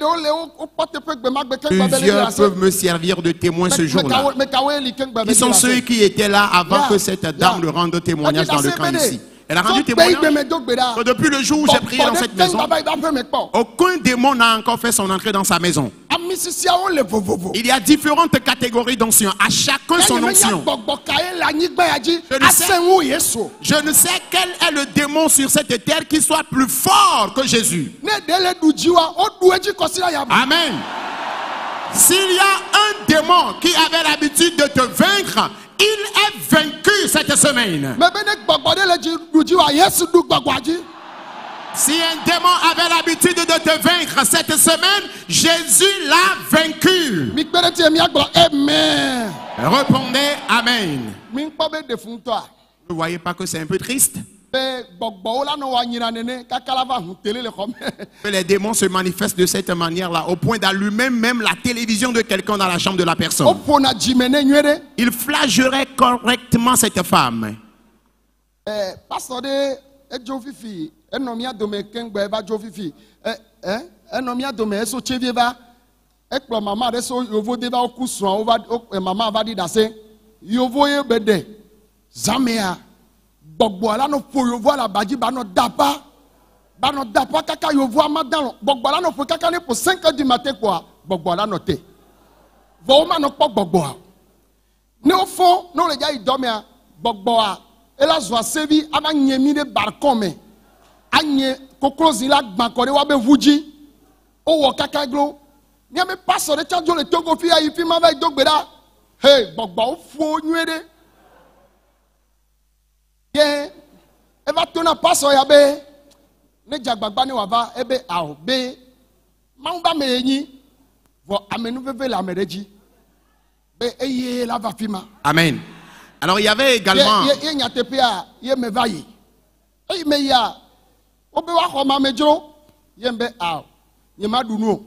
Plusieurs peuvent me servir de témoin ce jour-là. Qui sont ceux qui étaient là avant que cette dame ne rende témoignage dans le camp ici? Elle a rendu témoignage que depuis le jour où j'ai prié dans cette maison, aucun démon n'a encore fait son entrée dans sa maison. Il y a différentes catégories d'onction. À chacun son onction. Je ne sais quel est le démon sur cette terre qui soit plus fort que Jésus. Amen. S'il y a un démon qui avait l'habitude de te vaincre, il est vaincu cette semaine. Si un démon avait l'habitude de te vaincre cette semaine, Jésus l'a vaincu. Répondez Amen. Vous ne voyez pas que c'est un peu triste? Que les démons se manifestent de cette manière-là, au point d'allumer même la télévision de quelqu'un dans la chambre de la personne. Il flagerait correctement cette femme. Bogbola no po yovo la baji bano dapa kaka yovo amadalo bogbola no po kaka ne po 5 du matin quoi bogbola no te voma no po bogboa ne au fond no le gars il dormait bogboa et la joie sévi aba nyemi de balcon me anye kokrozi la gbankore wa be vuji o wo kaka glo ni ame passo de chanjo le togo fi ayi fi ma va dogbeda hey bogbo fo nwede eva tona paso ya be ne jagbagba ni wava ebe ao be mamba meyi vo amenu veve la mereji be eye la va fima. Amen. Alors il y avait également ye nyatepia ye me vayi ey me ya obe wa ko ma mejro ye mbe ao ye madunu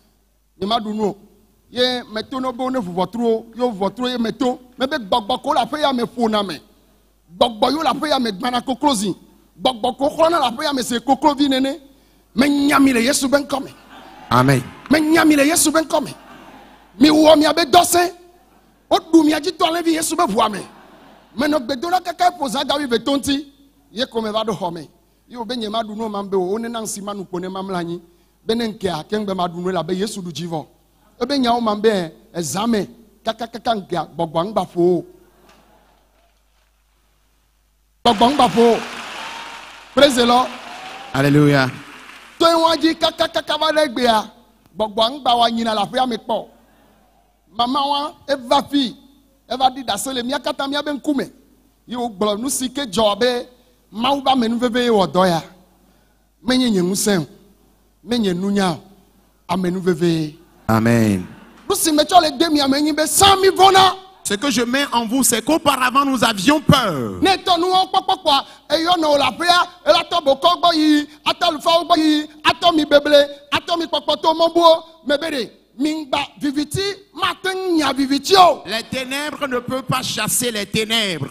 ye metono bo ne votro yo votro ye meto mebe gbagba ko la fe ya me fona me gbogbo yo la pe ya me gbana koklozi gbogbo ko khona la pe ya me se koklovi nene me nyami le Yesu ben come. Amen. Me nyami le Yesu ben come. Mi wo mi abe dose o du mi aji to levi Yesu be bua me me no gbedo la kaka poza ga wi betonti ye ko me va do home yo be nyema du no mambe o ne nan sima nu pone mamlanyi benenke a kengbe ma du no la be Yesu du jivo e be nya o mambe examen kaka ngia gbogbo ngba fo. Praise the Lord. Alléluia. To enwaji kaka va legbea gbogbo ngba wa nyina la fia me po mama wa eva fi eva di da sele mia kata mia be nkume yo gbolo nu sike jobe mawu ba menu veve odo ya menye nyenwusen menye nunya amenu veve. Amen. Lusi me chole demi amenyi be sami vona. Ce que je mets en vous, c'est qu'auparavant nous avions peur. Les ténèbres ne peuvent pas chasser les ténèbres.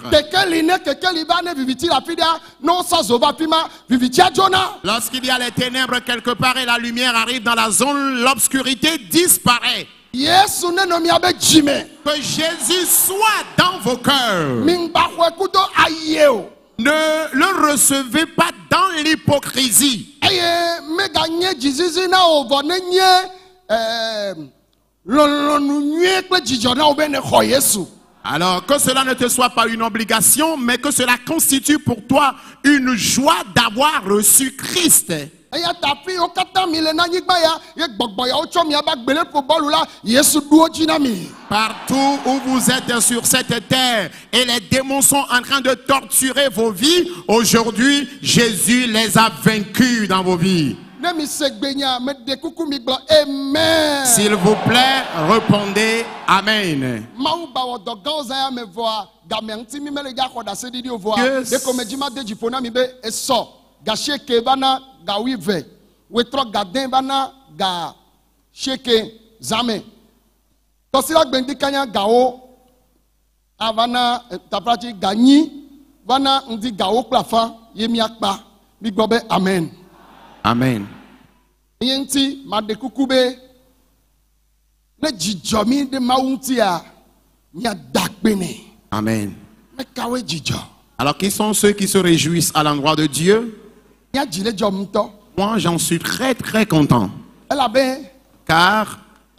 Lorsqu'il y a les ténèbres quelque part et la lumière arrive dans la zone, l'obscurité disparaît. Yesu neno mi abe jime. Que Jésus soit dans vos cœurs. Mingba kwekudo ayeo. Ne le recevez pas dans l'hypocrisie. Eye mega nye jizizi na ovo ne nye lolonu nye kle jijo na obe ne kho Yesu. Alors que cela ne te soit pas une obligation, mais que cela constitue pour toi une joie d'avoir reçu Christ. Eya tapi o kata mi le na nyigba ya ye gbogbo ya o cho mi aba gbele po bolu la Yesu duo jina mi. Partout où vous êtes sur cette terre et les démons sont en train de torturer vos vies, aujourd'hui, Jésus les a vaincus dans vos vies. S'il vous plaît, répondez Amen. Tosila gbendi kanya gao avana taprachi ganyi vana ndi gao plafa yemiakpa migbobe amen. Amen. Yenti madekukube ne jijomi de maunti a nya dakbene. Amen. Me kawe jijo. Alors qui sont ceux qui se réjouissent à l'endroit de Dieu? Nya jile jomto. Moi j'en suis très très content. Car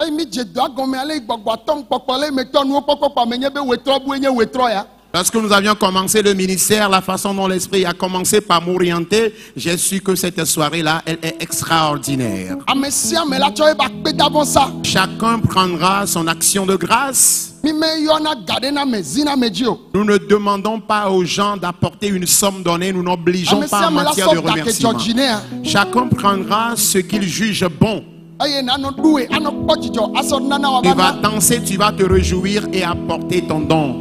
lorsque nous avions commencé le ministère, la façon dont l'Esprit a commencé par m'orienter, j'ai su que cette soirée-là, elle est extraordinaire. Chacun prendra son action de grâce. Nous ne demandons pas aux gens d'apporter une somme donnée, nous n'obligeons pas en matière de remerciement. Chacun prendra ce qu'il juge bon. Tu vas danser, tu vas te réjouir et apporter ton don.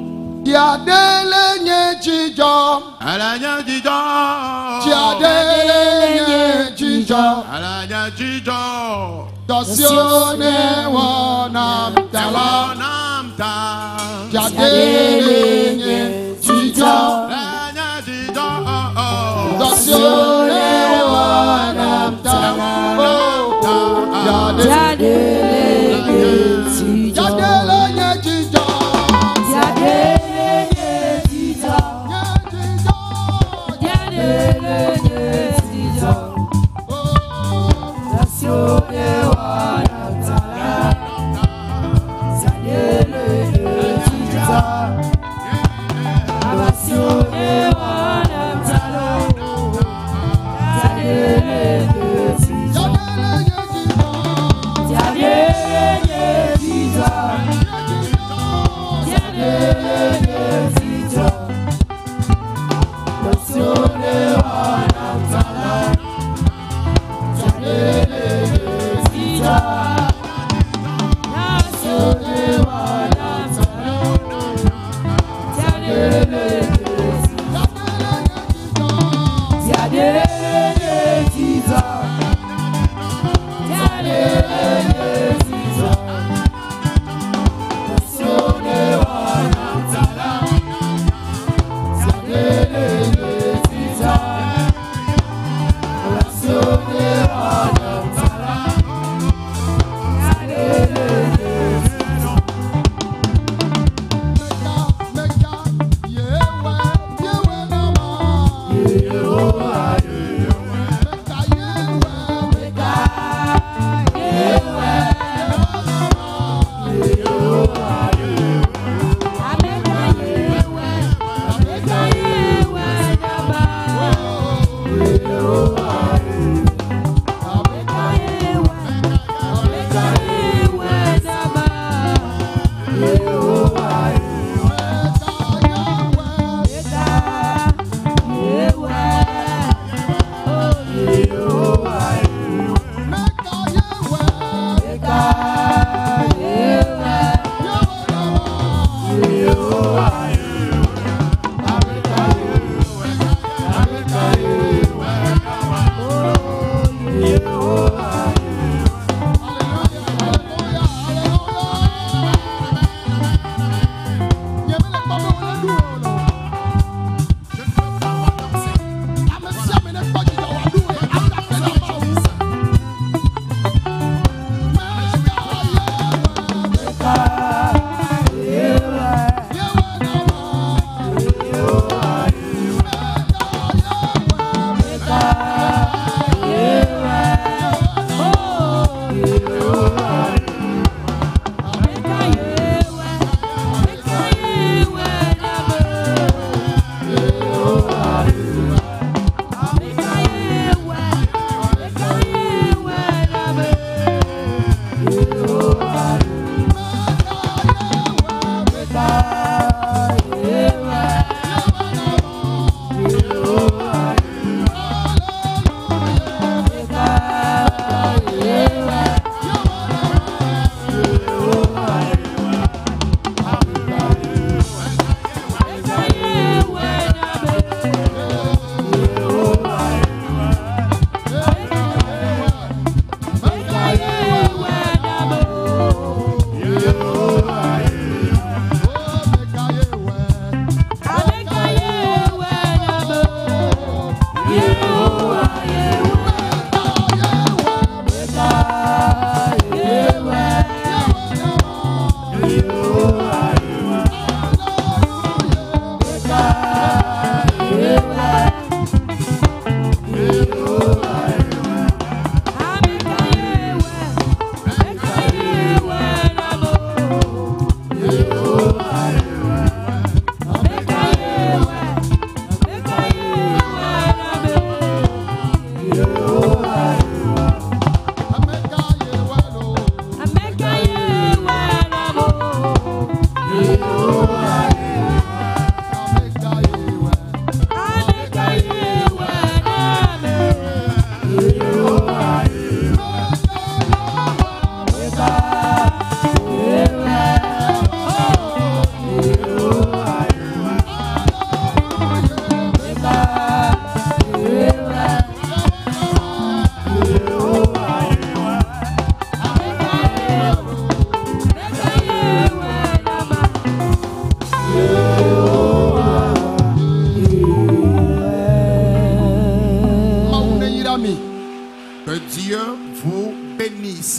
grâce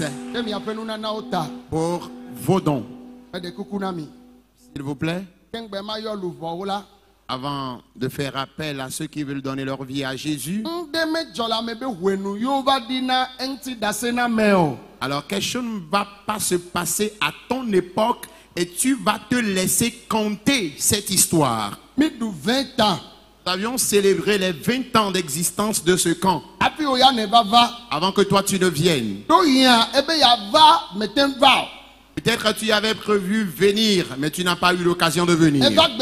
pour vos dons. S'il vous plaît, avant de faire appel à ceux qui veulent donner leur vie à Jésus, alors quelque chose ne va pas se passer à ton époque et tu vas te laisser compter cette histoire. Nous avions célébré les 20 ans d'existence de ce camp avant que toi tu ne viennes. Peut-être que tu avais prévu venir, mais tu n'as pas eu l'occasion de venir.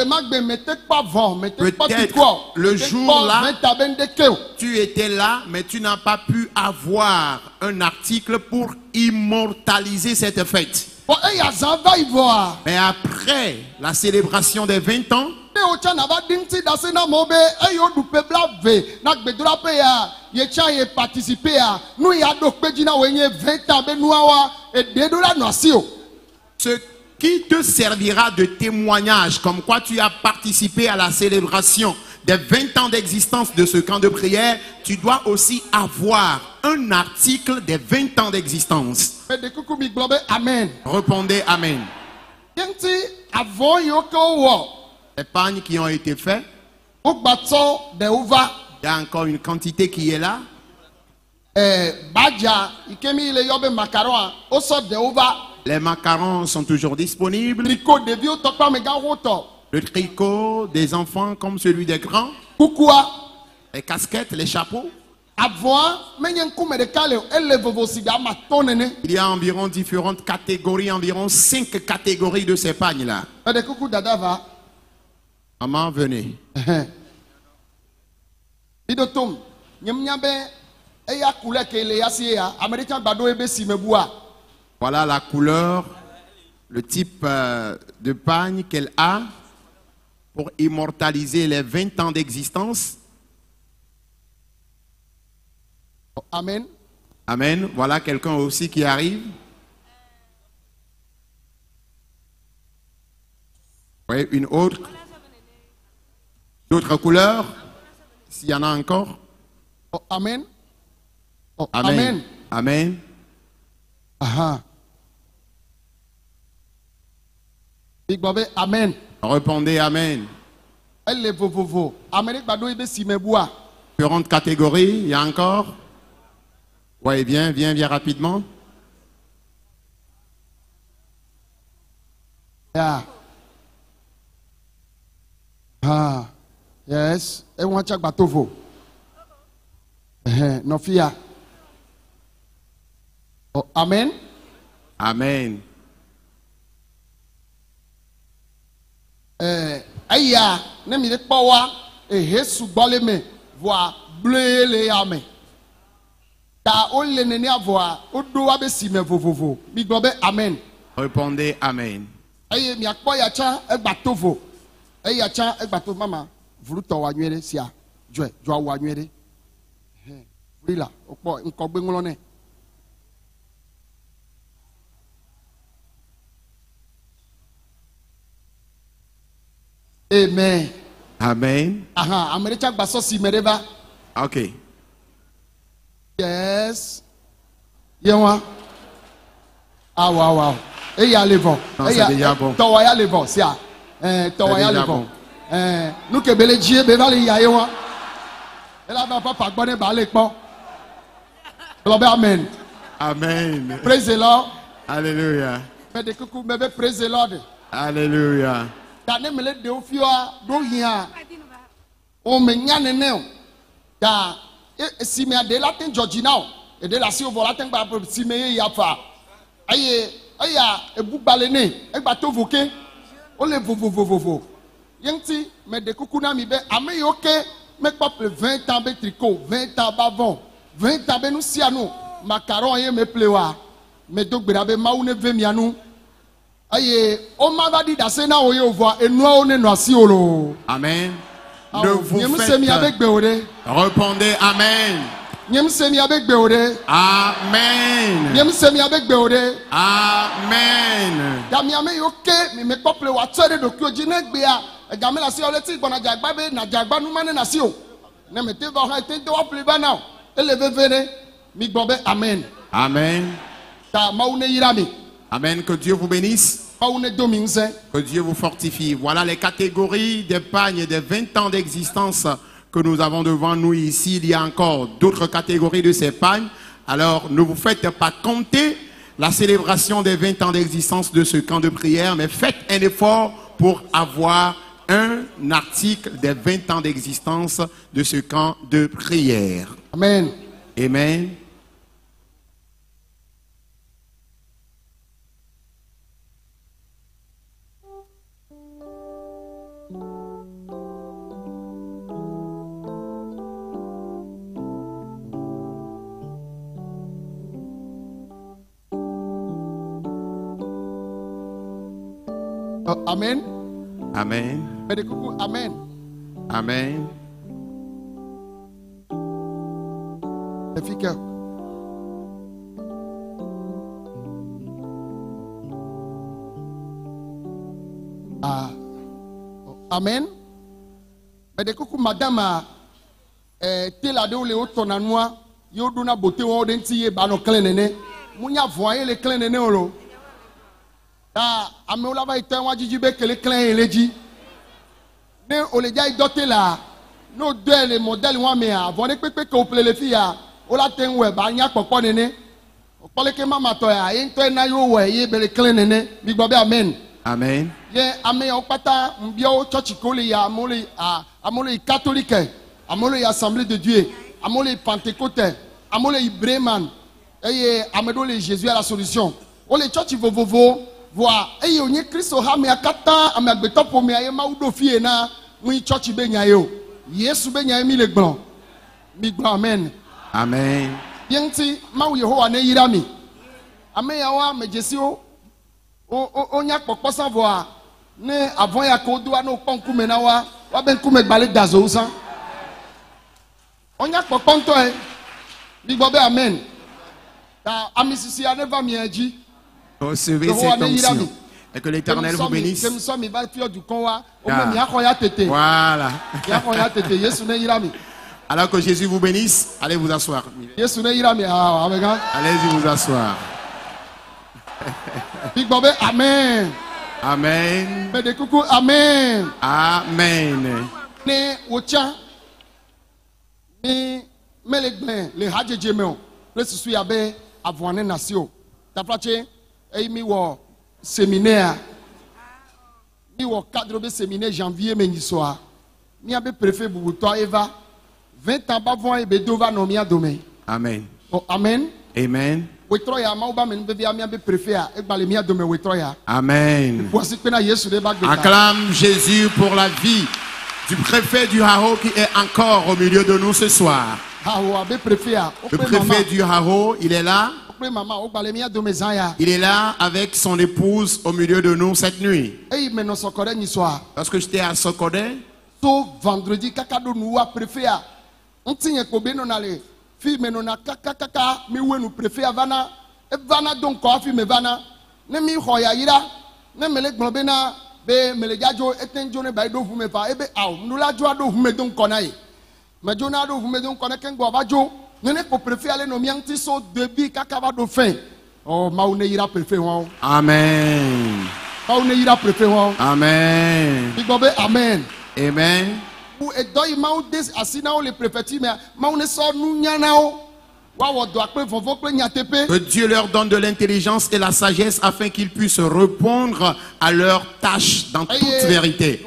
Peut-être le jour-là, tu étais là, mais tu n'as pas pu avoir un article pour immortaliser cette fête. Mais après la célébration des 20 ans, ce qui te servira de témoignage comme quoi tu as participé à la célébration des 20 ans d'existence de ce camp de prière, tu dois aussi avoir un article des 20 ans d'existence. Répondez Amen. Les pagnes qui ont été faits, il y a encore une quantité qui est là. Les macarons sont toujours disponibles. Le tricot des enfants comme celui des grands. Les casquettes, les chapeaux. Il y a environ différentes catégories, environ 5 catégories de ces pagnes-là. Maman, venez. Voilà la couleur, le type de pagne qu'elle a pour immortaliser les 20 ans d'existence. Amen. Amen. Voilà quelqu'un aussi qui arrive. Oui, une autre. D'autres couleurs, s'il y en a encore. Oh, amen. Oh, amen. Amen. Amen. Aha. Big Bobby, amen. Répondez Amen. Elle est vovo. Amérique Bado ibe si me bois. Différentes catégories, il y a encore. Oui, viens rapidement. Yeah. Ah. Yes. Et on chak batovo. Nofia. Oh, amen. Amen. Aya, ne mi de powa e Jesu gbole me voa bleu le ame. Ta o le nene avoa o do wa be si me vovovo. Mi gbo be amen. Répondez Amen. Aye mi akpo ya cha egbatovo. Aya cha egbato mama. Vruto wa nwere sia. Jo wa nwere. Vrila opo nko gbe nlo ne. Amen. Amen. Aha, America baso si mereba. Ok. Yes. Yewa. Ah wow. Et y a le vent. C'est déjà bon. Toi ya le vent, sia. Toi ya le vent. Nous que belé Dieu be va le ya yewa. Et là va pas gbone ba le po. Amen. Amen. Praise the Lord. Alléluia. Mais de coucou me praise the Lord. Alléluia. Da ne mele de ofia do hia o me nya nene o da si me ade latin georgina o e de la si o vola ten gba si me ya fa aye aya ebu balene e gba to voke o le vovo yenti me de kuku na mi be ame yo ke me peuple 20 ans be tricot 20 ans bavon 20 ans be nu sianu macaron ye me plewa me do gbera be mawu ne ve mianu. Aye, on m'a dit d'asena oye voix et nous on est noisi olo. Amen. Ne vous faites. Répondez Amen. Amen. Amen. Damiame yoke mi me peuple wa tsere do kyo jine gbe a game la si oleti gbona jagba be na jagba nu mane na si o. Na me te va ha te do wa ple ba now. Ele ve vene mi gbo be amen. Amen. Amen. Que Dieu vous bénisse. Que Dieu vous fortifie. Voilà les catégories des pagnes et des 20 ans d'existence que nous avons devant nous ici. Il y a encore d'autres catégories de ces pagnes. Alors, ne vous faites pas compter la célébration des 20 ans d'existence de ce camp de prière, mais faites un effort pour avoir un article des 20 ans d'existence de ce camp de prière. Amen. Amen. Amen. Amen. Amen. Amen. Efficace. Amen. Mais de coucou madame tela de le otonanoa yo dona beauté wo de nti ye ba no clean nene munya voyer le clean nene olo ah ame ola ba ite wa jiji be kele clean eleji ne oleja idote la no de le modèle wa me avant de pepe ko ple le fia ola ten we ba nya popo nene opole ke mama to ya yin to na yo we ye be le clean nene bi gbo be amen. Amen. Ye ame yo pata mbio church ko le ya amole catholique amole assemblée de Dieu amole pentecôte amole ibreman eye amedo le Jésus à la solution o le church vovovo voa eye onye Kristo ha me akata ame agbeto po me aye ma udo fie na mu church be nya yo Yesu be nya mi le gbon mi gbon amen. Amen. Yenti ma wo Yehowa na yira mi ame ya wa mejesi o nya pokpo san voa ne avant ya ko do na ponku me na wa ben kume gbale dazo usan onya pokpo nto e bi gbo be amen ta amisisi aneva mi eji recevez cette onction et que l'Éternel vous bénisse. Voilà. Alors que Jésus vous bénisse, allez vous asseoir. Allez-y vous asseoir. Amen. Amen. Amen. Amen. Ne ocha ni melegben le hajejemeo le susu yabe avoine nation. Ta plache e mi wo séminaire mi wo cadre be séminaire janvier me soir. Mi abe préfet bubuto Eva 20 ans ba von e be dova no mi adome. Amen. Oh, amen. Amen. Amen. Acclame Jésus pour la vie du préfet du Haro qui est encore au milieu de nous ce soir. Le préfet du Haro, il est là. Il est là avec son épouse au milieu de nous cette nuit. Parce que j'étais à Sokodé. Vendredi, fi menona kaka mi wenu préfet avana e vana donc ko afi me vana ne mi hoya yira ne mele gbon na be mele jajo etenjo ne bai do fu me fa ebe aw nula jo ado fu me don konai me jo na do fu me don konai ken go abajo ne ko préfet ale no mi anti so début kaka va do fin oh ma une yira préfet won amen ma une yira préfet won amen igbobe amen amen. Que Dieu leur donne de l'intelligence et la sagesse afin qu'ils puissent répondre à leurs tâches dans toute vérité.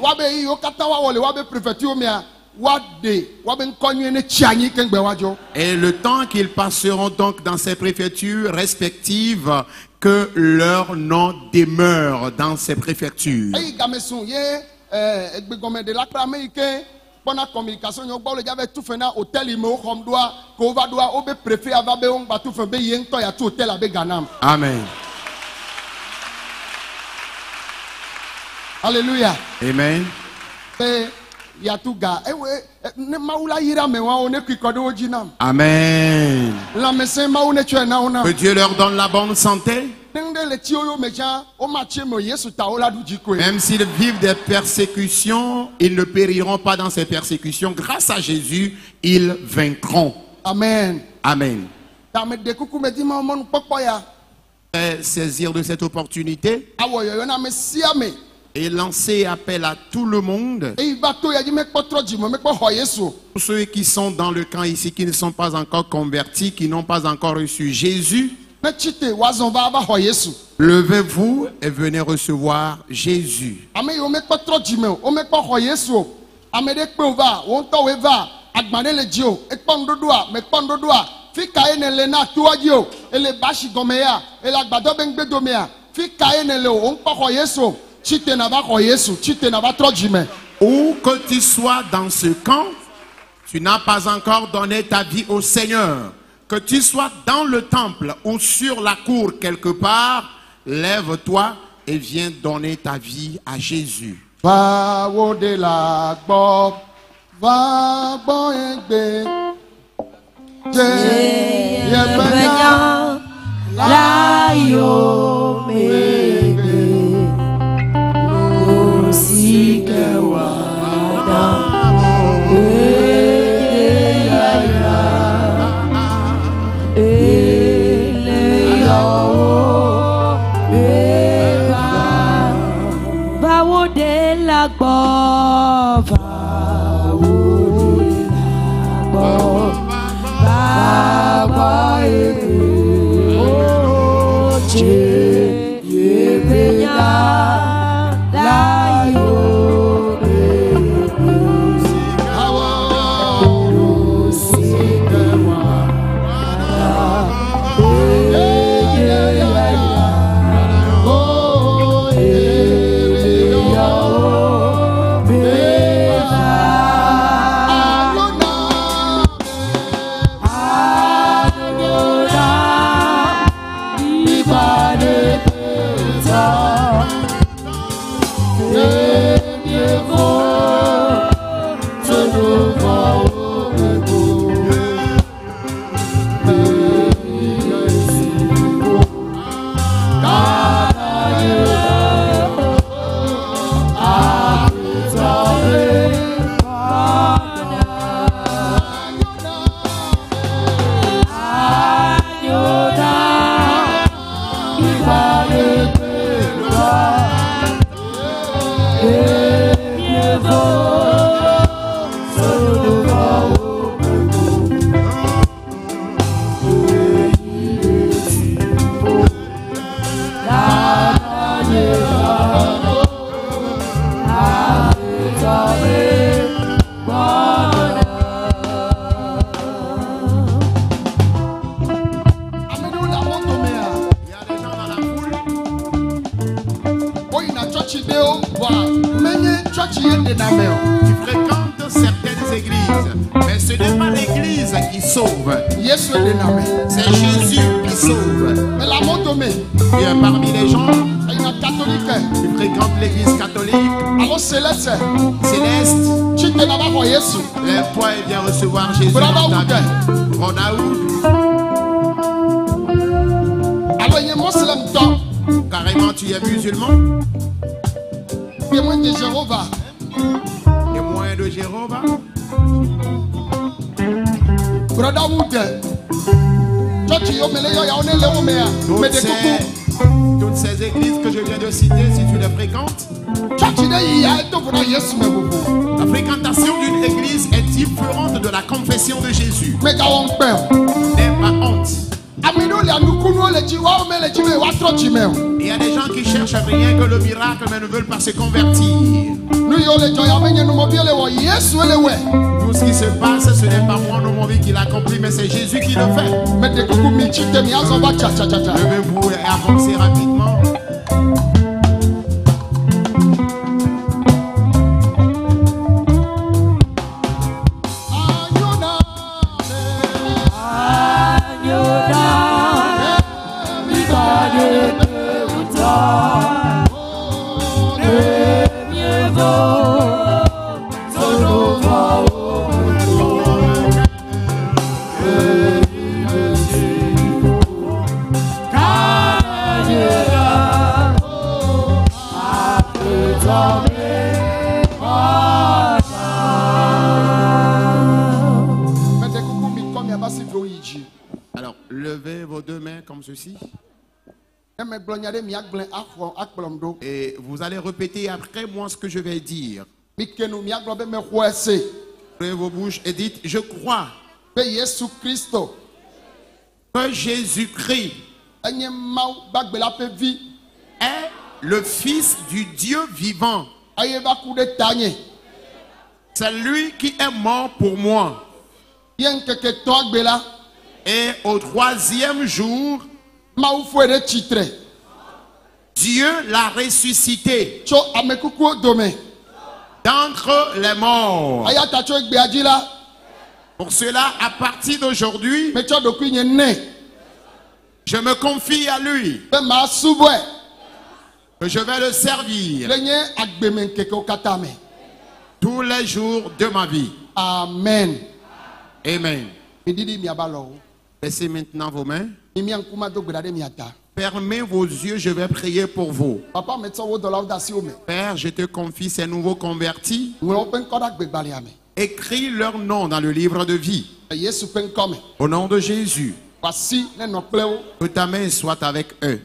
Et le temps qu'ils passeront donc dans ces préfectures respectives, que leur nom demeure dans ces préfectures. Pendant communication yo gba le jave tout fena hôtel imo khom doa ko va doa obe préfet ava be on ba tout fe be yen to ya tout hôtel abe ganam. Amen. Alléluia. Amen. E ya tout ga e we ne maula yira me wa on e kwikodo ojinam. Amen. La messe ma on e tue na ona. Que Dieu leur donne la bonne santé. Même s'ils vivent des persécutions, ils ne périront pas dans ces persécutions. Grâce à Jésus, ils vaincront. Amen. Amen. Saisir de cette opportunité et lancer appel à tout le monde. Tous ceux qui sont dans le camp ici, qui ne sont pas encore convertis, qui n'ont pas encore reçu Jésus, levez-vous et venez recevoir Jésus. Où que tu sois dans ce camp, tu n'as pas encore donné ta vie au Seigneur. Que tu sois dans le temple ou sur la cour quelque part, lève-toi et viens donner ta vie à Jésus. Tu fréquentes certaines églises, mais ce n'est pas l'église qui sauve. C'est Jésus qui sauve. Tu es parmi les gens. Tu fréquentes l'église catholique. Céleste. Lève-toi et viens recevoir Jésus dans ta vie. Rodaoud. Carrément, tu es musulman. Témoin de Jéhovah. Témoin de Jéhovah. Toutes ces églises que je viens de citer, si tu les fréquentes, la fréquentation d'une église est différente de la confession de Jésus. N'aie pas honte. Il y a des gens qui cherchent rien que le miracle mais ne veulent pas se convertir. Tout ce qui se passe, ce n'est pas moi, mon vie qui l'accomplit, mais c'est Jésus qui le fait. Levez-vous et avancez rapidement. Alors, levez vos deux mains comme ceci. Et vous allez répéter après moi ce que je vais dire. Ouvrez vos bouches et dites, je crois que Jésus-Christ est le Fils du Dieu vivant. C'est lui qui est mort pour moi. Et au 3e jour, Dieu l'a ressuscité d'entre les morts. Pour cela, à partir d'aujourd'hui, je me confie à lui. Que je vais le servir tous les jours de ma vie. Amen. Amen. Laissez maintenant vos mains. Fermez vos yeux, je vais prier pour vous. Père, je te confie ces nouveaux convertis. Écris leur nom dans le livre de vie. Au nom de Jésus. Que ta main soit avec eux.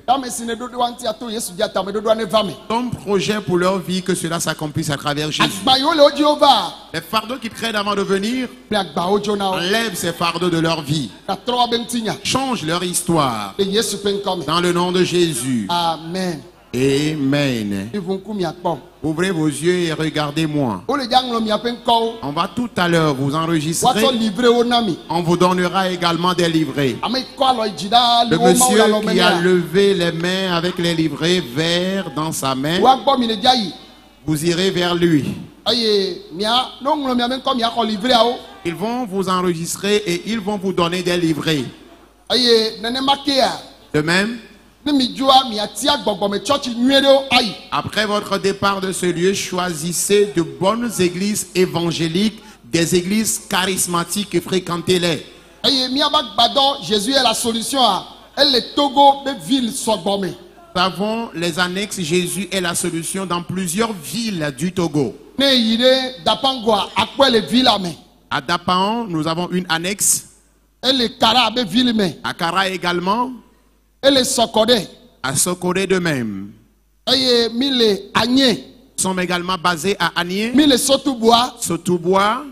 Ton projet pour leur vie, que cela s'accomplisse à travers Jésus. Les fardeaux qui traînent avant de venir, enlève ces fardeaux de leur vie. Change leur histoire. Dans le nom de Jésus. Amen. Amen. Ouvrez vos yeux et regardez-moi. On va tout à l'heure vous enregistrer. On vous donnera également des livrets. Le monsieur qui a levé les mains avec les livrets verts dans sa main, vous irez vers lui. Ils vont vous enregistrer et ils vont vous donner des livrets. De même, après votre départ de ce lieu, choisissez de bonnes églises évangéliques, des églises charismatiques et fréquentez-les. Jésus est la solution. Nous avons les annexes. Jésus est la solution dans plusieurs villes du Togo. À Dapan, nous avons une annexe. À Kara également. À Sokodé de même. Nous sommes également basés à Agné. Sotoubois.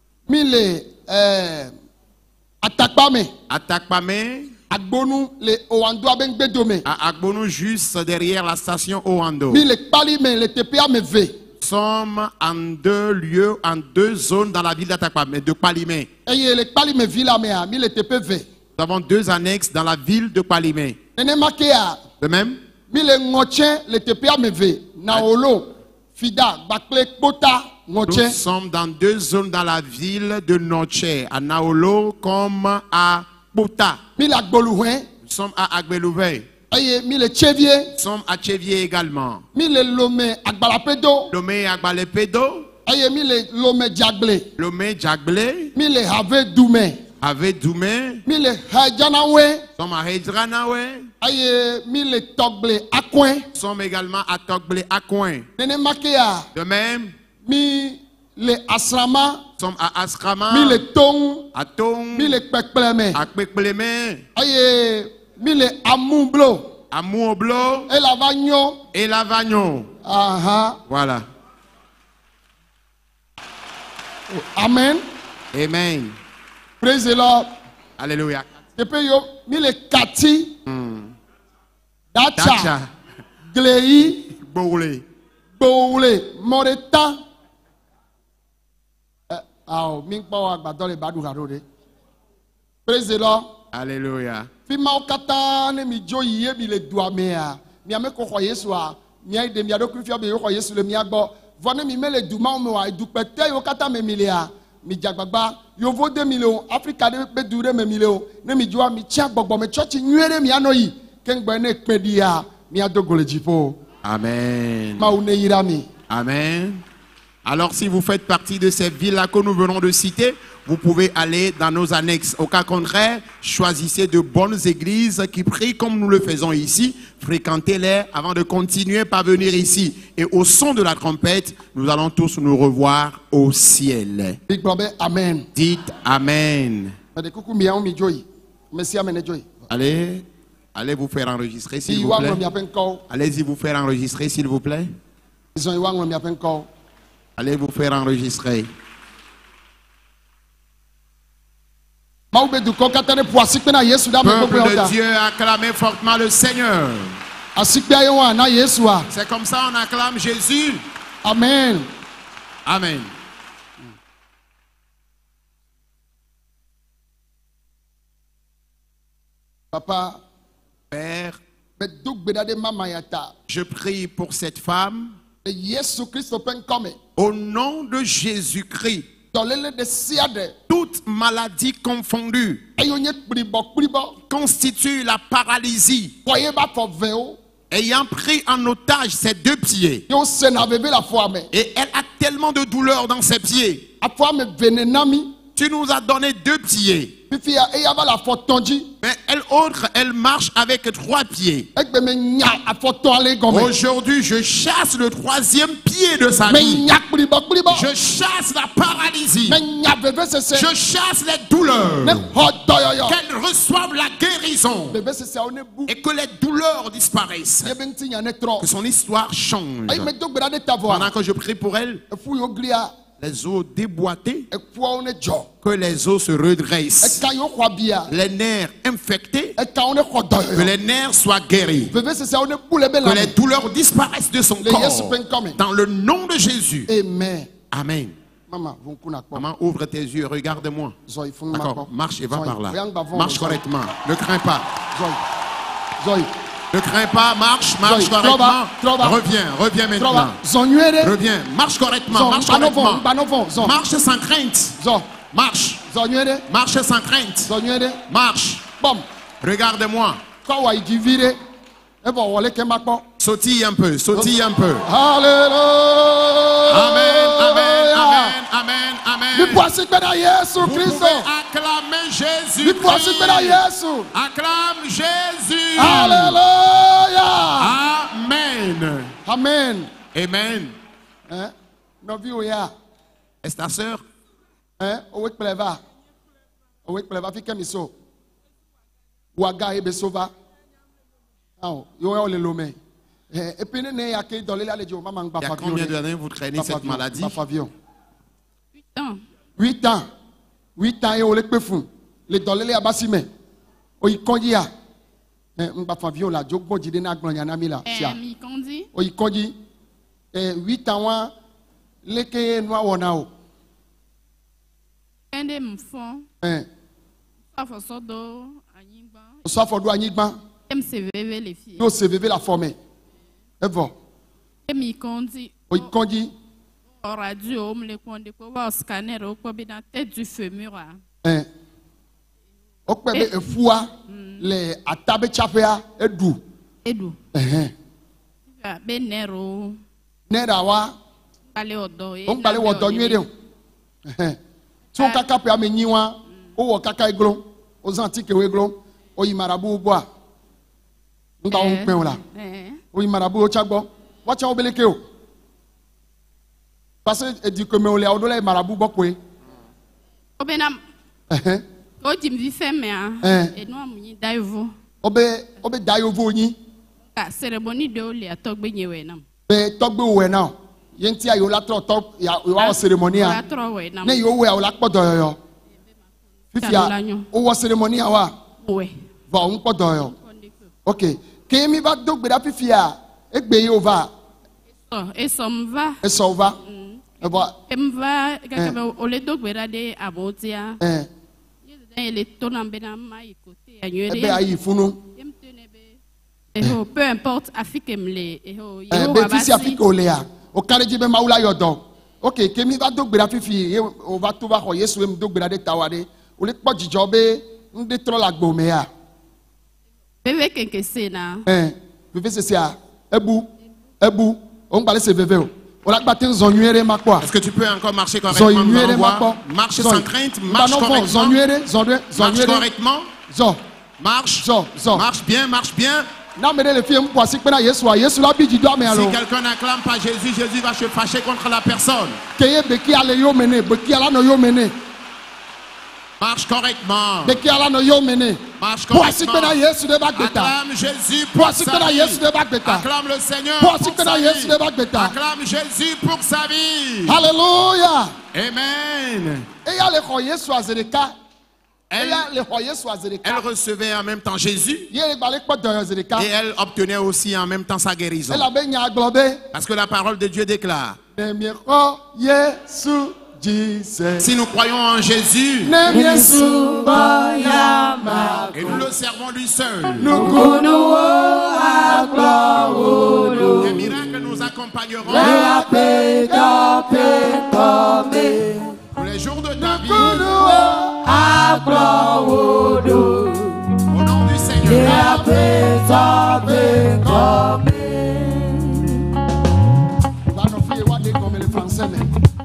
Atakpame. À Agbonu, juste derrière la station Oando. Nous sommes en 2 lieux, en 2 zones dans la ville d'Atakpame, de Palimé. Nous avons 2 annexes dans la ville de Palimé. De même, nous sommes dans 2 zones dans la ville de Noche, à Naolo comme à Bota. Nous sommes à Agbelouvé. Nous sommes à Chevier également. Lomé Agbalepedo. Lomé Djagle. Ave Doumé. Nous sommes à Hedranawe. Nous sommes également à Togble Akouin. De même, nous sommes à Asrama. À Tong. À Pekpleme. Amoublo. Et Lavagnon. Voilà. Amen. Amen. Praise the Lord. Alléluia. Kati. Dacha. Glei. Boulé. Moreta. Praise the Lord. Alléluia. Amen. Amen. Alors si vous faites partie de ces villes-là que nous venons de citer, vous pouvez aller dans nos annexes. Au cas contraire, choisissez de bonnes églises qui prient comme nous le faisons ici. Fréquentez-les avant de continuer par venir ici. Et au son de la trompette, nous allons tous nous revoir au ciel. Amen. Dites Amen. Allez, Allez vous faire enregistrer, s'il Ils vous vont plaît. me faire encore. Allez-y vous faire enregistrer, s'il vous plaît. Ils vont me faire encore. Allez vous faire enregistrer. Peuple de Dieu, acclamez fortement le Seigneur. C'est comme ça on acclame Jésus. Amen. Amen. Papa, Père, je prie pour cette femme. Au nom de Jésus-Christ, toute maladie confondue constitue la paralysie, ayant pris en otage ses deux pieds. Et elle a tellement de douleur dans ses pieds. Tu nous as donné deux pieds. Mais elle marche avec trois pieds. Aujourd'hui, je chasse le troisième pied de sa vie. Je chasse la paralysie. Je chasse les douleurs. Qu'elle reçoive la guérison. Et que les douleurs disparaissent. Que son histoire change. Pendant que je prie pour elle, les os déboîtés, que les os se redressent, les nerfs infectés, que les nerfs soient guéris, que les douleurs disparaissent de son corps, dans le nom de Jésus. Amen. Maman, ouvre tes yeux, regarde-moi. D'accord, marche et va par là. Marche correctement, ne crains pas. Ne crains pas, marche correctement. Reviens maintenant. Reviens, marche correctement, marche correctement. Marche sans crainte. Marche. Marche sans crainte. Marche. Regarde-moi. Sautille un peu, sautille un peu. Alléluia. Amen, amen, amen, amen, amen. Vous pouvez acclamer Jésus. Acclame Jésus. Alléluia. Amen. Amen. Amen. Hein? Est-ce ta sœur? Hein? Owe pleva. Fike miso. Waga ebe sova. Il y a combien d'années vous traînez cette maladie? 8 ans. 8 ans. 8 ans et on les fou. Les dolés à Bassime. Oyi kondia. M'bafavion la jogbo jide na gbonya na mi la. Mi kondi. Oyi kondi. 8 ans leke noa wona o. Ende mfon. Safosodo anyigba. Safodo anyigba. MCVV les filles. Yo CVV la formé. Evo. Mi kondi. Oyi kondi. Au radio, on me le konde ko wa scanner o ko be dans tête du fémur. Okpebe efua le atabe chapea edu. Be nero. Nera wa. Pale odo e. On pale odo nyere. So kaka pe amenyiwa, o wo kaka iglo, o zantike we iglo, o yi marabu boa. Ngba on pen la. O yi marabu o chagbo. Wacha obeleke o. Parce que du comme on les a donné marabu bokwe. Obenam. O jim vi femme et no amunyi daivo. Obe daivo ni. Ka cérémonie de oli atogbe nyewe nam. Be togbe we na. Yenti ayo la tro top ya wa cérémonie a. Ne yo we o la podo yo. Fifia o wa cérémonie a wa. We. Va on podo yo. OK. Kemi ba dogbe da fifia egbe yo va. Eso mva. Eso va. Mva kaka ole dogbera de abotia. Il est ton ambena mai côté annuel. Peu importe Afrique mle. Fils Afrique olea. O kareji be maula yodo. OK, kemi va dogbera fifi o va to va ho Yesu em dogbera de tawade. O le po jijo be nde tro la gbomea. Bebe kenke sena. Bebe se sia. Ebu. On parle se bebe o. Est-ce que tu peux encore marcher correctement? Marche sans crainte, marche correctement. Marche correctement. Marche bien, marche bien. Si quelqu'un n'acclame pas Jésus, Jésus va se fâcher contre la personne. Marche correctement. De qui ala no yo mene. Marche Pour assister correctement. na Yesu de bagbeta. Acclame Jésus Pour pour assister sa na vie. Yesu de bagbeta. Acclame le Seigneur Pour pour assister sa na Yesu vie. de bagbeta. Acclame Jésus pour sa vie. Alléluia. Amen. Et ya le ko Yesu azereka. Et ya le ko Yesu azereka. Elle recevait en même temps Jésus Ye le balek po do azereka. et elle obtenait aussi en même temps sa guérison. Elle a ben nya globe. Parce que la parole de Dieu déclare, Ne ko Yesu Jesus. si nous croyons en Jésus Ne Yesu et nous le servons lui seul, les miracles nous accompagneront tous les jours de ta vie. Au nom du Seigneur. Va no fie wa de comme le français mais.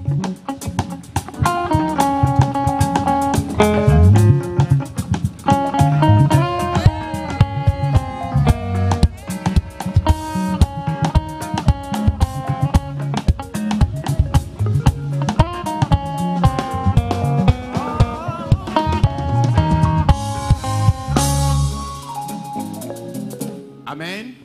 Amen.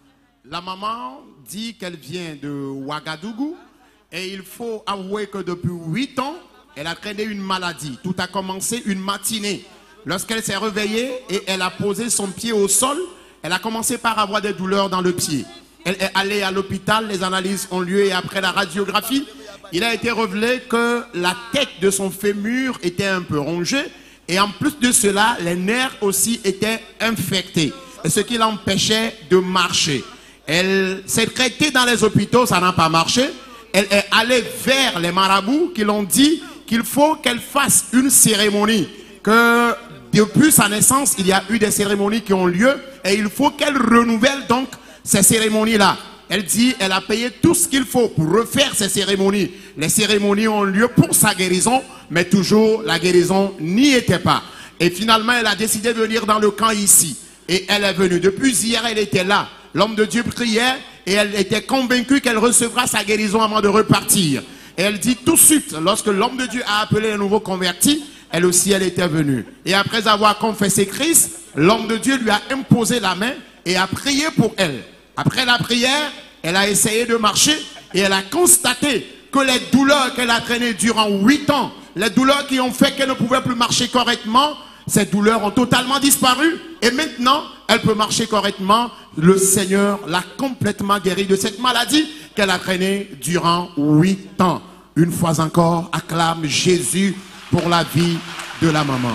La maman dit qu'elle vient de Ouagadougou et il faut avouer que depuis 8 ans, elle a traîné une maladie. Tout a commencé une matinée. Lorsqu'elle s'est réveillée et elle a posé son pied au sol, elle a commencé par avoir des douleurs dans le pied. Elle est allée à l'hôpital, les analyses ont lieu et après la radiographie, il a été révélé que la tête de son fémur était un peu rongée et en plus de cela, les nerfs aussi étaient infectés. Ce qui l'empêchait de marcher. Elle s'est traitée dans les hôpitaux, ça n'a pas marché. Elle est allée vers les marabouts qui l'ont dit qu'il faut qu'elle fasse une cérémonie. Que depuis sa naissance, il y a eu des cérémonies qui ont lieu et il faut qu'elle renouvelle donc ces cérémonies-là. Elle dit elle a payé tout ce qu'il faut pour refaire ces cérémonies. Les cérémonies ont lieu pour sa guérison, mais toujours la guérison n'y était pas. Et finalement, elle a décidé de venir dans le camp ici. Et elle est venue. Depuis hier, elle était là. L'homme de Dieu priait et elle était convaincue qu'elle recevra sa guérison avant de repartir. Et elle dit tout de suite, lorsque l'homme de Dieu a appelé les nouveaux convertis, elle aussi, elle était venue. Et après avoir confessé Christ, l'homme de Dieu lui a imposé la main et a prié pour elle. Après la prière, elle a essayé de marcher et elle a constaté que les douleurs qu'elle a traînées durant 8 ans, les douleurs qui ont fait qu'elle ne pouvait plus marcher correctement, ces douleurs ont totalement disparu et maintenant, elle peut marcher correctement. Le Seigneur l'a complètement guérie de cette maladie qu'elle a traînée durant 8 ans. Une fois encore, acclame Jésus pour la vie de la maman.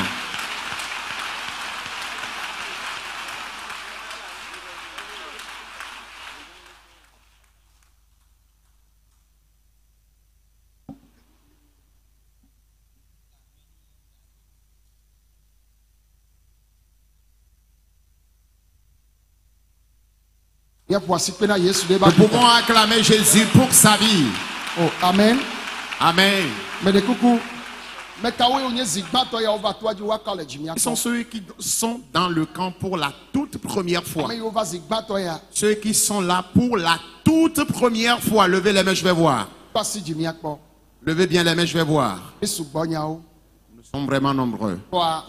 Nous pouvons acclamer Jésus pour sa vie. Oh, amen. Amen. Mais de coucou. Ce sont ceux qui sont dans le camp pour la toute première fois. Ceux qui sont là pour la toute première fois. Levez les mains, je vais voir. Levez bien les mains, je vais voir. Nous sommes vraiment nombreux. Alors,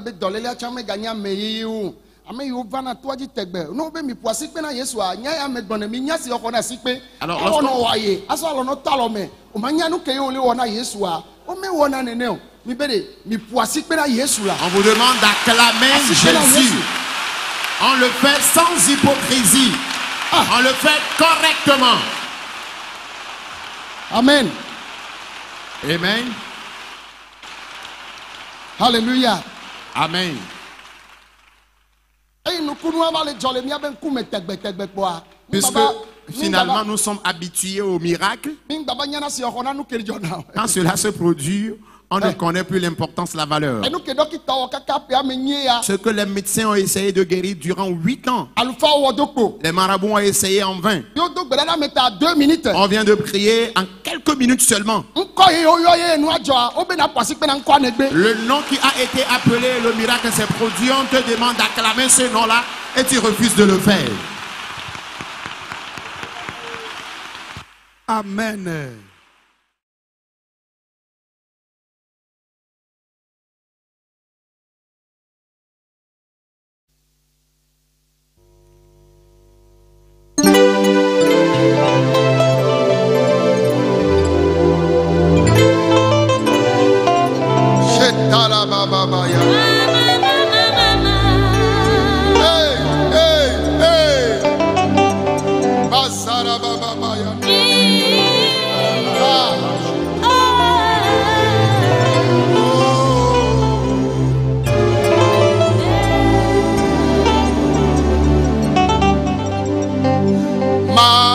on vous demande d'acclamer Jésus. On le fait sans hypocrisie. On le fait correctement. Amen. Amen. Alléluia. Amen. Puisque finalement nous sommes habitués au miracle, quand cela se produit, on ne connaît plus l'importance, la valeur. Ce que les médecins ont essayé de guérir durant 8 ans, les marabouts ont essayé en vain. On vient de prier en quelques minutes seulement. Le nom qui a été appelé, le miracle s'est produit. On te demande d'acclamer ce nom-là et tu refuses de le faire. Amen. Basarabababaya. Hey, hey, hey. Basarabababaya. Ma